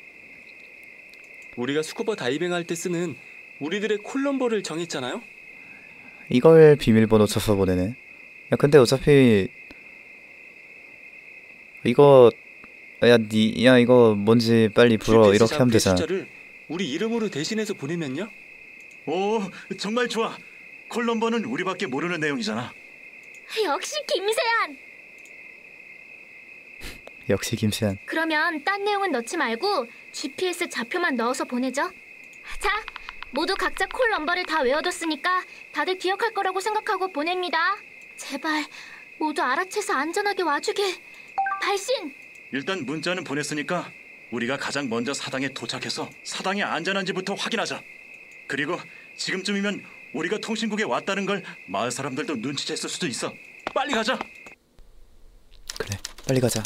[SPEAKER 15] 우리가 스쿠버 다이빙 할 때 쓰는 우리들의 콜 넘버를 정했잖아요?
[SPEAKER 1] 이걸 비밀번호 쳐서 보내네. 야 근데 어차피 이거 야 이거 뭔지 빨리 불어.
[SPEAKER 15] GPS
[SPEAKER 1] 이렇게 하면
[SPEAKER 15] 좌표의
[SPEAKER 1] 되잖아.
[SPEAKER 15] 숫자를 우리 이름으로 대신해서 보내면요?
[SPEAKER 6] 오, 정말 좋아. 콜 넘버는 우리밖에 모르는 내용이잖아.
[SPEAKER 4] 역시 김세한.
[SPEAKER 1] 역시 김세한.
[SPEAKER 4] 그러면 딴 내용은 넣지 말고 GPS 좌표만 넣어서 보내죠. 자, 모두 각자 콜 넘버를 다 외워뒀으니까 다들 기억할 거라고 생각하고 보냅니다. 제발 모두 알아채서 안전하게 와주길. 발신!
[SPEAKER 6] 일단 문자는 보냈으니까 우리가 가장 먼저 사당에 도착해서 사당이 안전한지부터 확인하자. 그리고 지금쯤이면 우리가 통신국에 왔다는 걸 마을 사람들도 눈치챘을 수도 있어. 빨리 가자.
[SPEAKER 1] 그래, 빨리 가자.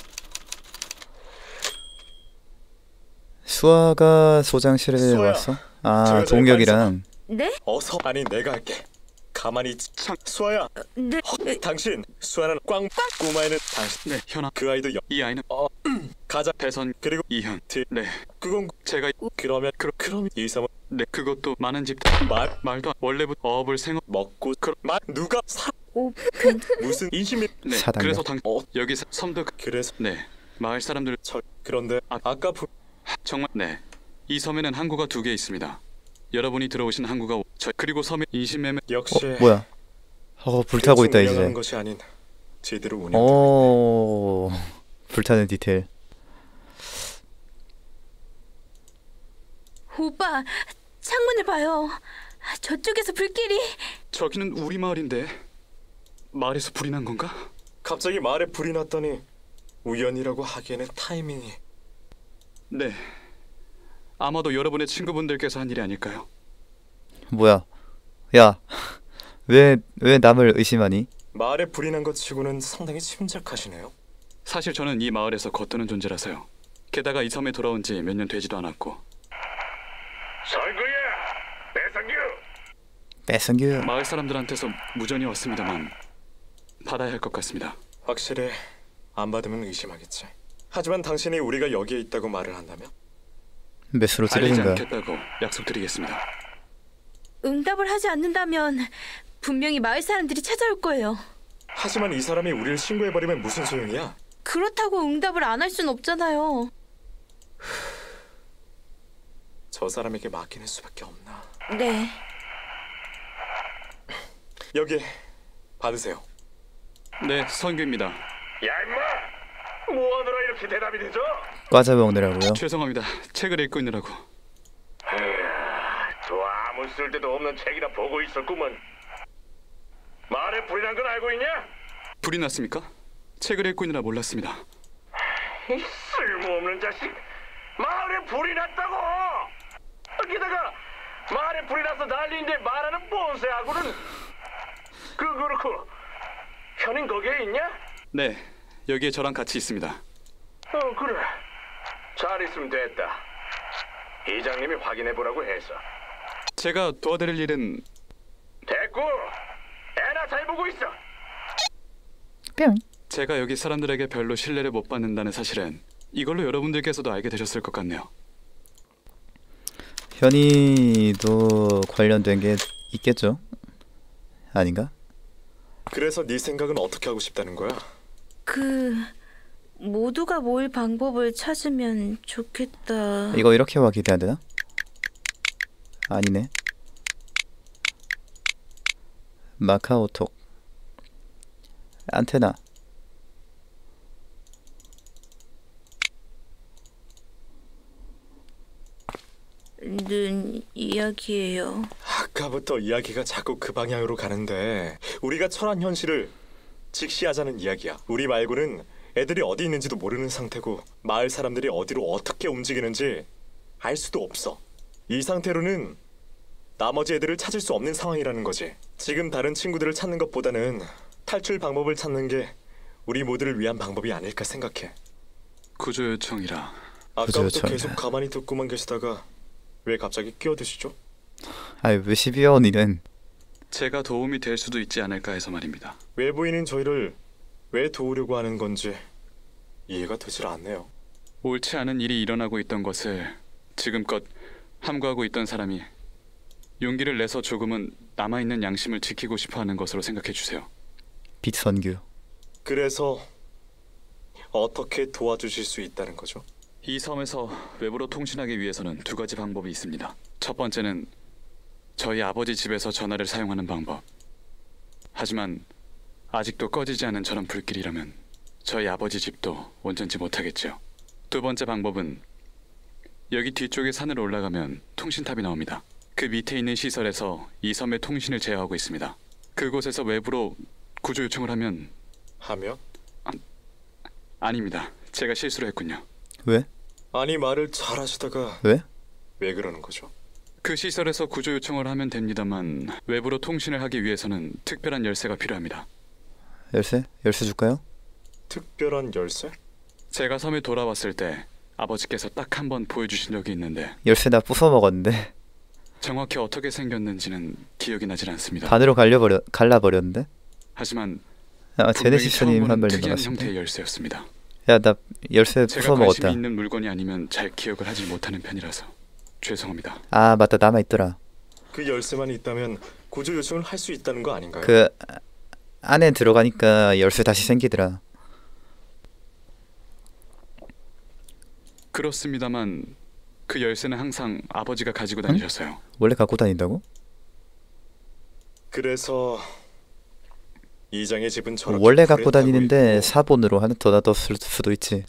[SPEAKER 1] 수아가 소장실에
[SPEAKER 3] 수아야,
[SPEAKER 1] 왔어? 아,
[SPEAKER 3] 저기
[SPEAKER 1] 동혁이랑.
[SPEAKER 18] 네?
[SPEAKER 3] 어서. 아니 내가 할게. 가만히 있지. 수아야.
[SPEAKER 18] 네.
[SPEAKER 3] 당신 수아는 꽝 꼬마에는 당신.
[SPEAKER 7] 네, 현아.
[SPEAKER 3] 그 아이도
[SPEAKER 7] 이 아이는
[SPEAKER 3] 가자.
[SPEAKER 7] 배선
[SPEAKER 3] 그리고
[SPEAKER 7] 이현.
[SPEAKER 3] 네. 그건
[SPEAKER 7] 제가
[SPEAKER 3] 그러면 이섬은
[SPEAKER 7] 네, 그것도 많은 집 말도 원래부터 어업을 생업
[SPEAKER 3] 먹고 누가 무슨 인심이
[SPEAKER 7] 네,
[SPEAKER 1] 사당이요?
[SPEAKER 7] 그래서 여기 섬도
[SPEAKER 3] 그래서
[SPEAKER 7] 네 마을 사람들
[SPEAKER 3] 그런데 아까
[SPEAKER 7] 정말 네 이 섬에는 항구가 2개 있습니다. 여러분이 들어오신 항구가 그리고 섬에 인신매매
[SPEAKER 3] 역시
[SPEAKER 1] 뭐야? 불타고 있다 이제.
[SPEAKER 3] 운영하는 것이 아닌 제대로 운영.
[SPEAKER 1] 불타는 디테일.
[SPEAKER 18] 오빠, 창문을 봐요. 저쪽에서 불길이.
[SPEAKER 7] 저기는 우리 마을인데 마을에서 불이 난 건가?
[SPEAKER 3] 갑자기 마을에 불이 났더니 우연이라고 하기에는 타이밍이.
[SPEAKER 7] 네, 아마도 여러분의 친구분들께서 한 일이 아닐까요?
[SPEAKER 1] 뭐야? 야, 왜 남을 의심하니?
[SPEAKER 3] 마을에 불이 난 것 치고는 상당히 침착하시네요.
[SPEAKER 7] 사실 저는 이 마을에서 겉도는 존재라서요. 게다가 이 섬에 돌아온 지 몇 년 되지도 않았고.
[SPEAKER 20] 설구야,
[SPEAKER 1] 배성규.
[SPEAKER 7] 마을 사람들한테서 무전이 왔습니다만 받아야 할 것 같습니다.
[SPEAKER 3] 확실히 안 받으면 의심하겠지. 하지만 당신이 우리가 여기에 있다고 말을 한다면
[SPEAKER 1] 메스로
[SPEAKER 7] 알리지
[SPEAKER 1] 찌르는가?
[SPEAKER 7] 않겠다고 약속드리겠습니다.
[SPEAKER 18] 응답을 하지 않는다면 분명히 마을 사람들이 찾아올 거예요.
[SPEAKER 3] 하지만 이 사람이 우리를 신고해버리면 무슨 소용이야?
[SPEAKER 18] 그렇다고 응답을 안 할 순 없잖아요.
[SPEAKER 3] 저 사람에게 맡기는 수밖에 없나.
[SPEAKER 18] 네.
[SPEAKER 3] 여기 받으세요.
[SPEAKER 7] 네, 성규입니다.
[SPEAKER 20] 야 임마, 뭐하느라 이렇게 대답이 되죠?
[SPEAKER 1] 과자 먹느라고요?
[SPEAKER 7] 죄송합니다. 책을 읽고 있느라고.
[SPEAKER 20] 또 아무 쓸데도 없는 책이나 보고 있었구먼. 마을에 불이 난 건 알고 있냐?
[SPEAKER 7] 불이 났습니까? 책을 읽고 있느라 몰랐습니다.
[SPEAKER 20] 이 쓸모없는 자식, 마을에 불이 났다고! 게다가 마을에 불이 나서 난리인데 말하는 뻔세하고는. 그렇고 현인 거기에 있냐?
[SPEAKER 7] 네, 여기에 저랑 같이 있습니다.
[SPEAKER 20] 그래, 잘 있으면 됐다. 이장님이 확인해보라고 해서.
[SPEAKER 7] 제가 도와드릴 일은
[SPEAKER 20] 됐고, 애나 잘 보고 있어.
[SPEAKER 7] 제가 여기 사람들에게 별로 신뢰를 못 받는다는 사실은 이걸로 여러분들께서도 알게 되셨을 것 같네요.
[SPEAKER 1] 현이도 관련된 게 있겠죠? 아닌가?
[SPEAKER 3] 그래서 네 생각은 어떻게 하고 싶다는 거야?
[SPEAKER 18] 모두가 모일 방법을 찾으면 좋겠다.
[SPEAKER 1] 이거 이렇게 확인해야 되나? 아니네. 마카오톡 안테나.
[SPEAKER 18] 는 이야기예요.
[SPEAKER 3] 아까부터 이야기가 자꾸 그 방향으로 가는데 우리가 처한 현실을 직시하자는 이야기야. 우리 말고는 애들이 어디 있는지도 모르는 상태고 마을 사람들이 어디로 어떻게 움직이는지 알 수도 없어. 이 상태로는 나머지 애들을 찾을 수 없는 상황이라는 거지. 지금 다른 친구들을 찾는 것보다는 탈출 방법을 찾는 게 우리 모두를 위한 방법이 아닐까 생각해.
[SPEAKER 7] 구조 요청이라.
[SPEAKER 3] 아까부터 계속 가만히 듣고만 계시다가 왜 갑자기 끼어드시죠?
[SPEAKER 1] 아이 왜 12원이는?
[SPEAKER 7] 제가 도움이 될 수도 있지 않을까 해서 말입니다.
[SPEAKER 3] 외부인인 저희를 왜 도우려고 하는 건지 이해가 되질 않네요.
[SPEAKER 7] 옳지 않은 일이 일어나고 있던 것을 지금껏 함구하고 있던 사람이 용기를 내서 조금은 남아있는 양심을 지키고 싶어하는 것으로 생각해 주세요.
[SPEAKER 1] 빛선규.
[SPEAKER 3] 그래서
[SPEAKER 6] 어떻게 도와주실 수 있다는 거죠?
[SPEAKER 7] 이 섬에서 외부로 통신하기 위해서는 두 가지 방법이 있습니다. 첫 번째는 저희 아버지 집에서 전화를 사용하는 방법. 하지만 아직도 꺼지지 않은 저런 불길이라면 저희 아버지 집도 온전치 못하겠죠. 두 번째 방법은 여기 뒤쪽에 산으로 올라가면 통신탑이 나옵니다. 그 밑에 있는 시설에서 이 섬의 통신을 제어하고 있습니다. 그곳에서 외부로 구조 요청을 하면 아닙니다. 제가 실수를 했군요.
[SPEAKER 1] 왜?
[SPEAKER 6] 아니 말을 잘하시다가
[SPEAKER 1] 왜?
[SPEAKER 6] 왜 그러는 거죠?
[SPEAKER 7] 그 시설에서 구조 요청을 하면 됩니다만 외부로 통신을 하기 위해서는 특별한 열쇠가 필요합니다.
[SPEAKER 1] 열쇠? 열쇠 줄까요?
[SPEAKER 6] 특별한 열쇠?
[SPEAKER 7] 제가 섬에 돌아왔을 때 아버지께서 딱 한 번 보여주신 적이 있는데
[SPEAKER 1] 열쇠 나 부숴 먹었는데
[SPEAKER 7] 정확히 어떻게 생겼는지는 기억이 나질 않습니다.
[SPEAKER 1] 반으로 갈라버렸는데?
[SPEAKER 7] 하지만
[SPEAKER 1] 제네시스님 한 말님
[SPEAKER 7] 특이한
[SPEAKER 1] 반갑습니다.
[SPEAKER 7] 형태의 열쇠였습니다.
[SPEAKER 1] 야, 나 열쇠
[SPEAKER 7] 제가
[SPEAKER 1] 부숴 먹었다.
[SPEAKER 7] 관심이 있는 물건이 아니면 잘 기억을 하지 못하는 편이라서 죄송합니다.
[SPEAKER 1] 아, 맞다. 남아있더라.
[SPEAKER 6] 그 열쇠만 있다면 구조 요청을 할 수 있다는 거 아닌가요?
[SPEAKER 1] 그 안에 들어가니까 열쇠 다시 생기더라.
[SPEAKER 7] 그렇습니다만 그 열쇠는 항상 아버지가 가지고 다니셨어요.
[SPEAKER 1] 원래 갖고 다닌다고?
[SPEAKER 6] 그래서 이장의 집은 저렇게
[SPEAKER 1] 원래 갖고
[SPEAKER 6] 불에 타고
[SPEAKER 1] 다니는데
[SPEAKER 6] 있고
[SPEAKER 1] 사본으로 하나 더 놔뒀을 수도 있지.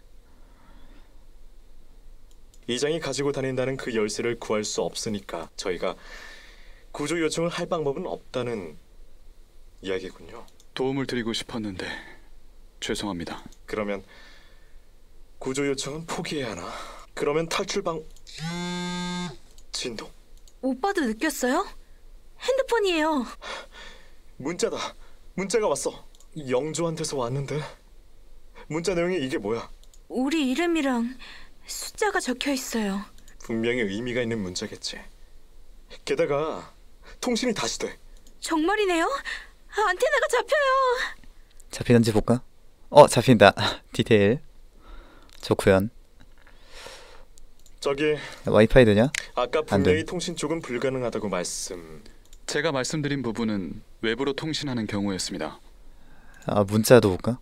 [SPEAKER 6] 이장이 가지고 다닌다는 그 열쇠를 구할 수 없으니까 저희가 구조 요청을 할 방법은 없다는 이야기군요.
[SPEAKER 7] 도움을 드리고 싶었는데 죄송합니다.
[SPEAKER 6] 그러면 구조 요청은 포기해야 하나? 그러면 탈출방 진동?
[SPEAKER 18] 오빠도 느꼈어요? 핸드폰이에요.
[SPEAKER 6] 문자다. 문자가 왔어. 영조한테서 왔는데 문자 내용이 이게 뭐야?
[SPEAKER 18] 우리 이름이랑 숫자가 적혀 있어요.
[SPEAKER 6] 분명히 의미가 있는 문자겠지. 게다가 통신이 다시 돼.
[SPEAKER 18] 정말이네요? 안테나가 잡혀요.
[SPEAKER 1] 잡히는지 볼까? 잡힌다. 디테일 좋구연.
[SPEAKER 6] 저기
[SPEAKER 1] 와이파이 되냐?
[SPEAKER 6] 아까
[SPEAKER 1] 안
[SPEAKER 6] 분명히
[SPEAKER 1] 돼.
[SPEAKER 6] 통신 쪽은 불가능하다고 말씀.
[SPEAKER 7] 제가 말씀드린 부분은 외부로 통신하는 경우였습니다.
[SPEAKER 1] 아, 문자도 볼까?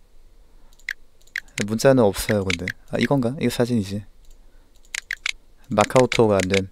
[SPEAKER 1] 문자는 없어요. 근데 이건가? 이거 사진이지. 마카오톡가 안됨.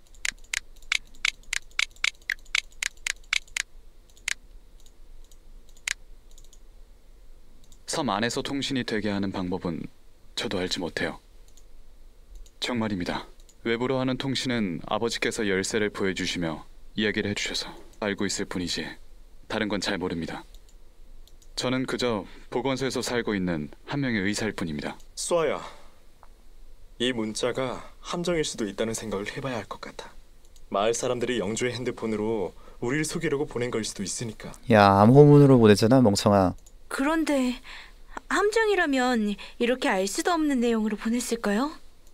[SPEAKER 7] 섬 안에서 통신이 되게 하는 방법은 저도 알지 못해요. 정말입니다. 외부로 하는 통신은 아버지께서 열쇠를 보여주시며 이야기를 해주셔서 알고 있을 뿐이지 다른 건 잘 모릅니다. 저는 그저 보건소에서 살고 있는 한 명의 의사일 뿐입니다.
[SPEAKER 6] 수아야, 이 문자가 함정일 수도 있다는 생각을 해봐야 할 것 같아. 마을 사람들이 영주의 핸드폰으로 우리를 속이려고 보낸 걸 수도 있으니까.
[SPEAKER 1] 야, 암호문으로 보냈잖아, 멍청아.
[SPEAKER 18] 그런데 함정이라면 이렇게 알 수도 없는 내용으로 보냈을까요?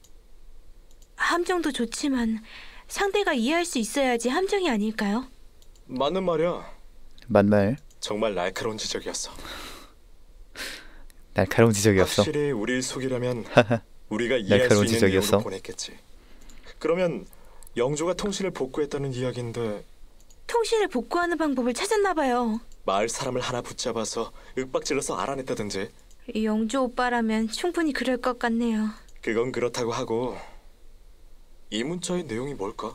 [SPEAKER 18] 함정도 좋지만 상대가 이해할 수 있어야지 함정이 아닐까요?
[SPEAKER 6] 맞는 말이야.
[SPEAKER 1] 만말.
[SPEAKER 6] 정말 날카로운 지적이었어.
[SPEAKER 1] 날카로운 지적이었어.
[SPEAKER 6] 확실히 우리를 속이려면 우리가 이해할 수
[SPEAKER 1] 날카로운
[SPEAKER 6] 있는
[SPEAKER 1] 지적이었어.
[SPEAKER 6] 내용으로 보냈겠지. 그러면 영조가 통신을 복구했다는 이야기인데
[SPEAKER 18] 통신을 복구하는 방법을 찾았나 봐요.
[SPEAKER 6] 마을 사람을 하나 붙잡아서 윽박질러서 알아냈다든지.
[SPEAKER 18] 영조 오빠라면 충분히 그럴 것 같네요.
[SPEAKER 6] 그건 그렇다고 하고 이 문자의 내용이 뭘까?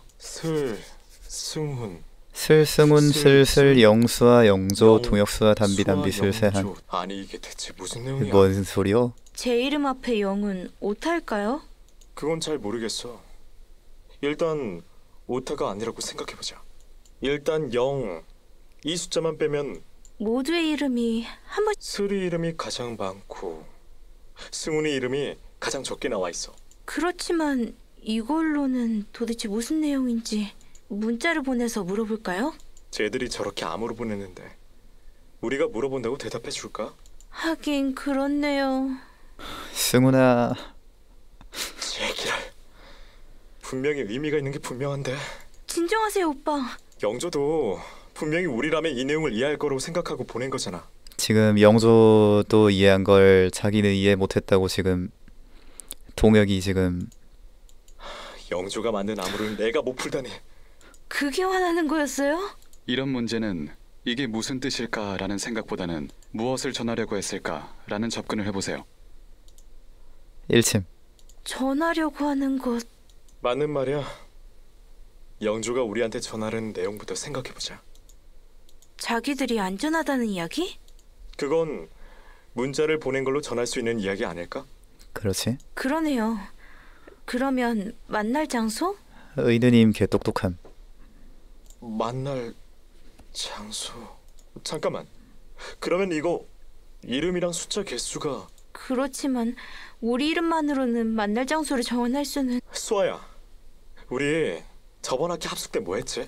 [SPEAKER 6] 승훈
[SPEAKER 1] 슬승훈 슬슬 영수와 영조 동혁수와 담비 슬세한.
[SPEAKER 6] 아니 이게 대체 무슨 내용이야?
[SPEAKER 1] 뭔 소리요?
[SPEAKER 18] 제 이름 앞에 영은 오타일까요?
[SPEAKER 6] 그건 잘 모르겠어. 일단 오타가 아니라고 생각해보자. 일단 영 이 숫자만 빼면
[SPEAKER 18] 모두의 이름이 한 번.
[SPEAKER 6] 슬이 이름이 가장 많고 승훈이 이름이 가장 적게 나와 있어.
[SPEAKER 18] 그렇지만 이걸로는 도대체 무슨 내용인지 문자를 보내서 물어볼까요?
[SPEAKER 6] 쟤들이 저렇게 암으로 보냈는데 우리가 물어본다고 대답해 줄까?
[SPEAKER 18] 하긴 그렇네요.
[SPEAKER 1] 승훈아.
[SPEAKER 6] 제기랄. 분명히 의미가 있는 게 분명한데.
[SPEAKER 18] 진정하세요 오빠.
[SPEAKER 6] 영조도 분명히 우리라면 이 내용을 이해할 거라고 생각하고 보낸 거잖아.
[SPEAKER 1] 지금 영조도 이해한 걸 자기는 이해 못했다고 지금 동혁이 지금.
[SPEAKER 6] 영조가 만든 암호를 내가 못 풀다니.
[SPEAKER 18] 그게 화나는 거였어요?
[SPEAKER 7] 이런 문제는 이게 무슨 뜻일까라는 생각보다는 무엇을 전하려고 했을까라는 접근을 해보세요.
[SPEAKER 1] 1층.
[SPEAKER 5] 전하려고 하는 것.
[SPEAKER 3] 맞는 말이야. 영주가 우리한테 전하는 내용부터 생각해보자.
[SPEAKER 5] 자기들이 안전하다는 이야기?
[SPEAKER 3] 그건 문자를 보낸 걸로 전할 수 있는 이야기 아닐까?
[SPEAKER 1] 그렇지.
[SPEAKER 5] 그러네요. 그러면 만날 장소?
[SPEAKER 1] 의느님 개 똑똑함.
[SPEAKER 3] 만날 장소... 잠깐만. 그러면 이거 이름이랑 숫자 개수가...
[SPEAKER 5] 그렇지만 우리 이름만으로는 만날 장소를 정할 수는...
[SPEAKER 3] 수아야, 우리 저번 학기 합숙 때 뭐 했지?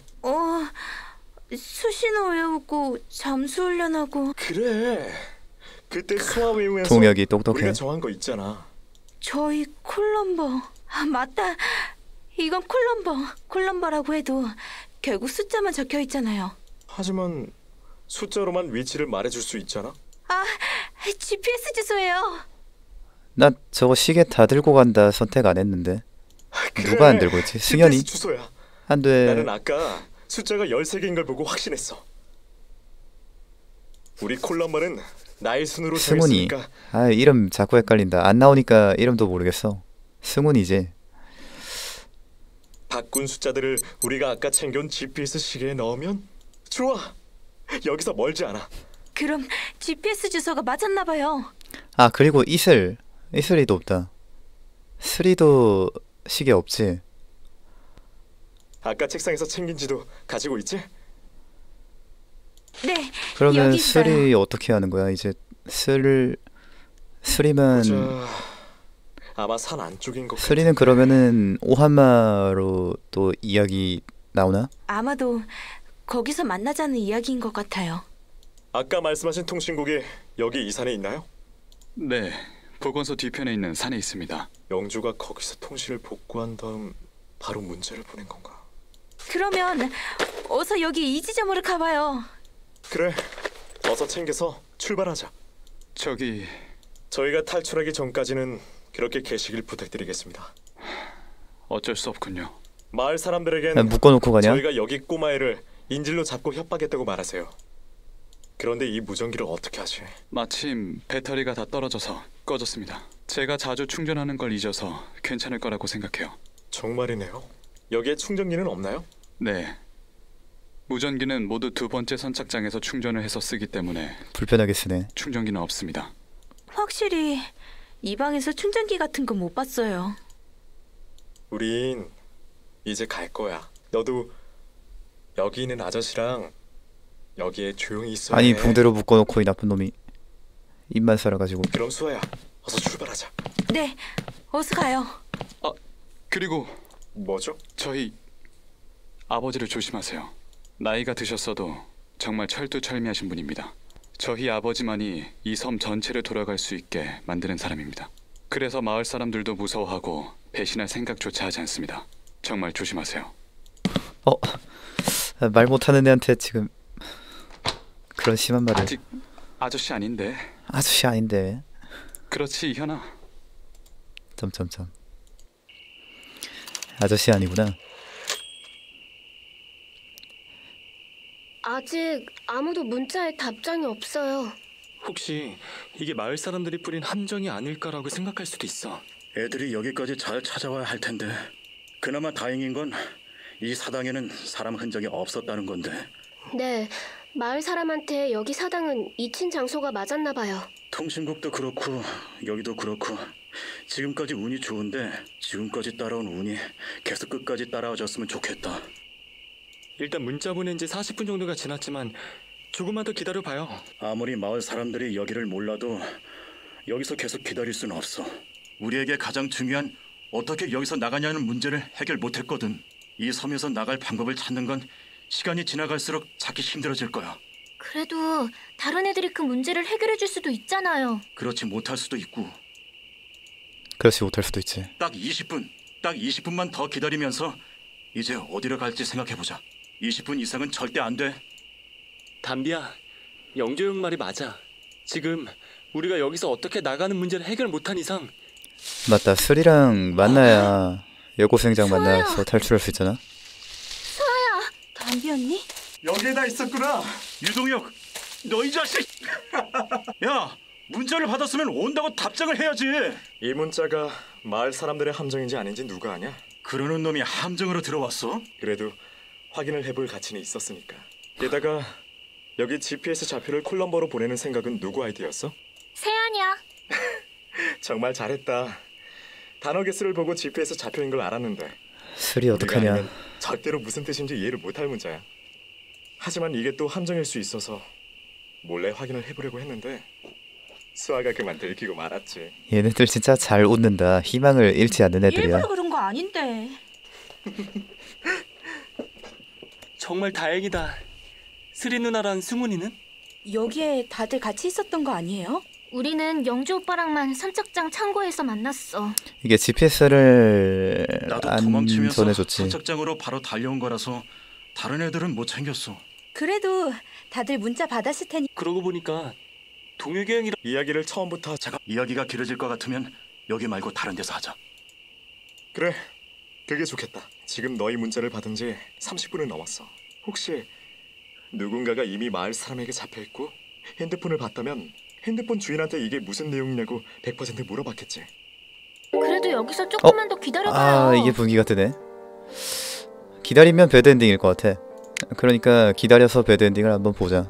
[SPEAKER 5] 수신호 외우고 잠수훈련하고.
[SPEAKER 3] 그래. 그때 수아 외우면서
[SPEAKER 1] 동혁이 똑똑해.
[SPEAKER 3] 우리가 정한 거 있잖아.
[SPEAKER 5] 저희 콜럼버. 맞다. 이건 콜럼버라고 해도 결국 숫자만 적혀 있잖아요.
[SPEAKER 3] 하지만 숫자로만 위치를 말해줄 수 있잖아.
[SPEAKER 5] GPS 주소예요.
[SPEAKER 1] 나 저거 시계 다 들고 간다 선택 안 했는데.
[SPEAKER 3] 그래,
[SPEAKER 1] 누가 안 들고 있지? 승현이?
[SPEAKER 3] GPS 주소야.
[SPEAKER 1] 안 돼.
[SPEAKER 3] 나는 아까 숫자가 13개인 걸 보고 확신했어. 우리 콜럼버는 나의 순으로
[SPEAKER 1] 승훈이.
[SPEAKER 3] 정했으니까.
[SPEAKER 1] 이름 자꾸 헷갈린다. 안 나오니까 이름도 모르겠어. 승훈이지.
[SPEAKER 3] 바꾼 숫자들을 우리가 아까 챙겨온 GPS 시계에 넣으면 좋아. 여기서 멀지 않아.
[SPEAKER 5] 그럼 GPS 주소가 맞았나 봐요.
[SPEAKER 1] 그리고 이슬이도 없다. 슬이도 시계 없지.
[SPEAKER 3] 아까 책상에서 챙긴 지도 가지고 있지?
[SPEAKER 5] 네.
[SPEAKER 1] 그러면
[SPEAKER 5] 여기 있어요.
[SPEAKER 1] 슬이 어떻게 하는 거야? 이제 슬이면
[SPEAKER 3] 아마 산 안쪽인 것 같아.
[SPEAKER 1] 슬이는 그러면은 오한마로 또 이야기 나오나?
[SPEAKER 5] 아마도 거기서 만나자는 이야기인 것 같아요.
[SPEAKER 3] 아까 말씀하신 통신국이 여기 이 산에 있나요?
[SPEAKER 7] 네, 보건소 뒤편에 있는 산에 있습니다.
[SPEAKER 3] 영주가 거기서 통신을 복구한 다음 바로 문자를 보낸 건가?
[SPEAKER 5] 그러면 어서 여기 이 지점으로 가봐요.
[SPEAKER 3] 그래, 어서 챙겨서 출발하자. 저희가 탈출하기 전까지는 그렇게 계시길 부탁드리겠습니다.
[SPEAKER 7] 어쩔 수 없군요.
[SPEAKER 3] 마을 사람들에겐
[SPEAKER 1] 묶어놓고 가냐?
[SPEAKER 3] 저희가 여기 꼬마애를 인질로 잡고 협박했다고 말하세요. 그런데 이 무전기를 어떻게 하지?
[SPEAKER 7] 마침 배터리가 다 떨어져서 꺼졌습니다. 제가 자주 충전하는 걸 잊어서 괜찮을 거라고 생각해요.
[SPEAKER 3] 정말이네요. 여기에 충전기는 없나요?
[SPEAKER 7] 네. 무전기는 모두 두 번째 선착장에서 충전을 해서 쓰기 때문에
[SPEAKER 1] 불편하게 쓰네.
[SPEAKER 7] 충전기는 없습니다.
[SPEAKER 5] 확실히 이 방에서 충전기 같은 거 못 봤어요.
[SPEAKER 3] 우린 이제 갈 거야. 너도 여기 있는 아저씨랑 여기에 조용히 있어야 해.
[SPEAKER 1] 붕대로 묶어놓고 이 나쁜 놈이 입만 살아가지고.
[SPEAKER 3] 그럼 수아야, 어서 출발하자.
[SPEAKER 5] 네, 어서 가요.
[SPEAKER 7] 그리고
[SPEAKER 3] 뭐죠?
[SPEAKER 7] 저희 아버지를 조심하세요. 나이가 드셨어도 정말 철두철미하신 분입니다. 저희 아버지만이 이 섬 전체를 돌아갈 수 있게 만드는 사람입니다. 그래서 마을 사람들도 무서워하고 배신할 생각조차 하지 않습니다. 정말 조심하세요.
[SPEAKER 1] 말 못하는 애한테 지금 그런 심한 말을.
[SPEAKER 7] 아직 아저씨 아닌데.
[SPEAKER 1] 아저씨 아닌데.
[SPEAKER 7] 그렇지 현아.
[SPEAKER 1] 점점점. 아저씨 아니구나.
[SPEAKER 17] 아직 아무도 문자에 답장이 없어요.
[SPEAKER 15] 혹시 이게 마을 사람들이 뿌린 함정이 아닐까라고 생각할 수도 있어.
[SPEAKER 3] 애들이 여기까지 잘 찾아와야 할 텐데. 그나마 다행인 건 이 사당에는 사람 흔적이 없었다는 건데.
[SPEAKER 17] 네, 마을 사람한테 여기 사당은 잊힌 장소가 맞았나 봐요.
[SPEAKER 3] 통신국도 그렇고 여기도 그렇고 지금까지 운이 좋은데 지금까지 따라온 운이 계속 끝까지 따라와줬으면 좋겠다.
[SPEAKER 15] 일단 문자 보낸 지 40분 정도가 지났지만 조금만 더 기다려봐요.
[SPEAKER 3] 아무리 마을 사람들이 여기를 몰라도 여기서 계속 기다릴 수는 없어. 우리에게 가장 중요한 어떻게 여기서 나가냐는 문제를 해결 못했거든. 이 섬에서 나갈 방법을 찾는 건 시간이 지나갈수록 찾기 힘들어질 거야.
[SPEAKER 17] 그래도 다른 애들이 그 문제를 해결해 줄 수도 있잖아요.
[SPEAKER 3] 그렇지 못할 수도 있고.
[SPEAKER 1] 그렇지 못할 수도 있지.
[SPEAKER 3] 딱 20분만 더 기다리면서 이제 어디로 갈지 생각해보자. 20분 이상은 절대 안 돼.
[SPEAKER 15] 담비야, 영조 형 말이 맞아. 지금 우리가 여기서 어떻게 나가는 문제를 해결 못한 이상
[SPEAKER 1] 맞다. 슬이랑 만나야 여고생장 만나서 탈출할 수 있잖아.
[SPEAKER 5] 수아야, 담비 언니?
[SPEAKER 3] 여기에다 있었구나. 유동혁, 너 이 자식. 야,
[SPEAKER 6] 문자를 받았으면 온다고 답장을 해야지.
[SPEAKER 3] 이 문자가 마을 사람들의 함정인지 아닌지 누가 아냐?
[SPEAKER 6] 그러는 놈이 함정으로 들어왔어?
[SPEAKER 3] 그래도 확인을 해볼 가치는 있었으니까. 게다가 여기 GPS 좌표를 콜럼버로 보내는 생각은 누구 아이디어였어?
[SPEAKER 4] 세안이야.
[SPEAKER 3] 정말 잘했다. 단어 개수를 보고 GPS 좌표인 걸 알았는데
[SPEAKER 1] 술이 어떡하냐.
[SPEAKER 3] 아니면 절대로 무슨 뜻인지 이해를 못할 문자야. 하지만 이게 또 함정일 수 있어서 몰래 확인을 해보려고 했는데 수아가 그만 들키고 말았지.
[SPEAKER 1] 얘네들 진짜 잘 웃는다. 희망을 잃지 않는 애들이야.
[SPEAKER 5] 일부러 그런 거 아닌데.
[SPEAKER 15] 정말 다행이다. 스리 누나랑 승훈이는?
[SPEAKER 18] 여기에 다들 같이 있었던 거 아니에요?
[SPEAKER 4] 우리는 영주 오빠랑만 선착장 창고에서 만났어.
[SPEAKER 1] 이게 GPS를
[SPEAKER 6] 나도
[SPEAKER 1] 안
[SPEAKER 6] 도망치면서
[SPEAKER 1] 전해줬지.
[SPEAKER 6] 선착장으로 바로 달려온 거라서 다른 애들은 못 챙겼어.
[SPEAKER 18] 그래도 다들 문자 받았을 테니.
[SPEAKER 15] 그러고 보니까 동혁이 형이랑
[SPEAKER 3] 이야기를 처음부터
[SPEAKER 6] 잠깐, 이야기가 길어질 것 같으면 여기 말고 다른 데서 하자.
[SPEAKER 3] 그래, 그게 좋겠다. 지금 너희 문자를 받은 지 30분을 넘었어. 혹시 누군가가 이미 마을 사람에게 잡혀있고 핸드폰을 봤다면 핸드폰 주인한테 이게 무슨 내용이냐고 100% 물어봤겠지.
[SPEAKER 4] 그래도 여기서 조금만 더 기다려봐요.
[SPEAKER 1] 아, 이게 분기가 뜨네. 기다리면 배드엔딩일 것 같아. 그러니까 기다려서 배드엔딩을 한번 보자.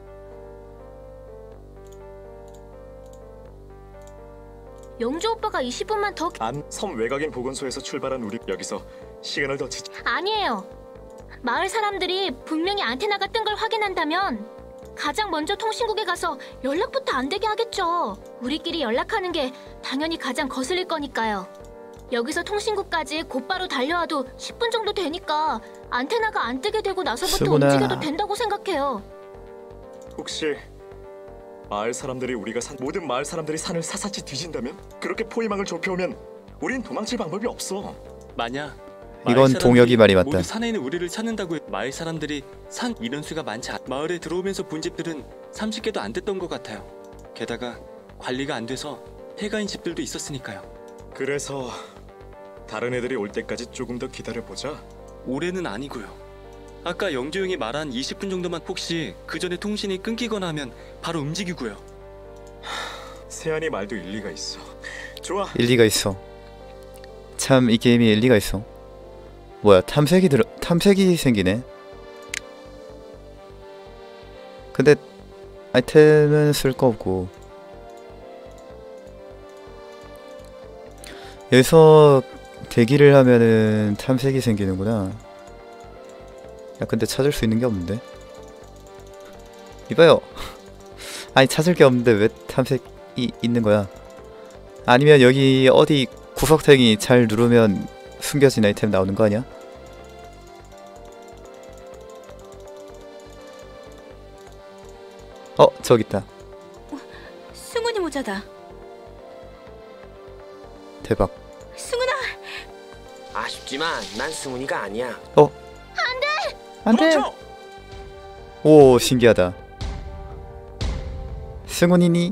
[SPEAKER 4] 영주 오빠가 20분만 더
[SPEAKER 3] 섬 외곽인 보건소에서 출발한 우리 여기서 시간을 더
[SPEAKER 4] 아니에요. 마을 사람들이 분명히 안테나가 뜬 걸 확인한다면 가장 먼저 통신국에 가서 연락부터 안 되게 하겠죠. 우리끼리 연락하는 게 당연히 가장 거슬릴 거니까요. 여기서 통신국까지 곧바로 달려와도 10분 정도 되니까 안테나가 안 뜨게 되고 나서부터
[SPEAKER 1] 수구나.
[SPEAKER 4] 움직여도 된다고 생각해요.
[SPEAKER 3] 혹시 마을 사람들이 우리가 모든 마을 사람들이 산을 사사치 뒤진다면? 그렇게 포위망을 좁혀오면 우린 도망칠 방법이 없어.
[SPEAKER 15] 만약
[SPEAKER 1] 이건 동혁이 말이 맞다.
[SPEAKER 15] 모두 산에 있는 우리를 찾는다고 마을 사람들이 산 인원수가 많지 않. 마을에 들어오면서 본 집들은 30개도 안 됐던 것 같아요. 게다가 관리가 안 돼서 폐가인 집들도 있었으니까요.
[SPEAKER 3] 그래서 다른 애들이 올 때까지 조금 더 기다려보자.
[SPEAKER 15] 올해는 아니고요. 아까 영주 형이 말한 20분 정도만. 혹시 그 전에 통신이 끊기거나 하면 바로 움직이고요.
[SPEAKER 3] 세안이 말도 일리가 있어. 좋아.
[SPEAKER 1] 일리가 있어. 참 이 게임이 일리가 있어. 뭐야, 탐색이 생기네. 근데 아이템은 쓸 거 없고. 여기서 대기를 하면은 탐색이 생기는구나. 야, 근데 찾을 수 있는 게 없는데. 이봐요. 아니, 찾을 게 없는데 왜 탐색이 있는 거야? 아니면 여기 어디 구석탱이 잘 누르면 숨겨진 아이템 나오는 거 아니야? 저기 있다.
[SPEAKER 18] 승훈이 모자다.
[SPEAKER 1] 대박.
[SPEAKER 18] 승훈아!
[SPEAKER 21] 아쉽지만 난 승훈이가 아니야.
[SPEAKER 1] 안돼! 오, 신기하다. 승훈이니?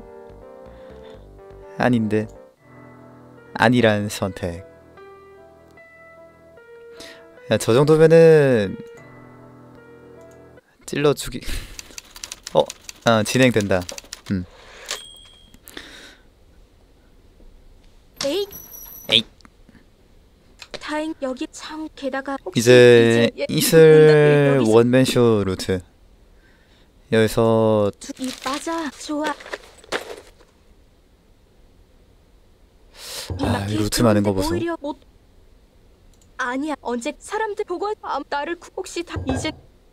[SPEAKER 1] 아닌데. 아니란 선택. 야, 저 정도면은 찔러 죽이. 진행된다.
[SPEAKER 18] 에잇.
[SPEAKER 1] 에잇.
[SPEAKER 18] 다행 여기 참. 게다가 혹시
[SPEAKER 1] 이제
[SPEAKER 18] 이제
[SPEAKER 1] 이슬
[SPEAKER 18] 여기서-
[SPEAKER 1] 원맨쇼 루트. 여기서
[SPEAKER 18] 맞아. 좋아.
[SPEAKER 1] 이 루트 많은 거 보소.
[SPEAKER 18] 오히려 못. 아니야. 언제 사람들 보고 나를 혹시 다 이제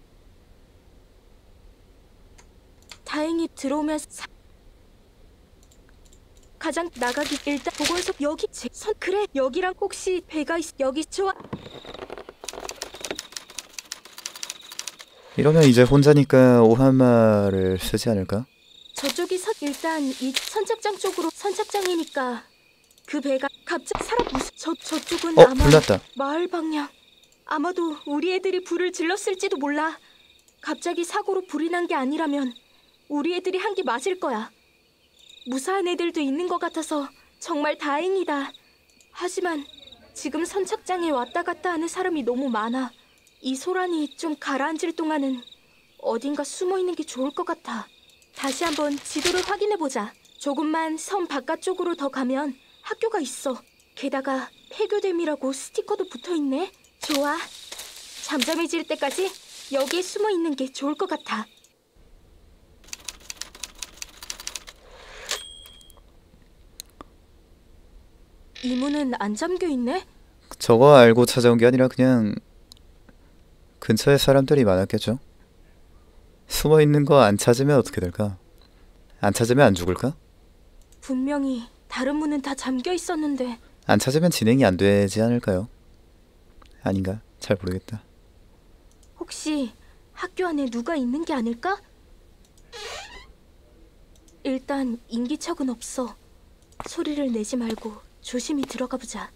[SPEAKER 18] 다행히 들어오면서 가장 나가기 일단 보고서 여기 선 그래 여기랑 혹시 배가 있 여기 좋아.
[SPEAKER 1] 이러면 이제 혼자니까 오한마를 쓰지 않을까?
[SPEAKER 18] 저쪽이 일단 이 선착장 쪽으로 선착장이니까 그 배가 갑자기 사람 무슨 저쪽은 아마
[SPEAKER 1] 불났다.
[SPEAKER 18] 마을 방향. 아마도 우리 애들이 불을 질렀을지도 몰라. 갑자기 사고로 불이 난 게 아니라면 우리 애들이 한 게 맞을 거야. 무사한 애들도 있는 것 같아서 정말 다행이다. 하지만 지금 선착장에 왔다 갔다 하는 사람이 너무 많아. 이 소란이 좀 가라앉을 동안은 어딘가 숨어 있는 게 좋을 것 같아. 다시 한번 지도를 확인해 보자. 조금만 섬 바깥쪽으로 더 가면 학교가 있어. 게다가 폐교됨이라고 스티커도 붙어있네. 좋아. 잠잠해질 때까지 여기에 숨어 있는 게 좋을 것 같아. 이 문은 안 잠겨 있네?
[SPEAKER 1] 저거 알고 찾아온 게 아니라 그냥 근처에 사람들이 많았겠죠. 숨어 있는 거 안 찾으면 어떻게 될까? 안 찾으면 안 죽을까?
[SPEAKER 18] 분명히 다른 문은 다 잠겨 있었는데.
[SPEAKER 1] 안 찾으면 진행이 안 되지 않을까요? 아닌가? 잘 모르겠다.
[SPEAKER 18] 혹시 학교 안에 누가 있는 게 아닐까? 일단 인기척은 없어. 소리를 내지 말고 조심히 들어가 보자.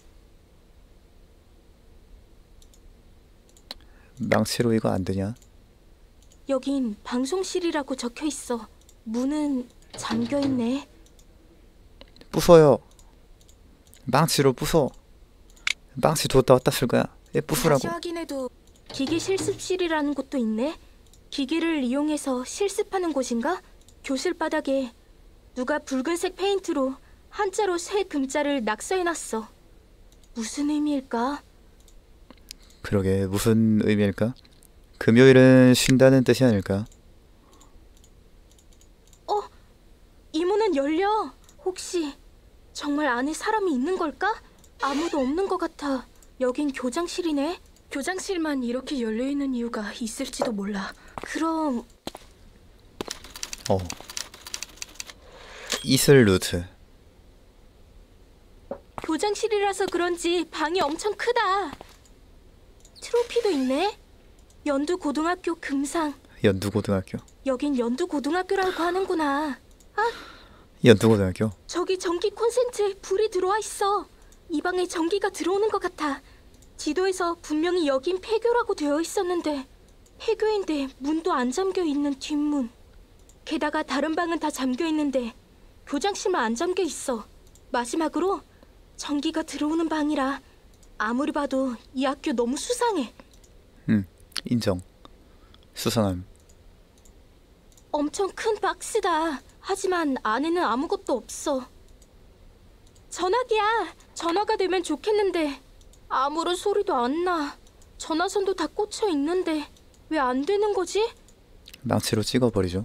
[SPEAKER 1] 망치로 이거 안 되냐?
[SPEAKER 18] 여긴 방송실이라고 적혀 있어. 문은 잠겨 있네.
[SPEAKER 1] 부숴요. 망치로 부숴. 망치 뒀다 왔다 쓸 거야. 얘 부수라고.
[SPEAKER 18] 다시 확인해도 기계 실습실이라는 곳도 있네. 기계를 이용해서 실습하는 곳인가? 교실 바닥에 누가 붉은색 페인트로 한자로 새 금자를 낙서해놨어. 무슨 의미일까?
[SPEAKER 1] 그러게 무슨 의미일까? 금요일은 쉰다는 뜻이 아닐까?
[SPEAKER 18] 이 문은 열려. 혹시 정말 안에 사람이 있는 걸까? 아무도 없는 것 같아. 여긴 교장실이네. 교장실만 이렇게 열려있는 이유가 있을지도 몰라. 그럼
[SPEAKER 1] 이슬 루트.
[SPEAKER 18] 교장실이라서 그런지 방이 엄청 크다. 트로피도 있네. 연두고등학교 금상.
[SPEAKER 1] 연두고등학교.
[SPEAKER 18] 여긴 연두고등학교라고 하는구나.
[SPEAKER 1] 연두고등학교.
[SPEAKER 18] 저기 전기 콘센트에 불이 들어와 있어. 이 방에 전기가 들어오는 것 같아. 지도에서 분명히 여긴 폐교라고 되어 있었는데 폐교인데 문도 안 잠겨 있는 뒷문. 게다가 다른 방은 다 잠겨 있는데 교장실만 안 잠겨 있어. 마지막으로 전기가 들어오는 방이라 아무리 봐도 이 학교 너무 수상해.
[SPEAKER 1] 인정. 수상함.
[SPEAKER 18] 엄청 큰 박스다. 하지만 안에는 아무것도 없어. 전화기야. 전화가 되면 좋겠는데 아무런 소리도 안 나. 전화선도 다 꽂혀 있는데 왜 안 되는 거지?
[SPEAKER 1] 망치로 찍어버리죠.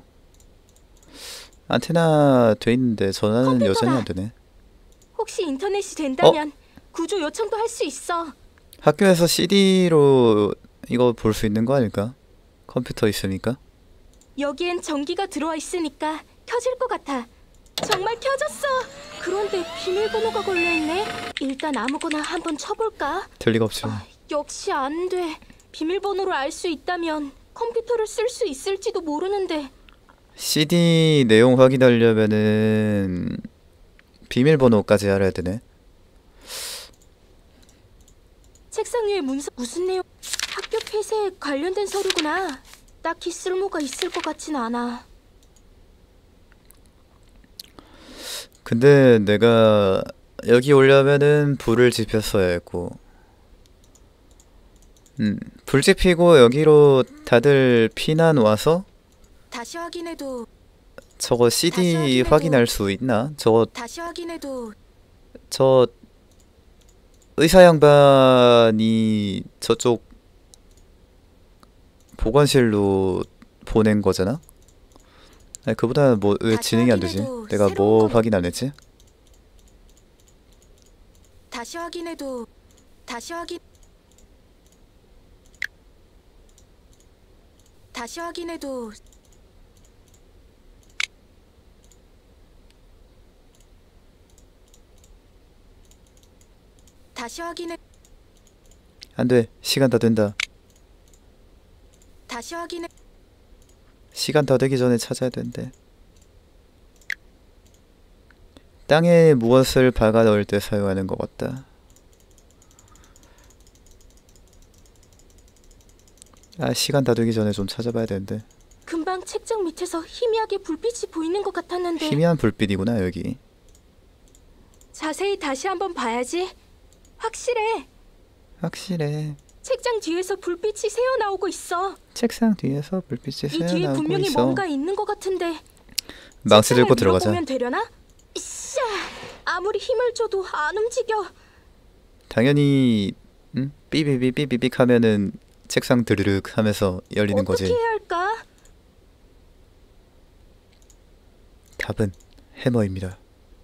[SPEAKER 1] 안테나 돼 있는데 전화는
[SPEAKER 18] 컴퓨터다.
[SPEAKER 1] 여전히 안 되네.
[SPEAKER 18] 혹시 인터넷이 된다면 구조 요청도 할 수 있어.
[SPEAKER 1] 학교에서 CD로 이거 볼 수 있는 거 아닐까? 컴퓨터 있으니까.
[SPEAKER 18] 여기엔 전기가 들어와 있으니까 켜질 것 같아. 정말 켜졌어. 그런데 비밀번호가 걸려있네. 일단 아무거나 한번 쳐볼까?
[SPEAKER 1] 될 리가 없죠.
[SPEAKER 18] 역시 안 돼. 비밀번호를 알 수 있다면 컴퓨터를 쓸 수 있을지도 모르는데.
[SPEAKER 1] CD 내용 확인하려면은 비밀번호까지 알아야 되네.
[SPEAKER 18] 책상 위에 문서 무슨 내용? 학교 폐쇄에 관련된 서류구나. 딱히 쓸모가 있을 것 같진 않아.
[SPEAKER 1] 근데 내가 여기 오려면은 불을 지폈어야 했고, 불 지피고 여기로 다들 피난 와서
[SPEAKER 18] 다시 확인해도
[SPEAKER 1] 저거 CD 확인할 수 있나? 저거
[SPEAKER 18] 다시 확인해도
[SPEAKER 1] 저 의사 양반이 저쪽 보건실로 보낸 거잖아? 아니 그보다 뭐 왜 진행이 안 되지? 내가 뭐 확인 안 했지?
[SPEAKER 18] 다시 확인해도 다시 확인해도 다시 확인해.
[SPEAKER 1] 안 돼. 시간 다 된다.
[SPEAKER 18] 다시 확인해.
[SPEAKER 1] 시간 다 되기 전에 찾아야 된대. 땅에 무엇을 박아 넣을 때 사용하는 것 같다. 시간 다 되기 전에 좀 찾아봐야 되는데.
[SPEAKER 18] 금방 책장 밑에서 희미하게 불빛이 보이는 것 같았는데.
[SPEAKER 1] 희미한 불빛이구나 여기.
[SPEAKER 18] 자세히 다시 한번 봐야지. 확실해.
[SPEAKER 1] 확실해.
[SPEAKER 18] 책장 뒤에서 불빛이 새어나오고 있어.
[SPEAKER 1] 책상 뒤에서 불빛이
[SPEAKER 18] 이 뒤에
[SPEAKER 1] 새어나오고
[SPEAKER 18] 분명히
[SPEAKER 1] 있어.
[SPEAKER 18] 뭔가 있는 것 같은데.
[SPEAKER 1] 망치 들고 들어가자.
[SPEAKER 18] 보면 되려나? 씨, 아무리 힘을 줘도 안 움직여.
[SPEAKER 1] 당연히 삐비비비비빅 하면은 책상 드르륵 하면서 열리는 거지.
[SPEAKER 18] 어떻게 해야 할까?
[SPEAKER 1] 답은 해머입니다.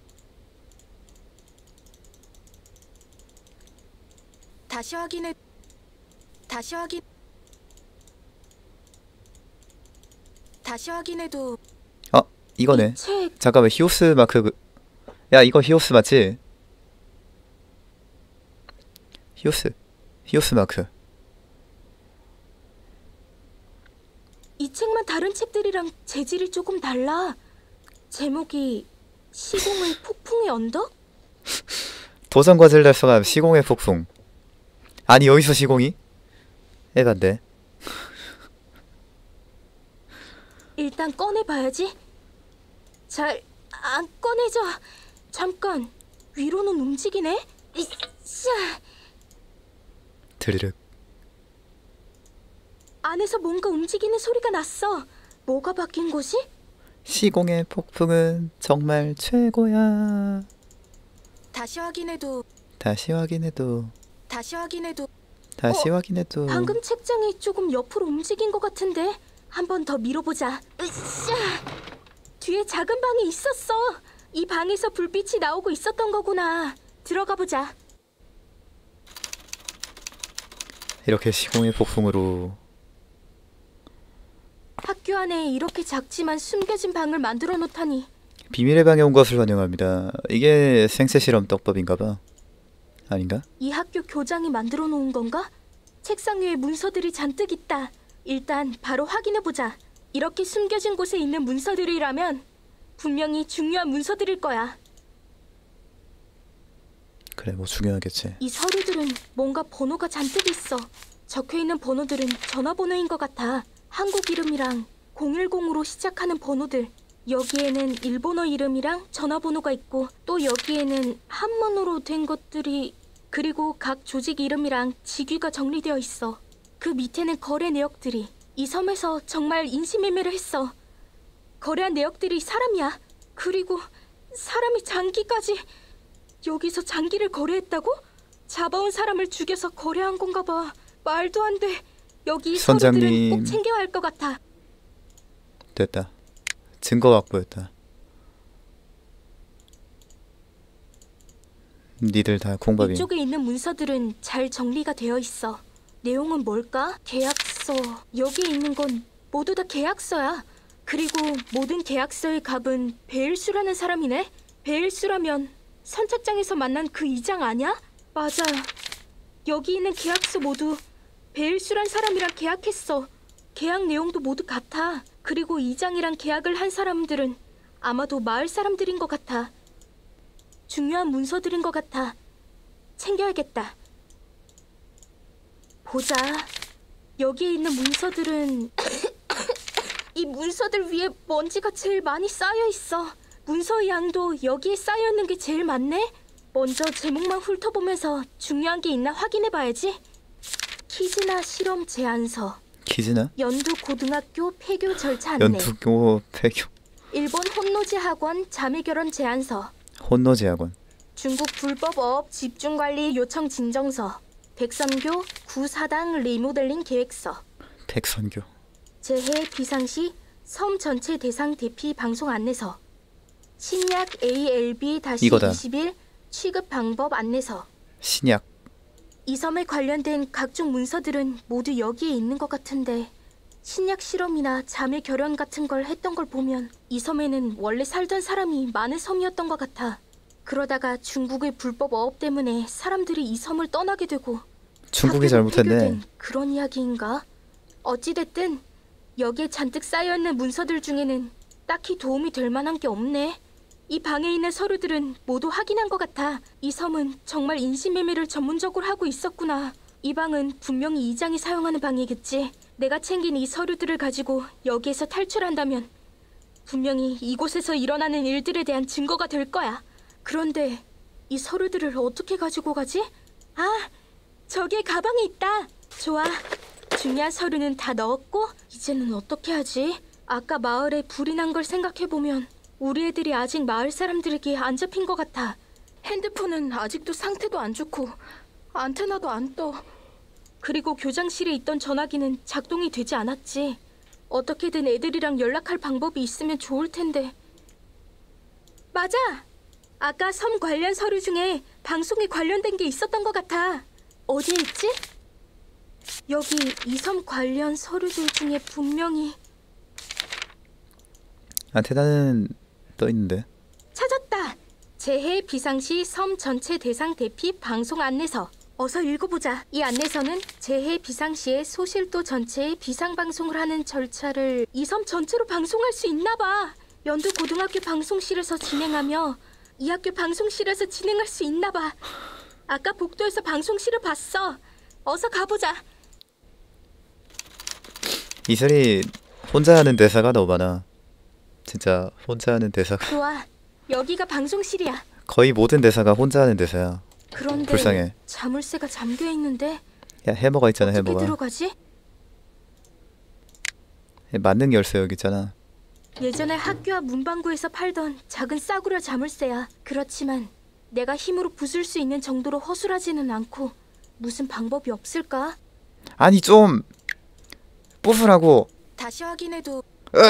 [SPEAKER 18] 다시 확인해. 다시 확인해도
[SPEAKER 1] 이거네.
[SPEAKER 18] 책.
[SPEAKER 1] 잠깐만, 히오스 마크 야, 이거 히오스 맞지? 히오스 마크.
[SPEAKER 18] 이 책만 다른 책들이랑 재질이 조금 달라. 제목이 시공의 폭풍의 언덕?
[SPEAKER 1] 도전 과제를 달성한 시공의 폭풍. 아니, 여기서 시공이? 에반데.
[SPEAKER 18] 일단 꺼내봐야지. 잘 안 꺼내져. 잠깐, 위로는 움직이네. 이씨.
[SPEAKER 1] 드르륵.
[SPEAKER 18] 안에서 뭔가 움직이는 소리가 났어. 뭐가 바뀐 거지?
[SPEAKER 1] 시공의 폭풍은 정말 최고야.
[SPEAKER 18] 다시 확인해도 방금 책장이 조금 옆으로 움직인 것 같은데. 한 번 더 밀어보자. 으쌰! 뒤에 작은 방이 있었어. 이 방에서 불빛이 나오고 있었던 거구나. 들어가 보자.
[SPEAKER 1] 이렇게 시공의 폭풍으로
[SPEAKER 18] 학교 안에 이렇게 작지만 숨겨진 방을 만들어 놓다니.
[SPEAKER 1] 비밀의 방에 온 것을 환영합니다. 이게 생체 실험 떡밥인가봐. 아닌가?
[SPEAKER 18] 이 학교 교장이 만들어 놓은 건가? 책상 위에 문서들이 잔뜩 있다. 일단 바로 확인해 보자. 이렇게 숨겨진 곳에 있는 문서들이라면 분명히 중요한 문서들일 거야.
[SPEAKER 1] 그래, 뭐 중요하겠지.
[SPEAKER 18] 이 서류들은 뭔가 번호가 잔뜩 있어. 적혀있는 번호들은 전화번호인 것 같아. 한국 이름이랑 010으로 시작하는 번호들. 여기에는 일본어 이름이랑 전화번호가 있고, 또 여기에는 한문으로 된 것들이, 그리고 각 조직 이름이랑 직위가 정리되어 있어. 그 밑에는 거래 내역들이. 이 섬에서 정말 인신매매를 했어. 거래한 내역들이 사람이야. 그리고 사람이 장기까지. 여기서 장기를 거래했다고? 잡아온 사람을 죽여서 거래한 건가 봐. 말도 안 돼. 여기 서류들은 꼭 챙겨야 할 것 같아.
[SPEAKER 1] 됐다. 증거 확보였다. 니들 다 콩밥이.
[SPEAKER 18] 이쪽에 있는 문서들은 잘 정리가 되어 있어. 내용은 뭘까? 계약서. 여기에 있는 건 모두 다 계약서야. 그리고 모든 계약서의 갑은 베일수라는 사람이네. 베일수라면 선착장에서 만난 그 이장 아냐? 맞아. 여기 있는 계약서 모두 베일수란 사람이랑 계약했어. 계약 내용도 모두 같아. 그리고 이장이랑 계약을 한 사람들은 아마도 마을 사람들인 것 같아. 중요한 문서들인 것 같아. 챙겨야겠다. 보자. 여기에 있는 문서들은 이 문서들 위에 먼지가 제일 많이 쌓여 있어. 문서의 양도 여기에 쌓여 있는 게 제일 많네. 먼저 제목만 훑어보면서 중요한 게 있나 확인해봐야지. 키즈나 실험 제안서.
[SPEAKER 1] 키즈나?
[SPEAKER 18] 연두 고등학교 폐교 절차 안내.
[SPEAKER 1] 연두고 폐교.
[SPEAKER 18] 일본 혼노지 학원 자매 결혼 제안서.
[SPEAKER 1] 혼노지 학원.
[SPEAKER 18] 중국 불법 어업 집중관리 요청 진정서. 백선교 구사당 리모델링 계획서.
[SPEAKER 1] 백선교.
[SPEAKER 18] 재해 비상시 섬 전체 대상 대피 방송 안내서. 신약 ALB-21 취급 방법 안내서.
[SPEAKER 1] 신약.
[SPEAKER 18] 이 섬에 관련된 각종 문서들은 모두 여기에 있는 것 같은데, 신약 실험이나 자매 결연 같은 걸 했던 걸 보면 이 섬에는 원래 살던 사람이 많은 섬이었던 것 같아. 그러다가 중국의 불법 어업 때문에 사람들이 이 섬을 떠나게 되고
[SPEAKER 1] 중국이 잘못했네.
[SPEAKER 18] 그런 이야기인가? 어찌됐든 여기에 잔뜩 쌓여있는 문서들 중에는 딱히 도움이 될 만한 게 없네. 이 방에 있는 서류들은 모두 확인한 것 같아. 이 섬은 정말 인신매매를 전문적으로 하고 있었구나. 이 방은 분명히 이장이 사용하는 방이겠지. 내가 챙긴 이 서류들을 가지고 여기에서 탈출한다면 분명히 이곳에서 일어나는 일들에 대한 증거가 될 거야. 그런데 이 서류들을 어떻게 가지고 가지? 아, 저기에 가방이 있다. 좋아. 중요한 서류는 다 넣었고 이제는 어떻게 하지? 아까 마을에 불이 난 걸 생각해보면 우리 애들이 아직 마을 사람들에게 안 잡힌 것 같아. 핸드폰은 아직도 상태도 안 좋고 안테나도 안 떠. 그리고 교장실에 있던 전화기는 작동이 되지 않았지. 어떻게든 애들이랑 연락할 방법이 있으면 좋을 텐데. 맞아! 아까 섬 관련 서류 중에 방송에 관련된 게 있었던 것 같아. 어디에 있지? 여기 이 섬 관련 서류들 중에 분명히.
[SPEAKER 1] 안테나는 떠있는데.
[SPEAKER 18] 찾았다! 재해 비상시 섬 전체 대상 대피 방송 안내서. 어서 읽어보자. 이 안내서는 재해 비상시에 소실도 전체의 비상방송을 하는 절차를 이 섬 전체로 방송할 수 있나 봐. 연두 고등학교 방송실에서 진행하며 이 학교 방송실에서 진행할 수 있나 봐. 아까 복도에서 방송실을 봤어. 어서 가보자.
[SPEAKER 1] 이슬이 혼자 하는 대사가 너무 많아. 진짜 혼자 하는 대사가.
[SPEAKER 18] 좋아. 여기가 방송실이야.
[SPEAKER 1] 거의 모든 대사가 혼자 하는 대사야.
[SPEAKER 18] 그런데
[SPEAKER 1] 불쌍해.
[SPEAKER 18] 자물쇠가 잠겨 있는데
[SPEAKER 1] 야, 해머가 있잖아.
[SPEAKER 18] 어떻게
[SPEAKER 1] 해머가.
[SPEAKER 18] 들어가지?
[SPEAKER 1] 만능 열쇠 여기 있잖아.
[SPEAKER 18] 예전에 학교 앞 문방구에서 팔던 작은 싸구려 자물쇠야. 그렇지만 내가 힘으로 부술 수 있는 정도로 허술하지는 않고 무슨 방법이 없을까?
[SPEAKER 1] 아니 좀 부수라고.
[SPEAKER 18] 다시 확인해도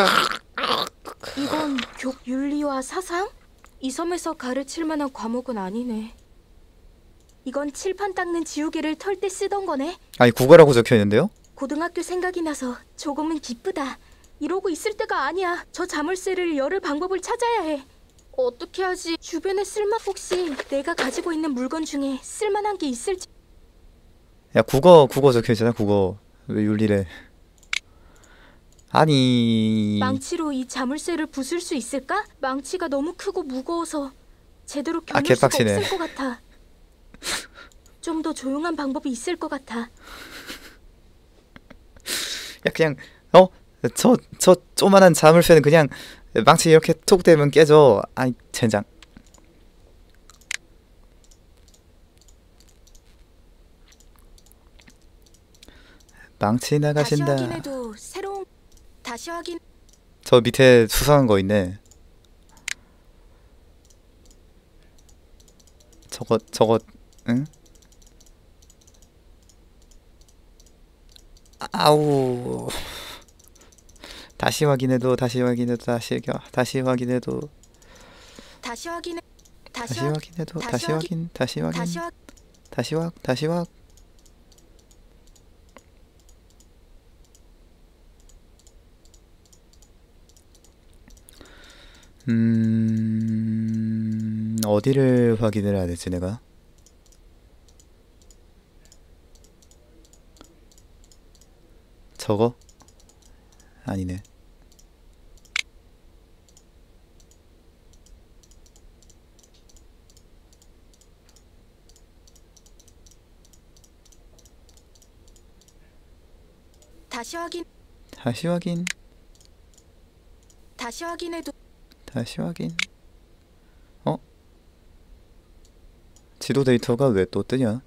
[SPEAKER 18] 이건 교육 윤리와 사상? 이 섬에서 가르칠 만한 과목은 아니네. 이건 칠판 닦는 지우개를 털 때 쓰던 거네.
[SPEAKER 1] 아니 국어라고 적혀있는데요?
[SPEAKER 18] 고등학교 생각이 나서 조금은 기쁘다. 이러고 있을 때가 아니야. 저 자물쇠를 열을 방법을 찾아야 해. 어떻게 하지? 주변에 혹시 내가 가지고 있는 물건 중에 쓸만한 게 있을지.
[SPEAKER 1] 야 국어 적혀있잖아. 국어. 왜 윤리래. 아니
[SPEAKER 18] 망치로 이 자물쇠를 부술 수 있을까? 망치가 너무 크고 무거워서 제대로 겨눌 수가
[SPEAKER 1] 개빡치네.
[SPEAKER 18] 없을 것 같아. 좀 더 조용한 방법이 있을 것 같아.
[SPEAKER 1] 야 그냥 저 조만한 자물쇠는 그냥 망치 이렇게 톡 대면 깨져. 아니 젠장. 망치 나가신다.
[SPEAKER 18] 다시 확인해도 새로운. 다시 확인.
[SPEAKER 1] 저 밑에 수상한 거 있네. 저거 응? 아우. 다시 확인해도 다시 확인해도 다시 확인해도 다시 확인해도 다시 확인 다시 확인 다시 확 어디를 확인을 해야 되지 내가? 저거? 아니네.
[SPEAKER 18] 다시 확인.
[SPEAKER 1] 다시 확인.
[SPEAKER 18] 다시 확인해도.
[SPEAKER 1] 다시 확인. 지도 데이터가 왜 또 뜨냐?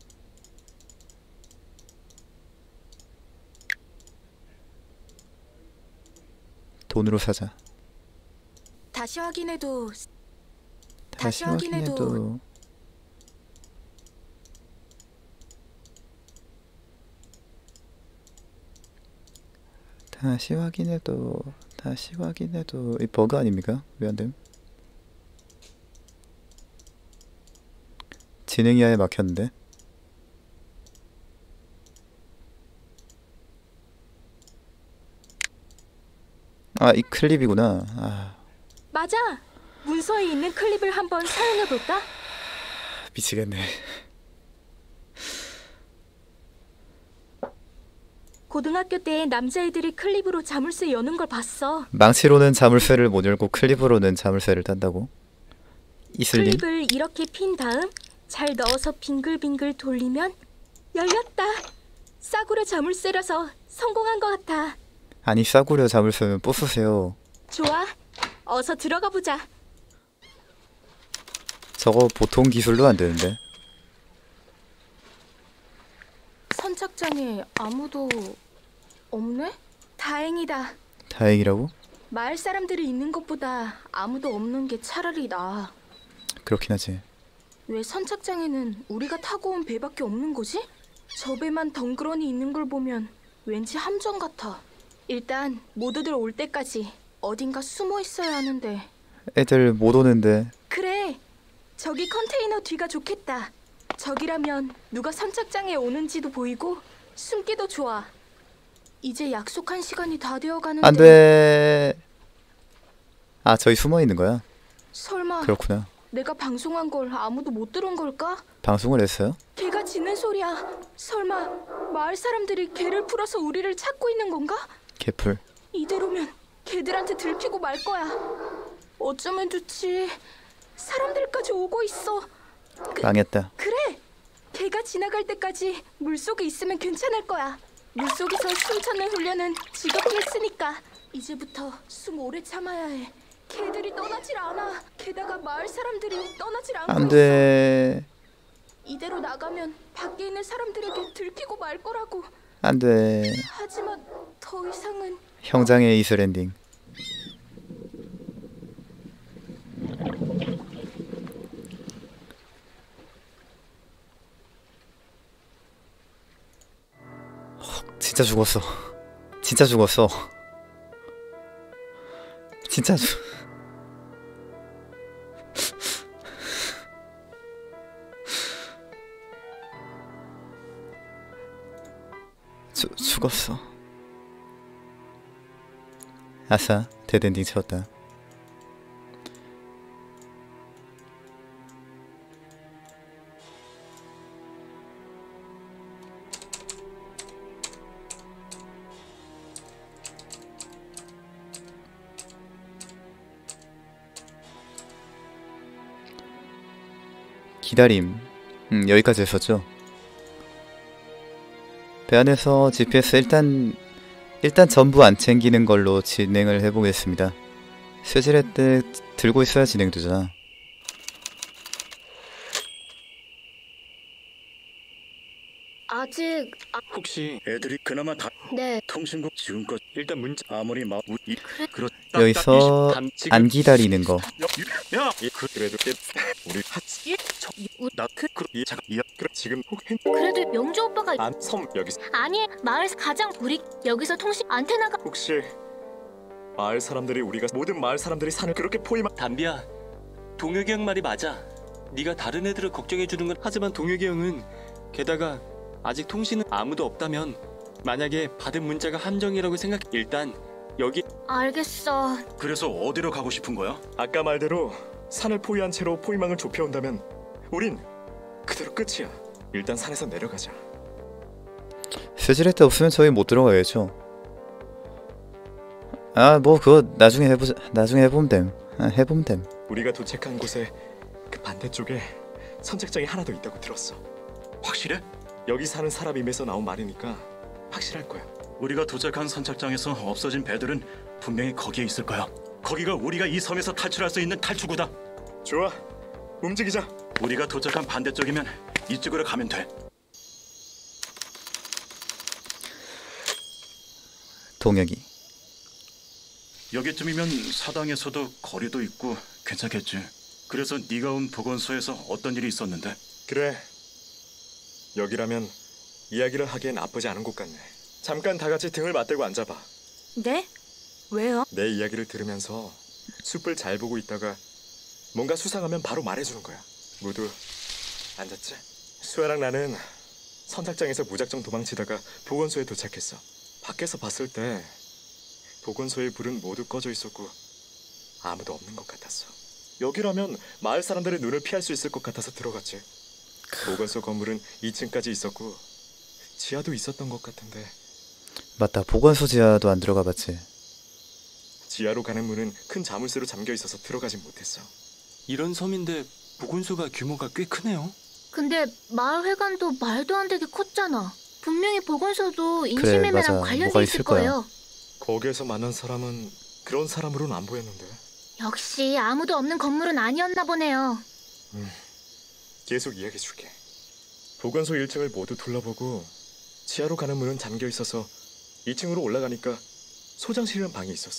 [SPEAKER 1] 돈으로 사자.
[SPEAKER 18] 다시 확인해도.
[SPEAKER 1] 다시 확인해도. 다시 확인해도. 다시 확인해도. 이 버그 아닙니까? 왜 안 됨? 진행 이하에 막혔는데. 아, 이 클립이구나. 아,
[SPEAKER 18] 맞아. 문서에 있는 클립을 한번 사용해 볼까?
[SPEAKER 1] 미치겠네.
[SPEAKER 18] 고등학교 때 남자애들이 클립으로 자물쇠 여는 걸 봤어.
[SPEAKER 1] 망치로는 자물쇠를 못 열고 클립으로는 자물쇠를 딴다고? 이슬님?
[SPEAKER 18] 클립을 이렇게 핀 다음 잘 넣어서 빙글빙글 돌리면 열렸다. 싸구려 자물쇠라서 성공한 것 같아.
[SPEAKER 1] 아니 싸구려 자물쇠는 부수세요.
[SPEAKER 18] 좋아. 어서 들어가 보자.
[SPEAKER 1] 저거 보통 기술로 안 되는데.
[SPEAKER 18] 선착장에 아무도 없네? 다행이다.
[SPEAKER 1] 다행이라고?
[SPEAKER 18] 마을 사람들이 있는 것보다 아무도 없는 게 차라리 나아.
[SPEAKER 1] 그렇긴 하지.
[SPEAKER 18] 왜 선착장에는 우리가 타고 온 배밖에 없는 거지? 저 배만 덩그러니 있는 걸 보면 왠지 함정 같아. 일단 모두들 올 때까지 어딘가 숨어 있어야 하는데.
[SPEAKER 1] 애들 못 오는데.
[SPEAKER 18] 그래, 저기 컨테이너 뒤가 좋겠다. 저기라면 누가 선착장에 오는지도 보이고 숨기도 좋아. 이제 약속한 시간이 다 되어가는데.
[SPEAKER 1] 안 돼. 아, 저기 숨어 있는 거야?
[SPEAKER 18] 설마
[SPEAKER 1] 그렇구나.
[SPEAKER 18] 내가 방송한 걸 아무도 못 들은 걸까?
[SPEAKER 1] 방송을 했어요?
[SPEAKER 18] 개가 짖는 소리야. 설마 마을 사람들이 개를 풀어서 우리를 찾고 있는 건가?
[SPEAKER 1] 개풀.
[SPEAKER 18] 이대로면 개들한테 들키고 말 거야. 어쩌면 좋지. 사람들까지 오고 있어.
[SPEAKER 1] 망했다.
[SPEAKER 18] 그래. 개가 지나갈 때까지 물속에 있으면 괜찮을 거야. 물속에서 숨 찾는 훈련은 지겹게 했으니까 이제부터 숨 오래 참아야 해. 개들이 떠나질 않아. 게다가 마을 사람들이 떠나질 않고
[SPEAKER 1] 안 돼.
[SPEAKER 18] 이대로 나가면 밖에 있는 사람들에게 들키고 말 거라고.
[SPEAKER 1] 안 돼.
[SPEAKER 18] 하지만 더 이상은
[SPEAKER 1] 형장의 이슬 엔딩. 진짜 죽었어. 진짜 죽었어. 진짜 죽었어. 아싸, 데드엔딩 채웠다. 기다림. 여기까지 했었죠. 배 안에서 GPS 일단 전부 안 챙기는 걸로 진행을 해보겠습니다. 쇠지렛 때 들고 있어야 진행되잖아.
[SPEAKER 17] 아직
[SPEAKER 3] 혹시 애들이 그나마 다
[SPEAKER 17] 네.
[SPEAKER 3] 통신국 지금껏 일단 문자 아무리 막 그렇
[SPEAKER 1] 여기서 안 기다리는 거.
[SPEAKER 3] 야 그래도 우리 지금
[SPEAKER 4] 그래도 명주 오빠가
[SPEAKER 3] 안섬 여기서
[SPEAKER 4] 아니 마을 가장 우리 여기서 통신 안테나가
[SPEAKER 3] 혹시 마을 사람들이 우리가 모든 마을 사람들이 산을 그렇게 포위만
[SPEAKER 15] 담비야, 동혁이 형 말이 맞아. 네가 다른 애들을 걱정해 주는 건 하지만 동혁이 형은 게다가 아직 통신은 아무도 없다면 만약에 받은 문자가 함정이라고 생각 일단 여기
[SPEAKER 4] 알겠어.
[SPEAKER 3] 그래서 어디로 가고 싶은 거야? 아까 말대로 산을 포위한 채로 포위망을 좁혀온다면 우린 그대로 끝이야. 일단 산에서 내려가자.
[SPEAKER 1] 쇠지렛대 없으면 저희 못 들어가야죠. 아, 뭐 그거 나중에 해보자. 나중에 해보면 됨. 해보면 됨.
[SPEAKER 3] 우리가 도착한 곳에 그 반대쪽에 선착장이 하나 더 있다고 들었어. 확실해? 여기 사는 사람 입에서 나온 말이니까 확실할 거야.
[SPEAKER 9] 우리가 도착한 선착장에서 없어진 배들은 분명히 거기에 있을 거야. 거기가 우리가 이 섬에서 탈출할 수 있는 탈출구다.
[SPEAKER 3] 좋아, 움직이자.
[SPEAKER 9] 우리가 도착한 반대쪽이면 이쪽으로 가면 돼.
[SPEAKER 1] 동혁이.
[SPEAKER 9] 여기쯤이면 사당에서도 거리도 있고 괜찮겠지. 그래서 네가 온 보건소에서 어떤 일이 있었는데?
[SPEAKER 3] 그래, 여기라면 이야기를 하기엔 나쁘지 않은 곳 같네. 잠깐 다 같이 등을 맞대고 앉아봐.
[SPEAKER 18] 네? 왜요?
[SPEAKER 3] 내 이야기를 들으면서 숲을 잘 보고 있다가 뭔가 수상하면 바로 말해주는 거야. 모두 앉았지? 수아랑 나는 선착장에서 무작정 도망치다가 보건소에 도착했어. 밖에서 봤을 때 보건소의 불은 모두 꺼져 있었고 아무도 없는 것 같았어. 여기라면 마을 사람들의 눈을 피할 수 있을 것 같아서 들어갔지. 보건소 건물은 2층까지 있었고 지하도 있었던 것 같은데.
[SPEAKER 1] 맞다, 보건소 지하도 안 들어가 봤지.
[SPEAKER 3] 지하로 가는 문은 큰 자물쇠로 잠겨 있어서 들어가진 못했어.
[SPEAKER 15] 이런 섬인데 보건소가 규모가 꽤 크네요.
[SPEAKER 4] 근데 마을 회관도 말도 안 되게 컸잖아. 분명히 보건소도
[SPEAKER 1] 그래,
[SPEAKER 4] 인신매매랑
[SPEAKER 1] 맞아.
[SPEAKER 4] 관련돼
[SPEAKER 1] 뭐가
[SPEAKER 4] 있을
[SPEAKER 1] 있을 거야.
[SPEAKER 4] 거예요.
[SPEAKER 3] 거기에서 만난 사람은 그런 사람으로는 안 보였는데.
[SPEAKER 4] 역시 아무도 없는 건물은 아니었나 보네요.
[SPEAKER 3] 계속 이야기해 줄게. 보건소 1층을 모두 둘러보고 지하로 가는 문은 잠겨 있어서 2층으로 올라가니까 소장실이란 방이 있었어.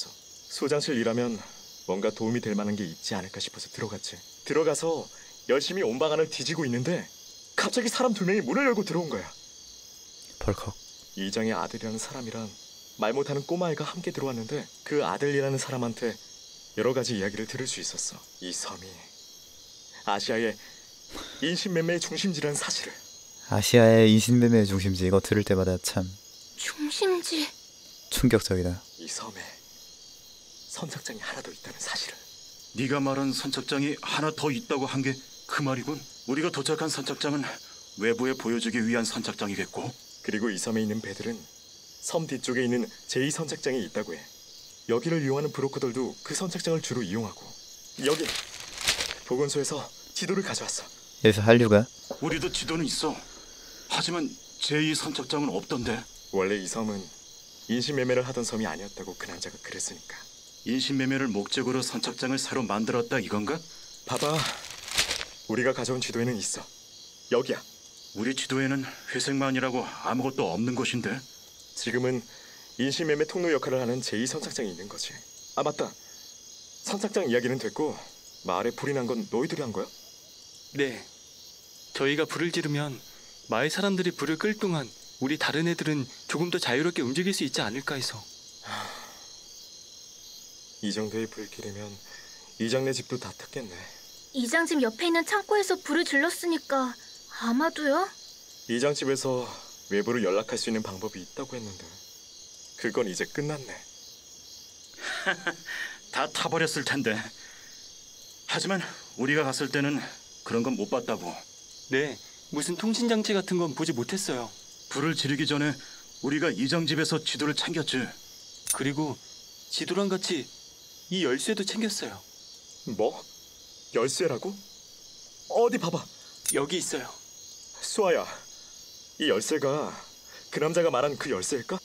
[SPEAKER 3] 소장실 일하면 뭔가 도움이 될 만한 게 있지 않을까 싶어서 들어갔지. 들어가서 열심히 온 방 안을 뒤지고 있는데 갑자기 사람 2명이 문을 열고 들어온 거야.
[SPEAKER 1] 벌컥.
[SPEAKER 3] 이장의 아들이라는 사람이랑 말 못하는 꼬마애가 함께 들어왔는데 그 아들이라는 사람한테 여러 가지 이야기를 들을 수 있었어. 이 섬이 아시아의 인신매매의 중심지라는 사실을.
[SPEAKER 1] 아시아의 인신매매의 중심지. 이거 들을 때마다 참
[SPEAKER 4] 중심지.
[SPEAKER 1] 충격적이다.
[SPEAKER 3] 이 섬에 선착장이 하나 더 있다는 사실을.
[SPEAKER 9] 네가 말한 선착장이 하나 더 있다고 한 게 그 말이군. 우리가 도착한 선착장은 외부에 보여주기 위한 선착장이겠고.
[SPEAKER 3] 그리고 이 섬에 있는 배들은 섬 뒤쪽에 있는 제2선착장이 있다고 해. 여기를 이용하는 브로커들도 그 선착장을 주로 이용하고. 여기 보건소에서 지도를 가져왔어.
[SPEAKER 1] 여기서 한류가?
[SPEAKER 9] 우리도 지도는 있어. 하지만 제2선착장은 없던데.
[SPEAKER 3] 원래 이 섬은 인신매매를 하던 섬이 아니었다고 그 남자가 그랬으니까.
[SPEAKER 9] 인신매매를 목적으로 선착장을 새로 만들었다 이건가?
[SPEAKER 3] 봐봐. 우리가 가져온 지도에는 있어. 여기야.
[SPEAKER 9] 우리 지도에는 회색만이라고 아무것도 없는 곳인데.
[SPEAKER 3] 지금은 인신매매 통로 역할을 하는 제2선착장이 있는 거지. 아 맞다. 선착장 이야기는 됐고 마을에 불이 난 건 너희들이 한 거야?
[SPEAKER 15] 네. 저희가 불을 지르면 마을 사람들이 불을 끌 동안 우리 다른 애들은 조금 더 자유롭게 움직일 수 있지 않을까 해서.
[SPEAKER 3] 이 정도의 불길이면 이장네 집도 다 탔겠네.
[SPEAKER 4] 이장 집 옆에 있는 창고에서 불을 질렀으니까 아마도요?
[SPEAKER 3] 이장 집에서 외부로 연락할 수 있는 방법이 있다고 했는데 그건 이제 끝났네.
[SPEAKER 9] 다 타버렸을 텐데. 하지만 우리가 갔을 때는 그런 건 못 봤다고.
[SPEAKER 15] 네, 무슨 통신장치 같은 건 보지 못했어요.
[SPEAKER 9] 불을 지르기 전에 우리가 이장 집에서 지도를 챙겼지.
[SPEAKER 15] 그리고 지도랑 같이 이 열쇠도 챙겼어요.
[SPEAKER 3] 뭐? 열쇠라고? 어디 봐봐.
[SPEAKER 15] 여기 있어요.
[SPEAKER 3] 수아야, 이 열쇠가 그 남자가 말한 그 열쇠일까?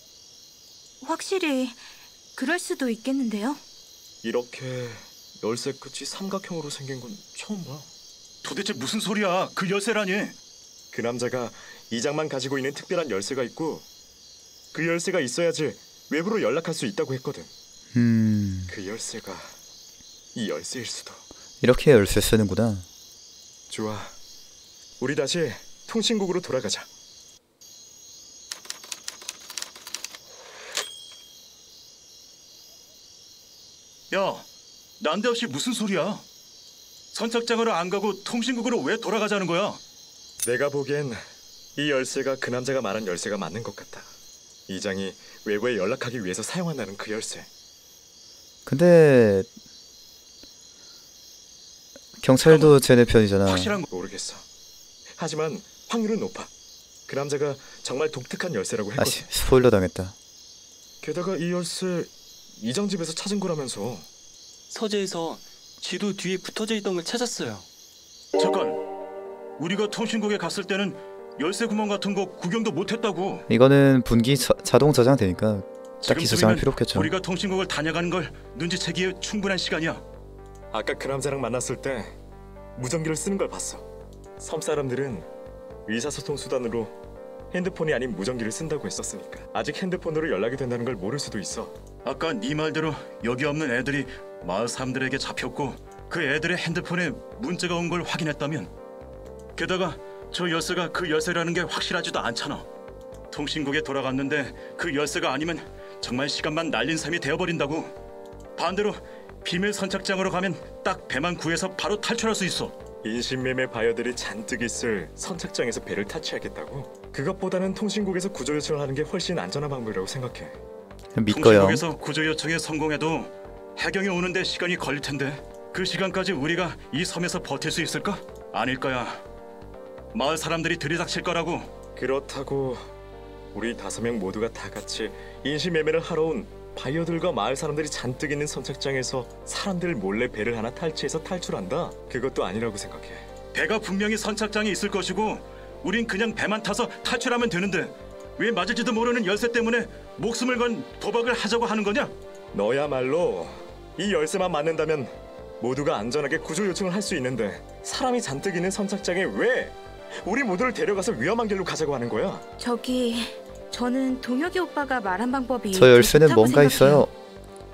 [SPEAKER 5] 확실히 그럴 수도 있겠는데요.
[SPEAKER 3] 이렇게 열쇠 끝이 삼각형으로 생긴 건 처음 봐.
[SPEAKER 9] 도대체 무슨 소리야? 그 열쇠라니?
[SPEAKER 3] 그 남자가 이장만 가지고 있는 특별한 열쇠가 있고 그 열쇠가 있어야지 외부로 연락할 수 있다고 했거든. 그 열쇠가 이 열쇠일 수도.
[SPEAKER 1] 이렇게 열쇠 쓰는구나.
[SPEAKER 3] 좋아. 우리 다시 통신국으로 돌아가자.
[SPEAKER 9] 야, 난데없이 무슨 소리야? 선착장으로 안 가고 통신국으로 왜 돌아가자는 거야?
[SPEAKER 3] 내가 보기엔 이 열쇠가 그 남자가 말한 열쇠가 맞는 것 같다. 이장이 외부에 연락하기 위해서 사용한다는 그 열쇠.
[SPEAKER 1] 근데 경찰도 쟤네 편이잖아.
[SPEAKER 3] 확실한 거 모르겠어. 하지만 확률은 높아. 그 남자가 정말 독특한 열쇠라고 했거든.
[SPEAKER 1] 아씨, 스포일러 당했다.
[SPEAKER 3] 게다가 이 열쇠 이장 집에서 찾은 거라면서.
[SPEAKER 15] 서재에서 지도 뒤에 붙어져 있던 걸 찾았어요.
[SPEAKER 9] 잠깐, 우리가 통신국에 갔을 때는 열쇠 구멍 같은 거 구경도 못했다고.
[SPEAKER 1] 이거는 분기 자동 저장되니까 딱히 저장할 필요 없겠죠.
[SPEAKER 9] 우리가 통신국을 다녀가는 걸 눈치채기에 충분한 시간이야.
[SPEAKER 3] 아까 그 남자랑 만났을 때 무전기를 쓰는 걸 봤어. 섬 사람들은 의사소통 수단으로 핸드폰이 아닌 무전기를 쓴다고 했었으니까 아직 핸드폰으로 연락이 된다는 걸 모를 수도 있어.
[SPEAKER 9] 아까 네 말대로 여기 없는 애들이 마을 사람들에게 잡혔고 그 애들의 핸드폰에 문자가 온 걸 확인했다면, 게다가 저 열쇠가 그 열쇠라는 게 확실하지도 않잖아. 통신국에 돌아갔는데 그 열쇠가 아니면 정말 시간만 날린 셈이 되어버린다고. 반대로 비밀 선착장으로 가면 딱 배만 구해서 바로 탈출할 수 있어.
[SPEAKER 3] 인신매매 바이어들이 잔뜩 있을 선착장에서 배를 타치하겠다고? 그것보다는 통신국에서 구조 요청을 하는 게 훨씬 안전한 방법이라고 생각해.
[SPEAKER 1] 믿고요.
[SPEAKER 9] 통신국에서 구조 요청에 성공해도 해경이 오는데 시간이 걸릴 텐데 그 시간까지 우리가 이 섬에서 버틸 수 있을까? 아닐 거야. 마을 사람들이 들이닥칠 거라고.
[SPEAKER 3] 그렇다고 우리 5명 모두가 다 같이 인신매매를 하러 온 바이어들과 마을 사람들이 잔뜩 있는 선착장에서 사람들 몰래 배를 하나 탈취해서 탈출한다? 그것도 아니라고 생각해.
[SPEAKER 9] 배가 분명히 선착장에 있을 것이고 우린 그냥 배만 타서 탈출하면 되는데 왜 맞을지도 모르는 열쇠 때문에 목숨을 건 도박을 하자고 하는 거냐?
[SPEAKER 3] 너야말로 이 열쇠만 맞는다면 모두가 안전하게 구조 요청을 할 수 있는데 사람이 잔뜩 있는 선착장에 왜 우리 모두를 데려가서 위험한 길로 가자고 하는 거야?
[SPEAKER 5] 저는 동혁이 오빠가 말한 방법이
[SPEAKER 1] 저 열쇠는
[SPEAKER 5] 좋다고
[SPEAKER 1] 뭔가
[SPEAKER 5] 생각해요.
[SPEAKER 1] 있어요.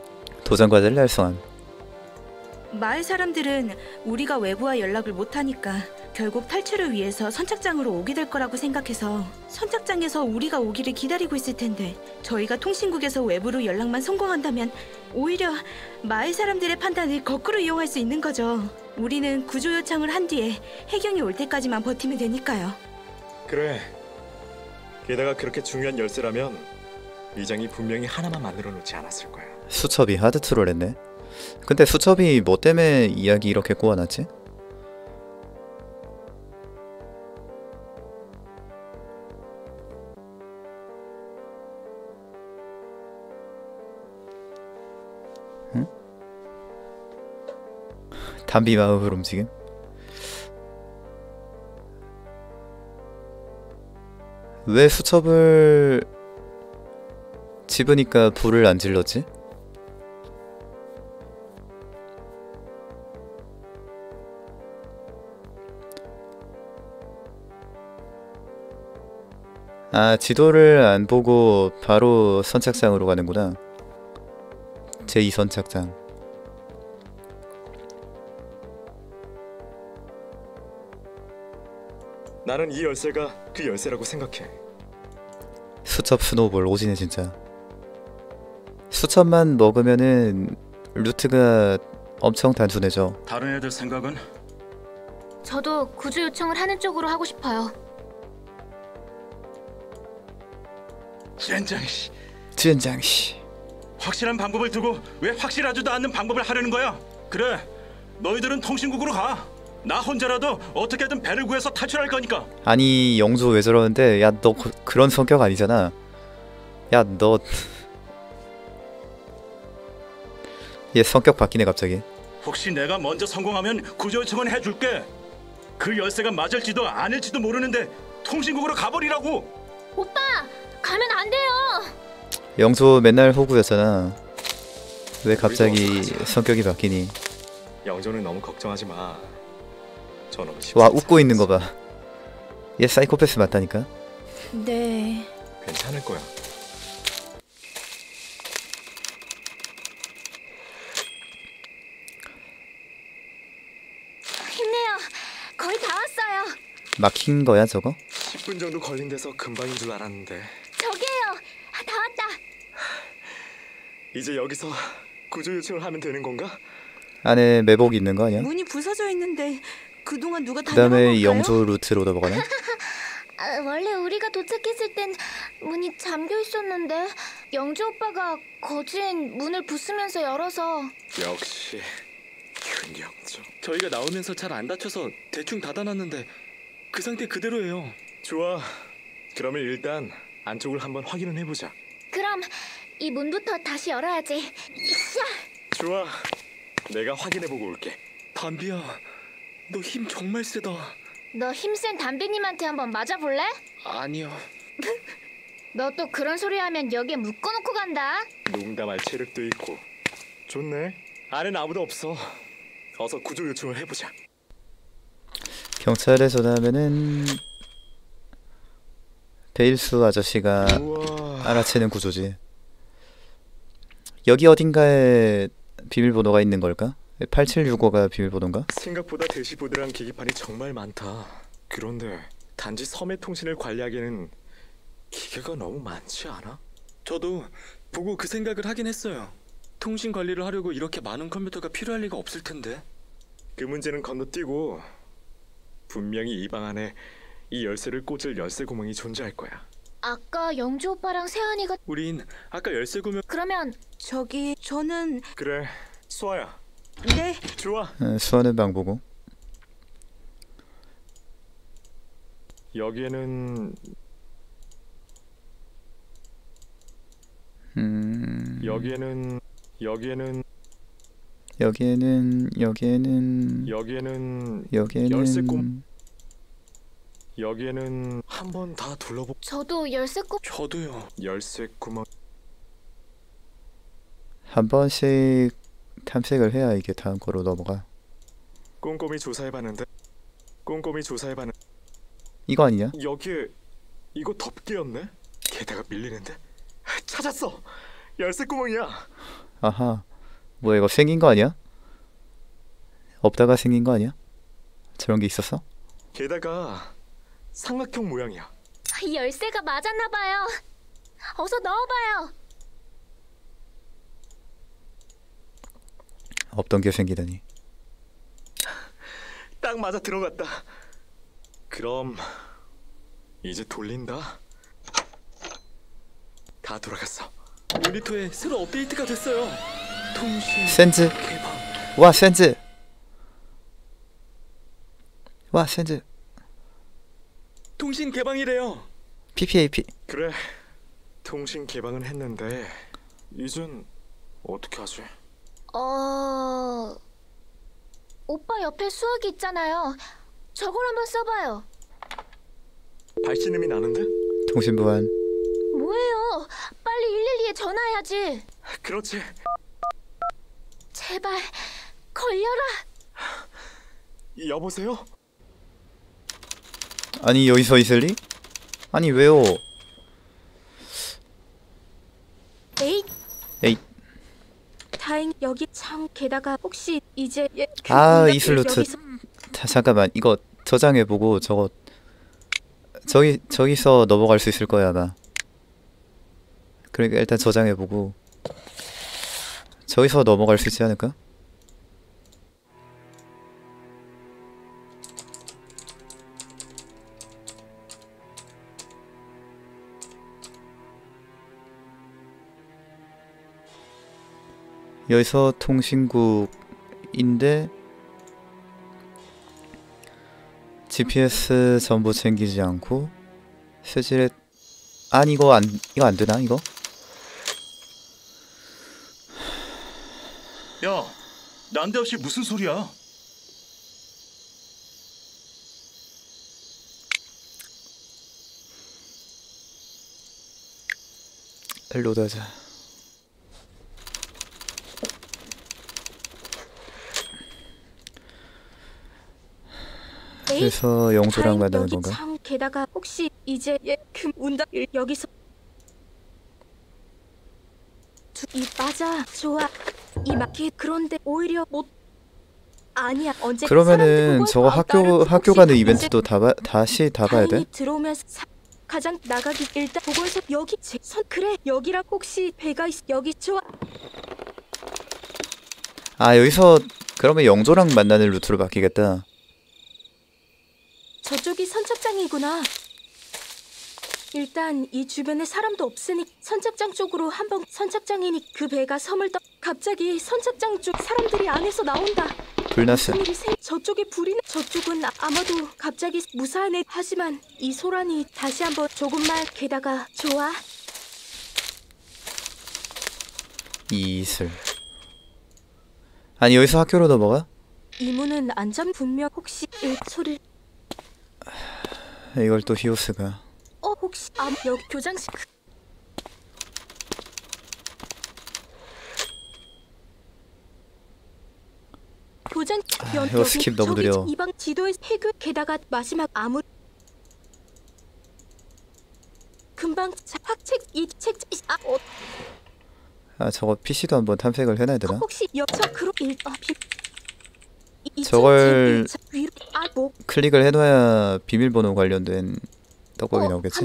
[SPEAKER 1] 도전 과제를 달성함.
[SPEAKER 5] 마을 사람들은 우리가 외부와 연락을 못하니까 결국 탈출을 위해서 선착장으로 오게 될 거라고 생각해서 선착장에서 우리가 오기를 기다리고 있을 텐데 저희가 통신국에서 외부로 연락만 성공한다면 오히려 마을 사람들의 판단을 거꾸로 이용할 수 있는 거죠. 우리는 구조 요청을 한 뒤에 해경이 올 때까지만 버티면 되니까요.
[SPEAKER 3] 그래. 게다가 그렇게 중요한 열쇠라면 이장이 분명히 하나만 만들어 놓지 않았을 거야.
[SPEAKER 1] 수첩이 하드 트롤했네. 근데 수첩이 뭐 때문에 이야기 이렇게 꼬아놨지? 응? 담비 마음을 움직임? 왜 수첩을 집으니까 불을 안 질렀지? 아, 지도를 안 보고 바로 선착장으로 가는구나. 제2선착장.
[SPEAKER 3] 나는 이 열쇠가 그 열쇠라고 생각해.
[SPEAKER 1] 수첩 스노우볼 오지네 진짜. 수첩만 먹으면은 루트가 엄청 단순해져.
[SPEAKER 9] 다른 애들 생각은?
[SPEAKER 4] 저도 구조 요청을 하는 쪽으로 하고 싶어요.
[SPEAKER 9] 젠장씨.
[SPEAKER 1] 젠장씨.
[SPEAKER 9] 확실한 방법을 두고 왜 확실하지도 않는 방법을 하려는 거야? 그래, 너희들은 통신국으로 가. 나 혼자라도 어떻게든 배를 구해서 탈출할 거니까.
[SPEAKER 1] 아니 영조 왜 저러는데? 야 너 그런 성격 아니잖아. 야 너 얘 성격 바뀌네 갑자기.
[SPEAKER 9] 혹시 내가 먼저 성공하면 구조 요청은 해줄게. 그 열쇠가 맞을지도 아닐지도 모르는데 통신국으로 가버리라고.
[SPEAKER 4] 오빠! 가면 안 돼요!
[SPEAKER 1] 영조 맨날 호구였잖아. 왜 갑자기 성격이 바뀌니?
[SPEAKER 3] 영조는 너무 걱정하지 마. 저놈
[SPEAKER 1] 와 웃고 있는 거 봐. 얘 사이코패스 맞다니까.
[SPEAKER 5] 네.
[SPEAKER 3] 괜찮을 거야.
[SPEAKER 4] 힘내요. 거의 다 왔어요.
[SPEAKER 1] 막힌 거야 저거?
[SPEAKER 3] 10분 정도 걸린 데서 금방인 줄 알았는데.
[SPEAKER 4] 저기에요. 다 왔다.
[SPEAKER 3] 이제 여기서 구조 요청을 하면 되는 건가?
[SPEAKER 1] 안에 매복 있는 거 아니야?
[SPEAKER 5] 문이 부서져 있는데 그동안 누가
[SPEAKER 1] 그
[SPEAKER 5] 다녀간
[SPEAKER 1] 다음에
[SPEAKER 5] 걸까요?
[SPEAKER 1] 영조 루트로 넘어가네?
[SPEAKER 4] 원래 우리가 도착했을 땐 문이 잠겨 있었는데 영주 오빠가 거진 문을 부수면서 열어서.
[SPEAKER 3] 역시 윤영조.
[SPEAKER 15] 저희가 나오면서 잘 안 다쳐서 대충 닫아놨는데 그 상태 그대로예요.
[SPEAKER 3] 좋아. 그러면 일단 안쪽을 한번 확인은 해보자.
[SPEAKER 4] 그럼 이 문부터 다시 열어야지. 이샤!
[SPEAKER 3] 좋아. 내가 확인해보고 올게.
[SPEAKER 15] 담비야, 너 힘 정말 세다.
[SPEAKER 4] 너 힘센 담비님한테 한번 맞아볼래?
[SPEAKER 15] 아니요.
[SPEAKER 4] 너 또 그런 소리 하면 여기에 묶어놓고 간다.
[SPEAKER 3] 농담할 체력도 있고. 좋네. 안엔 아무도 없어. 어서 구조 요청을 해보자.
[SPEAKER 1] 경찰에 전화하면은 베일수 아저씨가 알아채는 구조지. 여기 어딘가에 비밀번호가 있는 걸까? 8765가 비밀번호인가?
[SPEAKER 3] 생각보다 대시보드랑 기기판이 정말 많다. 그런데 단지 섬의 통신을 관리하기에는 기계가 너무 많지 않아?
[SPEAKER 15] 저도 보고 그 생각을 하긴 했어요. 통신 관리를 하려고 이렇게 많은 컴퓨터가 필요할 리가 없을 텐데.
[SPEAKER 3] 그 문제는 건너뛰고 분명히 이 방 안에 이 열쇠를 꽂을 열쇠 구멍이 존재할 거야.
[SPEAKER 4] 아까 영주 오빠랑 세안이가.
[SPEAKER 15] 우린 아까 열쇠 구멍.
[SPEAKER 4] 그러면
[SPEAKER 5] 저기 저는.
[SPEAKER 3] 그래, 수아야.
[SPEAKER 5] 네.
[SPEAKER 3] 좋아.
[SPEAKER 1] 수아는 방 보고.
[SPEAKER 3] 여기에는 여기에는 열쇠 꿈. 여기에는 한번 다 둘러보.
[SPEAKER 4] 저도 열쇠 꼭.
[SPEAKER 15] 저도요.
[SPEAKER 3] 열쇠 구멍.
[SPEAKER 1] 한 번씩 탐색을 해야 이게 다음 거로 넘어가.
[SPEAKER 3] 꼼꼼히 조사해봤는데.
[SPEAKER 1] 이거 아니냐?
[SPEAKER 3] 여기에 이거 덮개였네. 게다가 밀리는데. 찾았어. 열쇠 구멍이야.
[SPEAKER 1] 아하. 뭐야 이거 생긴 거 아니야? 없다가 생긴 거 아니야? 저런 게 있었어?
[SPEAKER 6] 게다가 삼각형 모양이야.
[SPEAKER 4] 이 열쇠가 맞았나 봐요. 어서 넣어봐요.
[SPEAKER 1] 없던 게 생기다니.
[SPEAKER 6] 딱 맞아 들어갔다. 그럼 이제 돌린다. 다 돌아갔어.
[SPEAKER 15] 모니터에 새로 업데이트가 됐어요. 통신
[SPEAKER 1] 센즈. 와 센즈. 와 센즈.
[SPEAKER 15] 통신 개방이래요.
[SPEAKER 1] PPAP.
[SPEAKER 6] 그래. 통신 개방은 했는데 이젠 어떻게 하지?
[SPEAKER 4] 오빠 옆에 수화기 있잖아요. 저걸 한번 써봐요.
[SPEAKER 6] 발신음이 나는데?
[SPEAKER 1] 통신 보안.
[SPEAKER 4] 뭐예요? 빨리 112에 전화해야지.
[SPEAKER 6] 그렇지.
[SPEAKER 4] 제발 걸려라.
[SPEAKER 6] 여보세요?
[SPEAKER 1] 아니 여기서 있을리? 아니 왜요?
[SPEAKER 18] 에잇.
[SPEAKER 1] 에잇.
[SPEAKER 18] 다행 여기 참 게다가 혹시 이제
[SPEAKER 1] 아 이슬루트. 잠깐만 이거 저장해보고 저거 저기서 넘어갈 수 있을 거야 아마. 그러니까 일단 저장해보고 저기서 넘어갈 수 있지 않을까? 여기서 통신국인데 GPS 전부 챙기지 않고 스질에 아니 이거 안 되나 이거?
[SPEAKER 9] 야, 난데없이 무슨 소리야?
[SPEAKER 1] 로드하자. 그래서 영조랑 만나는 건가?
[SPEAKER 18] 참 게다가 혹시 이제 운다 여기서 이 맞아 좋아 이 마키 그런데 오히려 못 아니야 언제
[SPEAKER 1] 그러면은 저거 학교 가는 이벤트도 다시 다 봐야 돼?
[SPEAKER 18] 들어오면서 가장 나가기 일단 보건소 여기 선 그래 여기랑 혹시 배가 있 여기 좋아
[SPEAKER 1] 아 여기서 그러면 영조랑 만나는 루트로 바뀌겠다.
[SPEAKER 18] 저쪽이 선착장이구나. 일단 이 주변에 사람도 없으니 선착장 쪽으로 한번 선착장이니 그 배가 섬을 떠 갑자기 선착장 쪽 사람들이 안에서 나온다.
[SPEAKER 1] 불났어.
[SPEAKER 18] 저쪽에 불이 저쪽은 아마도 갑자기 무사한 애 하지만 이 소란이 다시 한번 조금만 게다가 좋아.
[SPEAKER 1] 이슬. 아니 여기서 학교로 넘어가?
[SPEAKER 18] 이 문은 안전 분명 혹시 소리
[SPEAKER 1] 이걸 또 히오스가.
[SPEAKER 18] 혹시 여기 교장실 교장
[SPEAKER 1] 이거 스킵 너무 느려.
[SPEAKER 18] 이방 지도에 해그 게다가 마지막 금방 학책 이책
[SPEAKER 1] 저거 PC도 한번 탐색을 해놔야 되나?
[SPEAKER 18] 혹시 그룹
[SPEAKER 1] 저걸 클릭을 해놔야 비밀번호 관련된 떡밥이 나오겠지?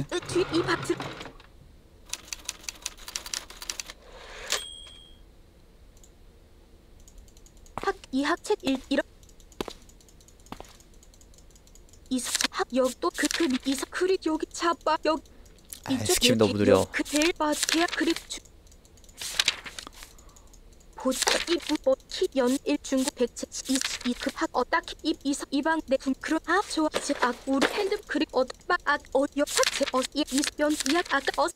[SPEAKER 18] 이 학책 이런 여기 또 이사 그리 여기 잡아 여기
[SPEAKER 1] 스킵 너무 느려.
[SPEAKER 18] 그 제일 빠지 계약 그리 보지 이연일 중국 백체 이급학 어따키 이방 내 그런 좋아 우리 핸드 그립 역삭제 이연 이약 아까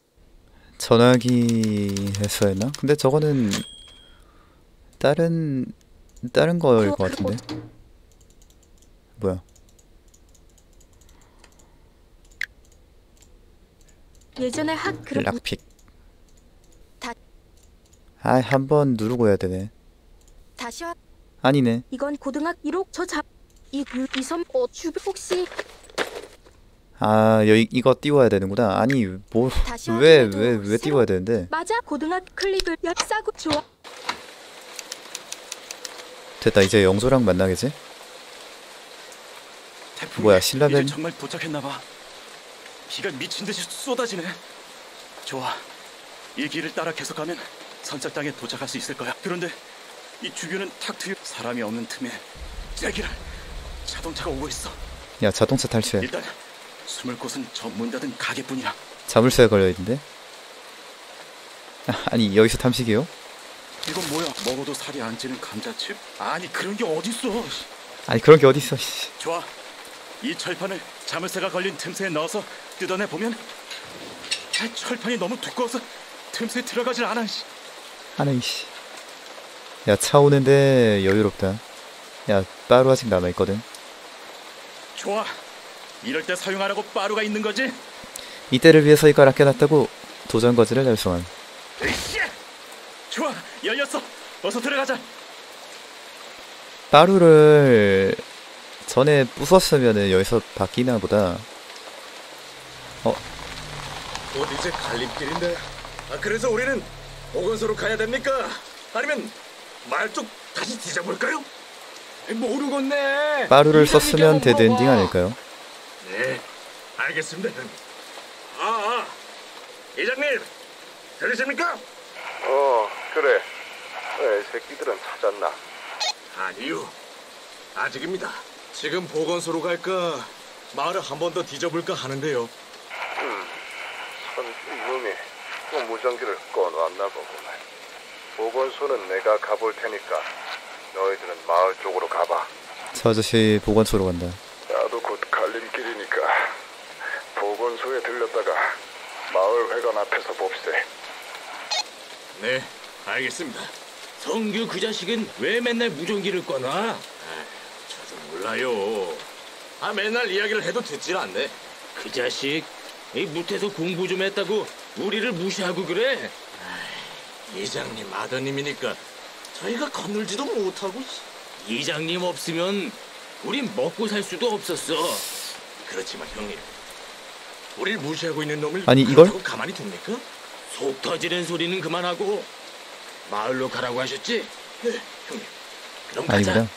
[SPEAKER 1] 전화기 했어 했나? 근데 저거는 다른 거일 것 같은데. 뭐야?
[SPEAKER 18] 예전에
[SPEAKER 1] 락픽. 한번 누르고 해야 되네.
[SPEAKER 18] 다시
[SPEAKER 1] 아니네.
[SPEAKER 18] 이건 고등학 1호 이섬 주변 혹시
[SPEAKER 1] 여기 이거 띄워야 되는구나. 아니 뭐 왜 띄워야 되는데?
[SPEAKER 18] 맞아 고등학 클릭을 싸고 좋아.
[SPEAKER 1] 됐다. 이제 영조랑 만나겠지? 뭐야, 신라면.
[SPEAKER 9] 이제 정말 도착했나봐. 비가 미친 듯이 쏟아지네. 좋아. 이 길을 따라 계속 가면 선착장에 도착할 수 있을 거야. 그런데 이 주변은 탁 트여 사람이 없는 틈에 제기랄 자동차가 오고 있어.
[SPEAKER 1] 야, 자동차 탈취해.
[SPEAKER 9] 일단 숨을 곳은 저 문 닫은 가게뿐이야.
[SPEAKER 1] 자물쇠에 걸려있는데? 아니, 여기서 탐식이요?
[SPEAKER 9] 이건 뭐야? 먹어도 살이 안 찌는 감자칩? 아니 그런 게 어딨어.
[SPEAKER 1] 아니, 그런 게 어딨어.
[SPEAKER 9] 좋아. 이 철판을 자물쇠가 걸린 틈새에 넣어서 뜯어내 보면 철판이 너무 두꺼워서 틈새에 들어가질 않아.
[SPEAKER 1] 하나, 이씨. 야, 차 오는데 여유롭다. 야, 빠루 아직 남아있거든.
[SPEAKER 9] 좋아. 이럴 때 사용하라고 빠루가 있는 거지?
[SPEAKER 1] 이때를 위해서 이걸 아껴놨다고 도전거지를 달성한.
[SPEAKER 9] 으쌰! 좋아. 열렸어. 어서 들어가자.
[SPEAKER 1] 빠루를 전에 부쉈으면은 여기서 바뀌나 보다.
[SPEAKER 20] 곧 이제 갈림길인데. 그래서 우리는 보건소로 가야 됩니까? 아니면 말뚝 다시 뒤져볼까요? 모르겠네.
[SPEAKER 1] 빠루를 썼으면 데드엔딩 아닐까요?
[SPEAKER 20] 네, 알겠습니다. 이장님, 들으십니까?
[SPEAKER 8] 그래. 왜 새끼들은 찾았나?
[SPEAKER 20] 아니요, 아직입니다. 지금 보건소로 갈까, 마을을 한 번 더 뒤져볼까 하는데요.
[SPEAKER 8] 선주 이놈이 또 무전기를 꺼놨나 보구나. 보건소는 내가 가볼 테니까 너희들은 마을 쪽으로 가봐.
[SPEAKER 1] 저 아저씨 보건소로 간다.
[SPEAKER 8] 나도 곧 갈림길이니까 보건소에 들렸다가 마을 회관 앞에서 봅세.
[SPEAKER 20] 네, 알겠습니다. 성규 그 자식은 왜 맨날 무전기를 꺼놔? 저도 몰라요. 맨날 이야기를 해도 듣질 않네. 그 자식 이 무태서 공부 좀 했다고 우리를 무시하고 그래? 이장님 아드님이니까 저희가 거늘지도 못하고. 이장님 없으면 우린 먹고 살 수도 없었어. 그렇지만 형님, 우릴 무시하고 있는 놈을
[SPEAKER 1] 아니, 이걸?
[SPEAKER 20] 그렇다고 가만히 둡니까? 속 터지는 소리는 그만하고 마을로 가라고 하셨지? 네, 형님. 그럼 가자.
[SPEAKER 1] 아니구나.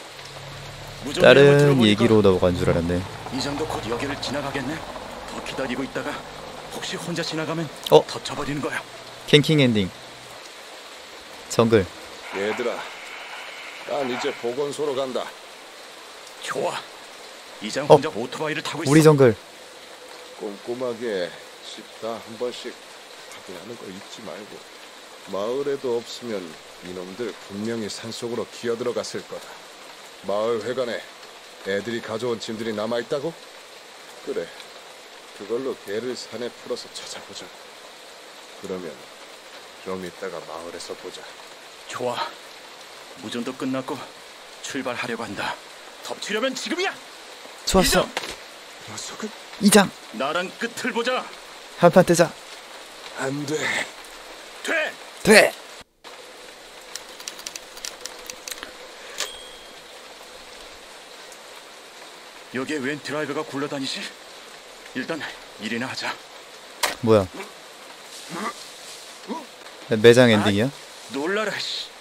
[SPEAKER 1] 다른 얘기로 넘어간 줄 알았네.
[SPEAKER 9] 이장도 곧 여기를 지나가겠네. 더 기다리고 있다가 혹시 혼자 지나가면 덮쳐버리는 거야.
[SPEAKER 1] 캔킹 엔딩. 정글.
[SPEAKER 8] 얘들아, 난 이제 보건소로 간다.
[SPEAKER 9] 좋아. 이장 혼자 오토바이를 타고 있어.
[SPEAKER 1] 우리 정글.
[SPEAKER 8] 꼼꼼하게 집 다 한 번씩 확인하는 거 잊지 말고. 마을에도 없으면 이놈들 분명히 산속으로 기어들어갔을 거다. 마을 회관에 애들이 가져온 짐들이 남아있다고? 그래, 그걸로 개를 산에 풀어서 찾아보자. 그러면 좀 이따가 마을에서 보자.
[SPEAKER 9] 좋아. 무전도 끝났고 출발하려고 한다. 덮치려면 지금이야.
[SPEAKER 1] 좋았어.
[SPEAKER 9] 녀석은
[SPEAKER 1] 이장.
[SPEAKER 9] 나랑 끝을 보자.
[SPEAKER 1] 한판 뜨자.
[SPEAKER 8] 안 돼.
[SPEAKER 9] 돼.
[SPEAKER 1] 돼.
[SPEAKER 9] 여기에 웬 드라이버가 굴러다니지? 일단 일이나 하자.
[SPEAKER 1] 뭐야? 매장 엔딩이야?
[SPEAKER 9] 놀라라.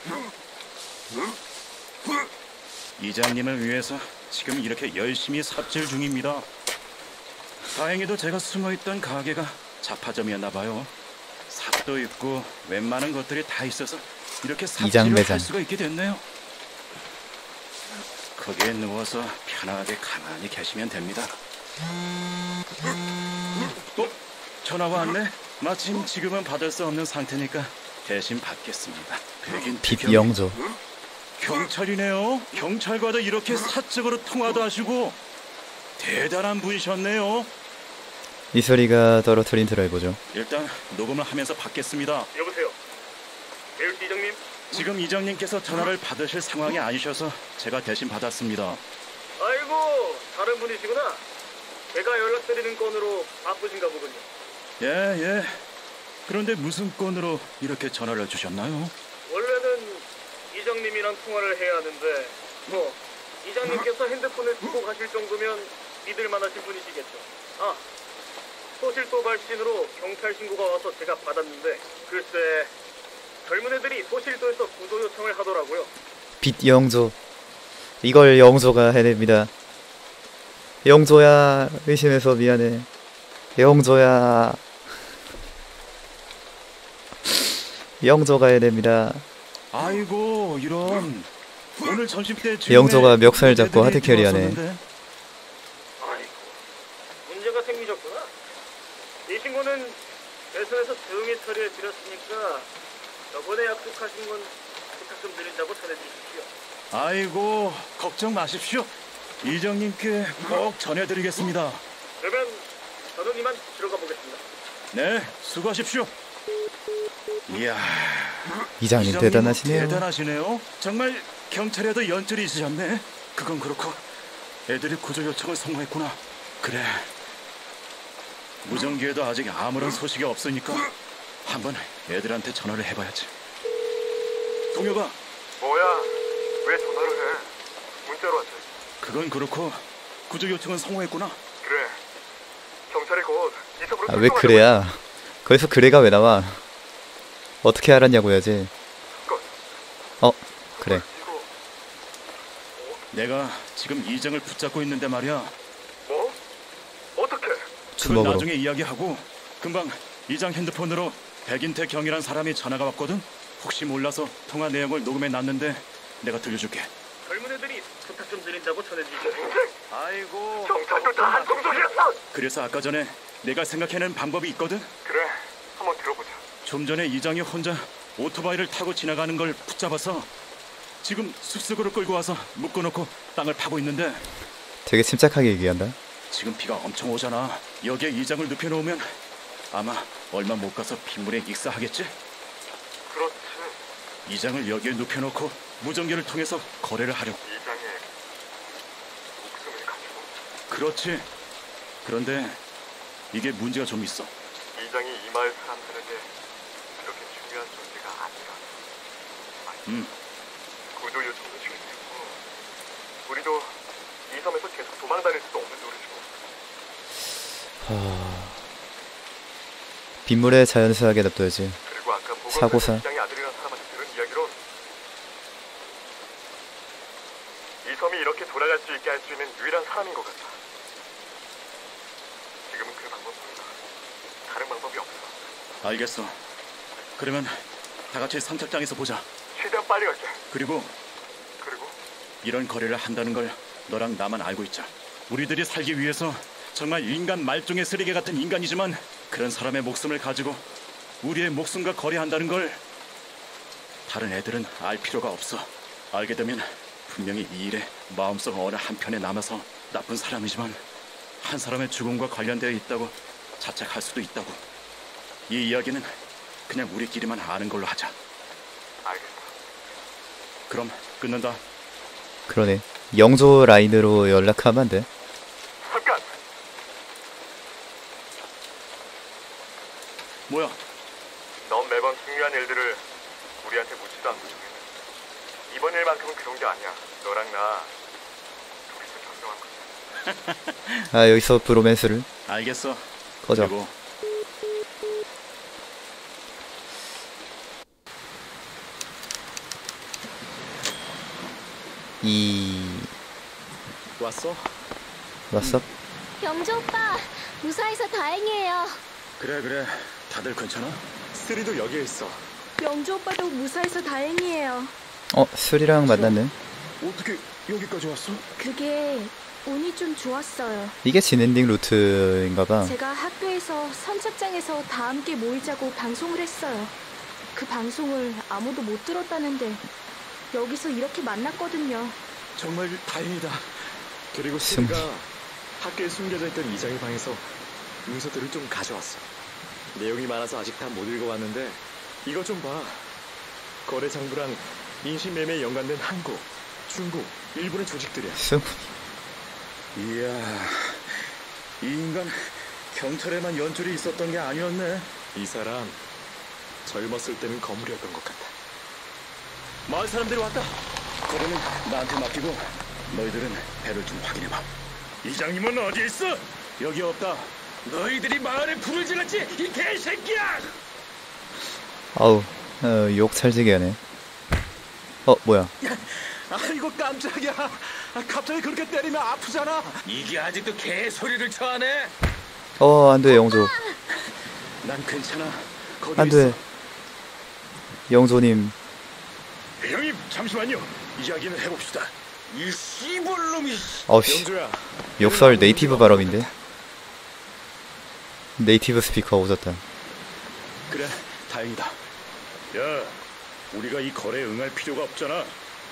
[SPEAKER 9] 이장님을 위해서 지금 이렇게 열심히 삽질 중입니다. 다행히도 제가 숨어있던 가게가 잡화점이었나 봐요. 삽도 있고 웬만한 것들이 다 있어서 이렇게 삽질을 할 수가 있게 됐네요. 거기에 누워서 편하게 가만히 계시면 됩니다. 전화가 왔네. 마침 지금은 받을 수 없는 상태니까 대신 받겠습니다. 백인
[SPEAKER 1] 빅영조.
[SPEAKER 9] 경찰이네요. 경찰과도 이렇게 사적으로 통화도 하시고 대단한 분이셨네요.
[SPEAKER 1] 이 소리가 떨어뜨린 드라이버죠.
[SPEAKER 9] 일단 녹음을 하면서 받겠습니다.
[SPEAKER 20] 여보세요. 베일스 이장님?
[SPEAKER 9] 지금 이장님께서 전화를 받으실 상황이 아니셔서 제가 대신 받았습니다.
[SPEAKER 20] 아이고, 다른 분이시구나. 제가 연락드리는 건으로 바쁘신가 보군요.
[SPEAKER 9] 예. 그런데 무슨 건으로 이렇게 전화를 주셨나요?
[SPEAKER 20] 원래는 이장님이랑 통화를 해야 하는데 뭐 이장님께서 핸드폰을 쓰고 가실 정도면 믿을 만하신 분이시겠죠. 소실 도발신으로 경찰 신고가 와서 제가 받았는데 글쎄 젊은 애들이 소실도에서 구조 요청을 하더라고요.
[SPEAKER 1] 빛 영조. 이걸 영조가 해냅니다. 영조야, 의심해서 미안해. 영조야. 영조가 해냅니다.
[SPEAKER 9] 아이고 이런. 오늘 점심 때
[SPEAKER 1] 영조가 멱살 잡고 하드 캐리하네.
[SPEAKER 12] 문제가 생기셨구나. 이 친구는 배선에서 조용히 처리해 드렸으니까 저번에 약속하신 건 부탁 좀 드린다고 전해주십시오.
[SPEAKER 9] 아이고 걱정 마십시오. 이장님께 꼭 전해드리겠습니다.
[SPEAKER 12] 그러면 저는 이만 들어가 보겠습니다.
[SPEAKER 9] 네, 수고하십시오. 이야,
[SPEAKER 1] 이장님 대단하시네요.
[SPEAKER 9] 대단하시네요. 정말 경찰에도 연줄이 있으셨네. 그건 그렇고 애들이 구조 요청을 성공했구나. 그래, 무전기에도 아직 아무런 소식이 없으니까 한번 애들한테 전화를 해봐야지. 동혁아.
[SPEAKER 12] 뭐야? 왜 전화를 해? 문자로 왔지.
[SPEAKER 9] 그건 그렇고 구조 요청은 성공했구나.
[SPEAKER 12] 그래. 경찰이 곧 이 섬으로
[SPEAKER 1] 아, 왜 그래야? 거기서 그래가 왜 나와? 어떻게 알았냐고 해야지. 그래.
[SPEAKER 9] 내가 지금 이장을 붙잡고 있는데 말이야.
[SPEAKER 12] 뭐? 어떻게?
[SPEAKER 9] 그건
[SPEAKER 1] 주먹으로.
[SPEAKER 9] 나중에 이야기하고 금방 이장 핸드폰으로 백인태 경이란 사람이 전화가 왔거든. 혹시 몰라서 통화 내용을 녹음해 놨는데 내가 들려줄게.
[SPEAKER 12] 젊은 애들이 부탁 좀 드린다고 전해주십시오.
[SPEAKER 9] 아이고.
[SPEAKER 12] 경찰도 다 한통속이었어.
[SPEAKER 9] 그래서 아까 전에 내가 생각해낸 방법이 있거든.
[SPEAKER 12] 그래, 한번 들어보자.
[SPEAKER 9] 좀 전에 이장이 혼자 오토바이를 타고 지나가는 걸 붙잡아서 지금 숲속으로 끌고 와서 묶어놓고 땅을 파고 있는데
[SPEAKER 1] 되게 침착하게 얘기한다.
[SPEAKER 9] 지금 비가 엄청 오잖아. 여기에 이장을 눕혀놓으면 아마 얼마 못 가서 빗물에 익사하겠지?
[SPEAKER 12] 그렇지.
[SPEAKER 9] 이장을 여기에 눕혀놓고 무전기를 통해서 거래를 하려고.
[SPEAKER 12] 이장의 목숨을 가지고.
[SPEAKER 9] 그렇지. 그런데 이게 문제가 좀 있어.
[SPEAKER 12] 이장이 이 마을 사람들에게 그렇게 중요한 존재가 아니라. 구조 요청도 실패했고 우리도 이 섬에서 계속 도망다닐 수도 없는 노릇이고.
[SPEAKER 1] 빗물에 자연스하게 냅둬야지.
[SPEAKER 12] 그리고 아까
[SPEAKER 1] 사고사.
[SPEAKER 12] 이장의 아들이라는 사람한테 들은 이야기론 이 섬이 이렇게 돌아갈 수 있게 할 수 있는 유일한 사람인 것 같아. 지금은 그 방법뿐이다. 다른 방법이 없어.
[SPEAKER 9] 알겠어. 그러면 다 같이 선착장에서 보자.
[SPEAKER 12] 최대한 빨리 갈게.
[SPEAKER 9] 그리고 이런 거래를 한다는 걸 너랑 나만 알고 있자. 우리들이 살기 위해서 정말 인간 말종의 쓰레기 같은 인간이지만 그런 사람의 목숨을 가지고 우리의 목숨과 거래한다는 걸 다른 애들은 알 필요가 없어. 알게 되면 분명히 이 일에 마음속 어느 한편에 남아서 나쁜 사람이지만 한 사람의 죽음과 관련되어 있다고 자책할 수도 있다고. 이 이야기는 그냥 우리끼리만 아는 걸로 하자.
[SPEAKER 12] 알겠어.
[SPEAKER 9] 그럼 끊는다.
[SPEAKER 1] 그러네. 영조 라인으로 연락하면 안 돼.
[SPEAKER 12] 잠깐.
[SPEAKER 9] 뭐야?
[SPEAKER 12] 넌 매번 중요한 일들을 우리한테 묻지도 않고 정해. 이번 일만큼은 그런 게 아니야. 너랑 나 둘이서 결정한 거야.
[SPEAKER 1] 아, 여기서 브로맨스를.
[SPEAKER 9] 알겠어.
[SPEAKER 1] 꺼져.
[SPEAKER 9] 그리고 왔어?
[SPEAKER 1] 왔어?
[SPEAKER 4] 영조 오빠, 무사해서 다행이에요.
[SPEAKER 9] 그래. 다들 괜찮아? 쓰리도 여기에 있어.
[SPEAKER 18] 영조 오빠도 무사해서 다행이에요.
[SPEAKER 1] 술이랑 만났네.
[SPEAKER 9] 어떻게 여기까지 왔어?
[SPEAKER 18] 그게 운이 좀 좋았어요.
[SPEAKER 1] 이게 진엔딩 루트인가봐.
[SPEAKER 18] 제가 학교에서 선착장에서 다 함께 모이자고 방송을 했어요. 그 방송을 아무도 못 들었다는데 여기서 이렇게 만났거든요.
[SPEAKER 3] 정말 다행이다. 그리고 수리가 학교에 숨겨져 있던 이장의 방에서 문서들을 좀 가져왔어. 내용이 많아서 아직 다 못 읽어봤는데 이거 좀 봐. 거래 장부랑 인신매매에 연관된 한국, 중국, 일본의 조직들이야.
[SPEAKER 9] 이야, 이 인간 경찰에만 연줄이 있었던 게 아니었네.
[SPEAKER 3] 이 사람 젊었을 때는 거물이었던 것 같아. 마을 사람들이 왔다.
[SPEAKER 9] 거래는 나한테 맡기고 너희들은 배를 좀 확인해봐. 이장님은 어디 있어? 여기 없다.
[SPEAKER 20] 너희들이 마을에 불을 질렀지? 이 개새끼야!
[SPEAKER 1] 아우, 욕 찰지게 하네. 뭐야?
[SPEAKER 20] 아이고 깜짝이야. 갑자기 그렇게 때리면 아프잖아. 이게 아직도 개소리를 쳐하네.
[SPEAKER 1] 안돼 영조.
[SPEAKER 3] 난 괜찮아. 거기
[SPEAKER 1] 안돼. 영조님.
[SPEAKER 3] 형님 잠시만요. 이야기는 해봅시다. 이 씨발놈이.
[SPEAKER 1] 어씨. 욕설 네이티브 발음인데. 네이티브 스피커 오졌다.
[SPEAKER 3] 그래 다행이다. 야, 우리가 이 거래에 응할 필요가 없잖아.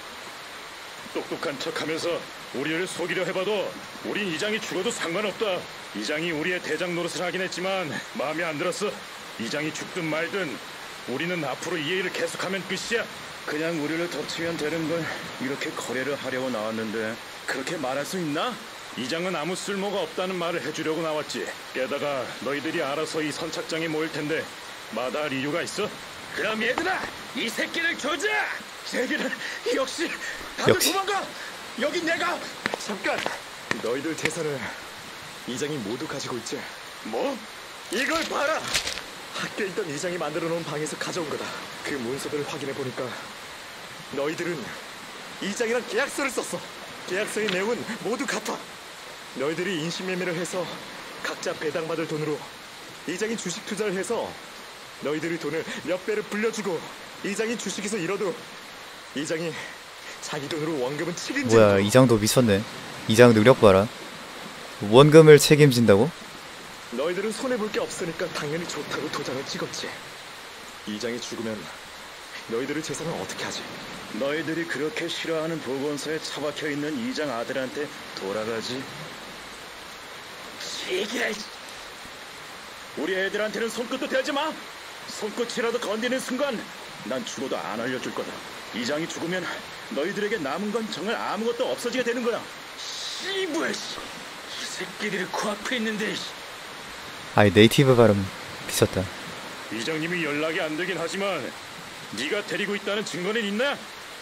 [SPEAKER 3] 똑똑한 척하면서 우리를 속이려 해봐도 우린 이장이 죽어도 상관없다. 이장이 우리의 대장 노릇을 하긴 했지만 마음에 안 들었어. 이장이 죽든 말든 우리는 앞으로 이 일을 계속하면 끝이야. 그냥 우리를 덮치면 되는 걸 이렇게 거래를 하려고 나왔는데 그렇게 말할 수 있나? 이장은 아무 쓸모가 없다는 말을 해주려고 나왔지. 게다가 너희들이 알아서 이 선착장에 모일 텐데 마다할 이유가 있어? 그럼 얘들아, 이 새끼를 조져! 새끼를 역시 다들 도망가! 여긴 내가!
[SPEAKER 12] 잠깐! 너희들 재산을 이장이 모두 가지고 있지?
[SPEAKER 3] 뭐? 이걸 봐라!
[SPEAKER 12] 학교에 있던 이장이 만들어 놓은 방에서 가져온 거다. 그 문서들을 확인해 보니까 너희들은 이장이랑 계약서를 썼어. 계약서의 내용은 모두 같아. 너희들이 인신매매를 해서 각자 배당받을 돈으로 이장이 주식 투자를 해서 너희들이 돈을 몇 배를 불려주고 이장이 주식에서 잃어도 이장이 자기 돈으로 원금은 책임진다.
[SPEAKER 1] 뭐야 이장도 미쳤네. 이장 능력 봐라. 원금을 책임진다고?
[SPEAKER 12] 너희들은 손해볼 게 없으니까 당연히 좋다고 도장을 찍었지. 이장이 죽으면 너희들의 재산은 어떻게 하지?
[SPEAKER 3] 너희들이 그렇게 싫어하는 보건소에 처박혀 있는 이장 아들한테 돌아가지. 시기라. 우리 애들한테는 손끝도 대지 마. 손끝이라도 건드리는 순간 난 죽어도 안 알려줄 거다. 이장이 죽으면 너희들에게 남은 건 정말 아무것도 없어지게 되는 거야. 씨발, 이 새끼들이 코앞에 있는데.
[SPEAKER 1] 아이 네이티브 발음 미쳤다.
[SPEAKER 3] 이장님이 연락이 안 되긴 하지만 네가 데리고 있다는 증거는 있나?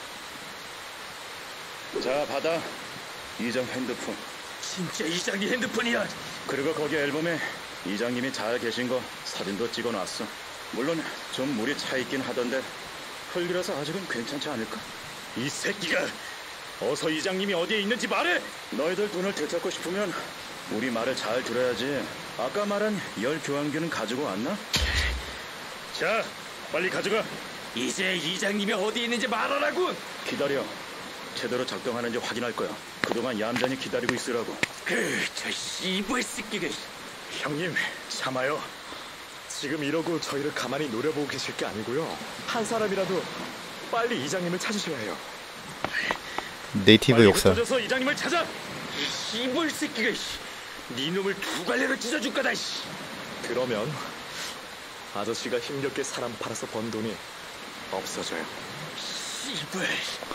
[SPEAKER 3] 자, 받아. 이장 핸드폰. 진짜 이장이 핸드폰이야. 그리고 거기 앨범에 이장님이 잘 계신 거 사진도 찍어놨어. 물론 좀 물이 차 있긴 하던데 흙이라서 아직은 괜찮지 않을까? 이 새끼가 어서 이장님이 어디에 있는지 말해. 너희들 돈을 되찾고 싶으면 우리 말을 잘 들어야지. 아까 말한 열 교환기는 가지고 왔나? 자, 빨리 가져가. 이제 이장님이 어디 있는지 말하라고. 기다려. 제대로 작동하는지 확인할 거야. 그동안 얌전히 기다리고 있으라고. 저 씨발 새끼가.
[SPEAKER 12] 형님, 참아요. 지금 이러고 저희를 가만히 노려보고 계실 게 아니고요. 한 사람이라도 빨리 이장님을 찾으셔야 해요.
[SPEAKER 1] 네이티브 욕설.
[SPEAKER 3] 흩어져서 이장님을 찾아. 이 씨발 새끼가. 네 놈을 두 갈래로 찢어줄 거다.
[SPEAKER 12] 그러면 아저씨가 힘겹게 사람 팔아서 번 돈이 없어져요.
[SPEAKER 3] 씨발.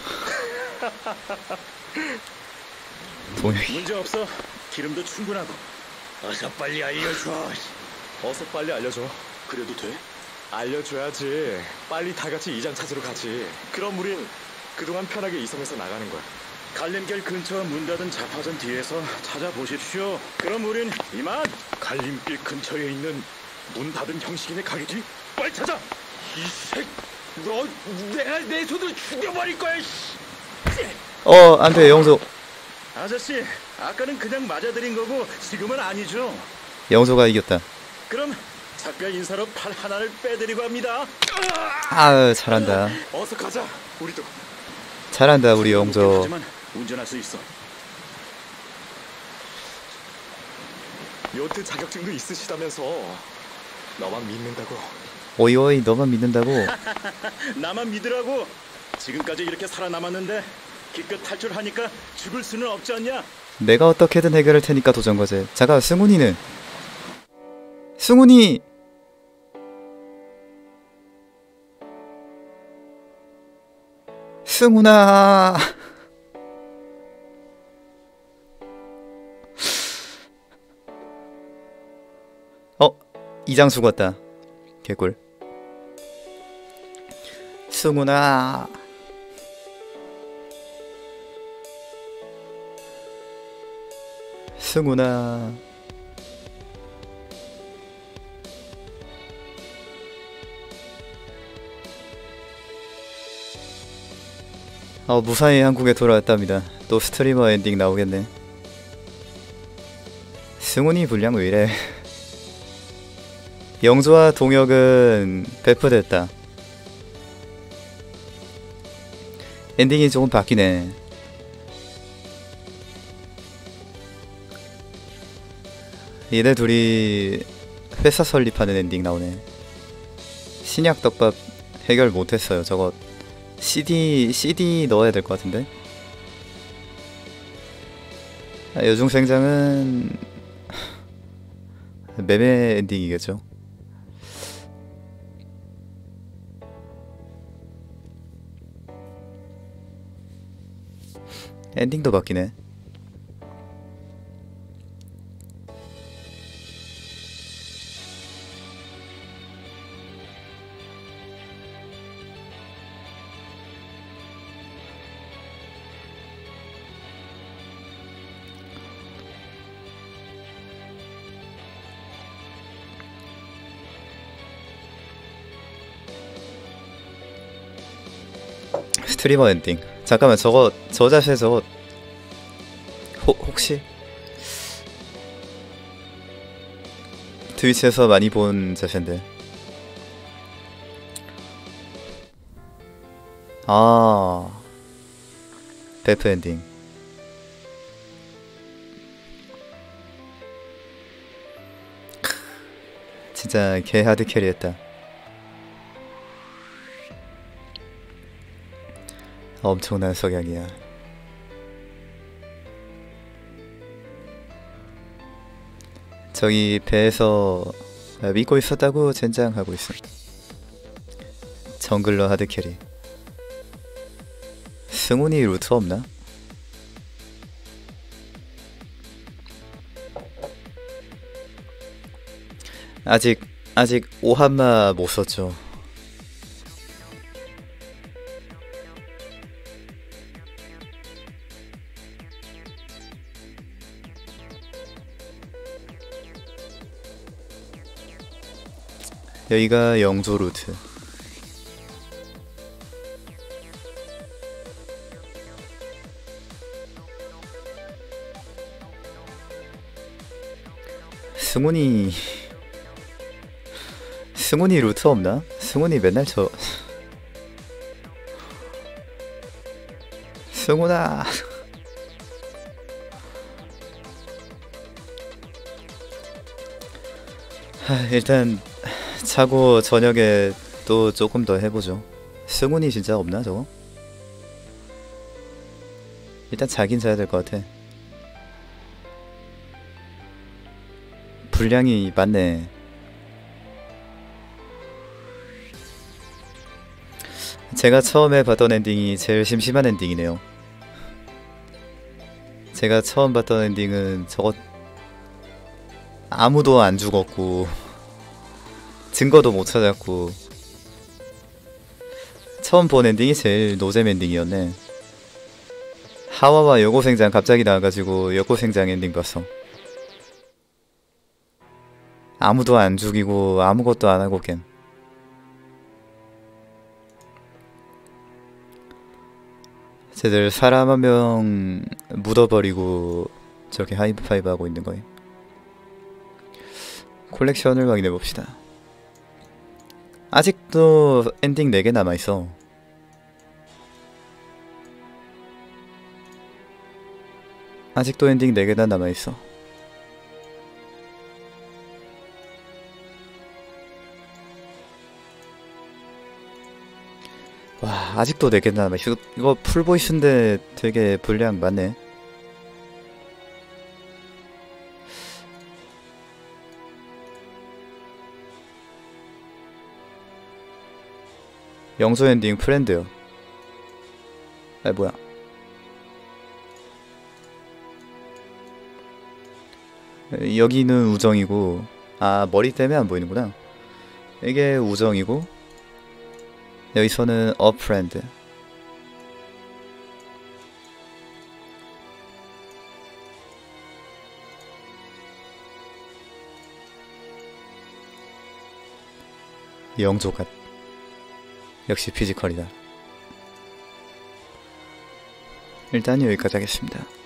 [SPEAKER 1] 동혁이.
[SPEAKER 3] 문제 없어. 기름도 충분하고. 어서 빨리 알려줘.
[SPEAKER 12] 어서 빨리 알려줘.
[SPEAKER 3] 그래도 돼?
[SPEAKER 12] 알려줘야지. 빨리 다 같이 이장 찾으러 가지. 그럼 우린 그동안 편하게 이 섬에서 나가는 거야.
[SPEAKER 3] 갈림길 근처 문 닫은 자파전 뒤에서 찾아보십시오. 그럼 우린 이만. 갈림길 근처에 있는 문 닫은 형식인의 가게지. 빨리 찾아. 이 새끼. 너 내가 내 손으로 죽여버릴 거야.
[SPEAKER 1] 안돼 영조.
[SPEAKER 3] 아저씨, 아까는 그냥 맞아들인 거고 지금은 아니죠.
[SPEAKER 1] 영조가 이겼다.
[SPEAKER 3] 그럼 작별 인사로 팔 하나를 빼드리고 합니다.
[SPEAKER 1] 아 잘한다.
[SPEAKER 12] 어서 가자. 우리도.
[SPEAKER 1] 잘한다 우리 영조.
[SPEAKER 3] 하지만 운전할 수 있어.
[SPEAKER 12] 요트 자격증도 있으시다면서. 너만 믿는다고.
[SPEAKER 1] 오이오이 너만 믿는다고.
[SPEAKER 3] 나만 믿으라고. 지금까지 이렇게 살아남았는데 기껏 탈출하니까 죽을 수는 없지 않냐?
[SPEAKER 1] 내가 어떻게든 해결할 테니까 도전 거제. 잠깐 승훈이는? 승훈이! 승훈아. 이장 죽었다. 개꿀. 승훈아. 승훈아. 무사히 한국에 돌아왔답니다. 또 스트리머 엔딩 나오겠네. 승훈이 분량 왜 이래. 영조와 동혁은 배포됐다. 엔딩이 조금 바뀌네. 얘네 둘이 회사 설립하는 엔딩 나오네. 신약 떡밥 해결 못했어요. 저거 CD 넣어야 될 것 같은데. 여중생장은 매매 엔딩이겠죠. 엔딩도 바뀌네. 스트리머 엔딩. 잠깐만, 저거 저 자세 저거 혹시 트위치에서 많이 본 자세인데. 아, 베프 엔딩. 진짜 개 하드 캐리했다. 엄청난 석양이야. 저기 배에서 믿고 있었다고 젠장하고 있어. 정글러 하드 캐리. 승훈이 루트 없나? 아직 오한마 못 썼죠. 여기가 영조 루트. 승훈이 루트 없나? 승훈이 맨날 승훈아. 일단 자고 저녁에 또 조금 더 해보죠. 승훈이 진짜 없나 저거? 일단 자긴 자야 될 것 같아. 분량이 많네. 제가 처음에 봤던 엔딩이 제일 심심한 엔딩이네요. 제가 처음 봤던 엔딩은 저거 아무도 안 죽었고 증거도 못 찾았고, 처음 본 엔딩이 제일 노잼 엔딩이었네. 하와와 여고생장 갑자기 나와가지고 여고생장 엔딩 봤어. 아무도 안 죽이고 아무것도 안 하고 깬. 쟤들 사람 한 명 묻어버리고 저렇게 하이파이브 하고 있는 거예요. 콜렉션을 확인해 봅시다. 아직도 엔딩 4개 남아있어. 아직도 엔딩 4개나 남아있어. 와, 아직도 4개나 남아있어. 이거 풀보이스인데 되게 분량 많네. 영소 엔딩 프렌드요. 아, 뭐야. 여기는 우정이고, 아, 머리 때문에 안 보이는구나. 이게 우정이고, 여기서는 a friend. 영조갓. 역시 피지컬이다. 일단 여기까지 하겠습니다.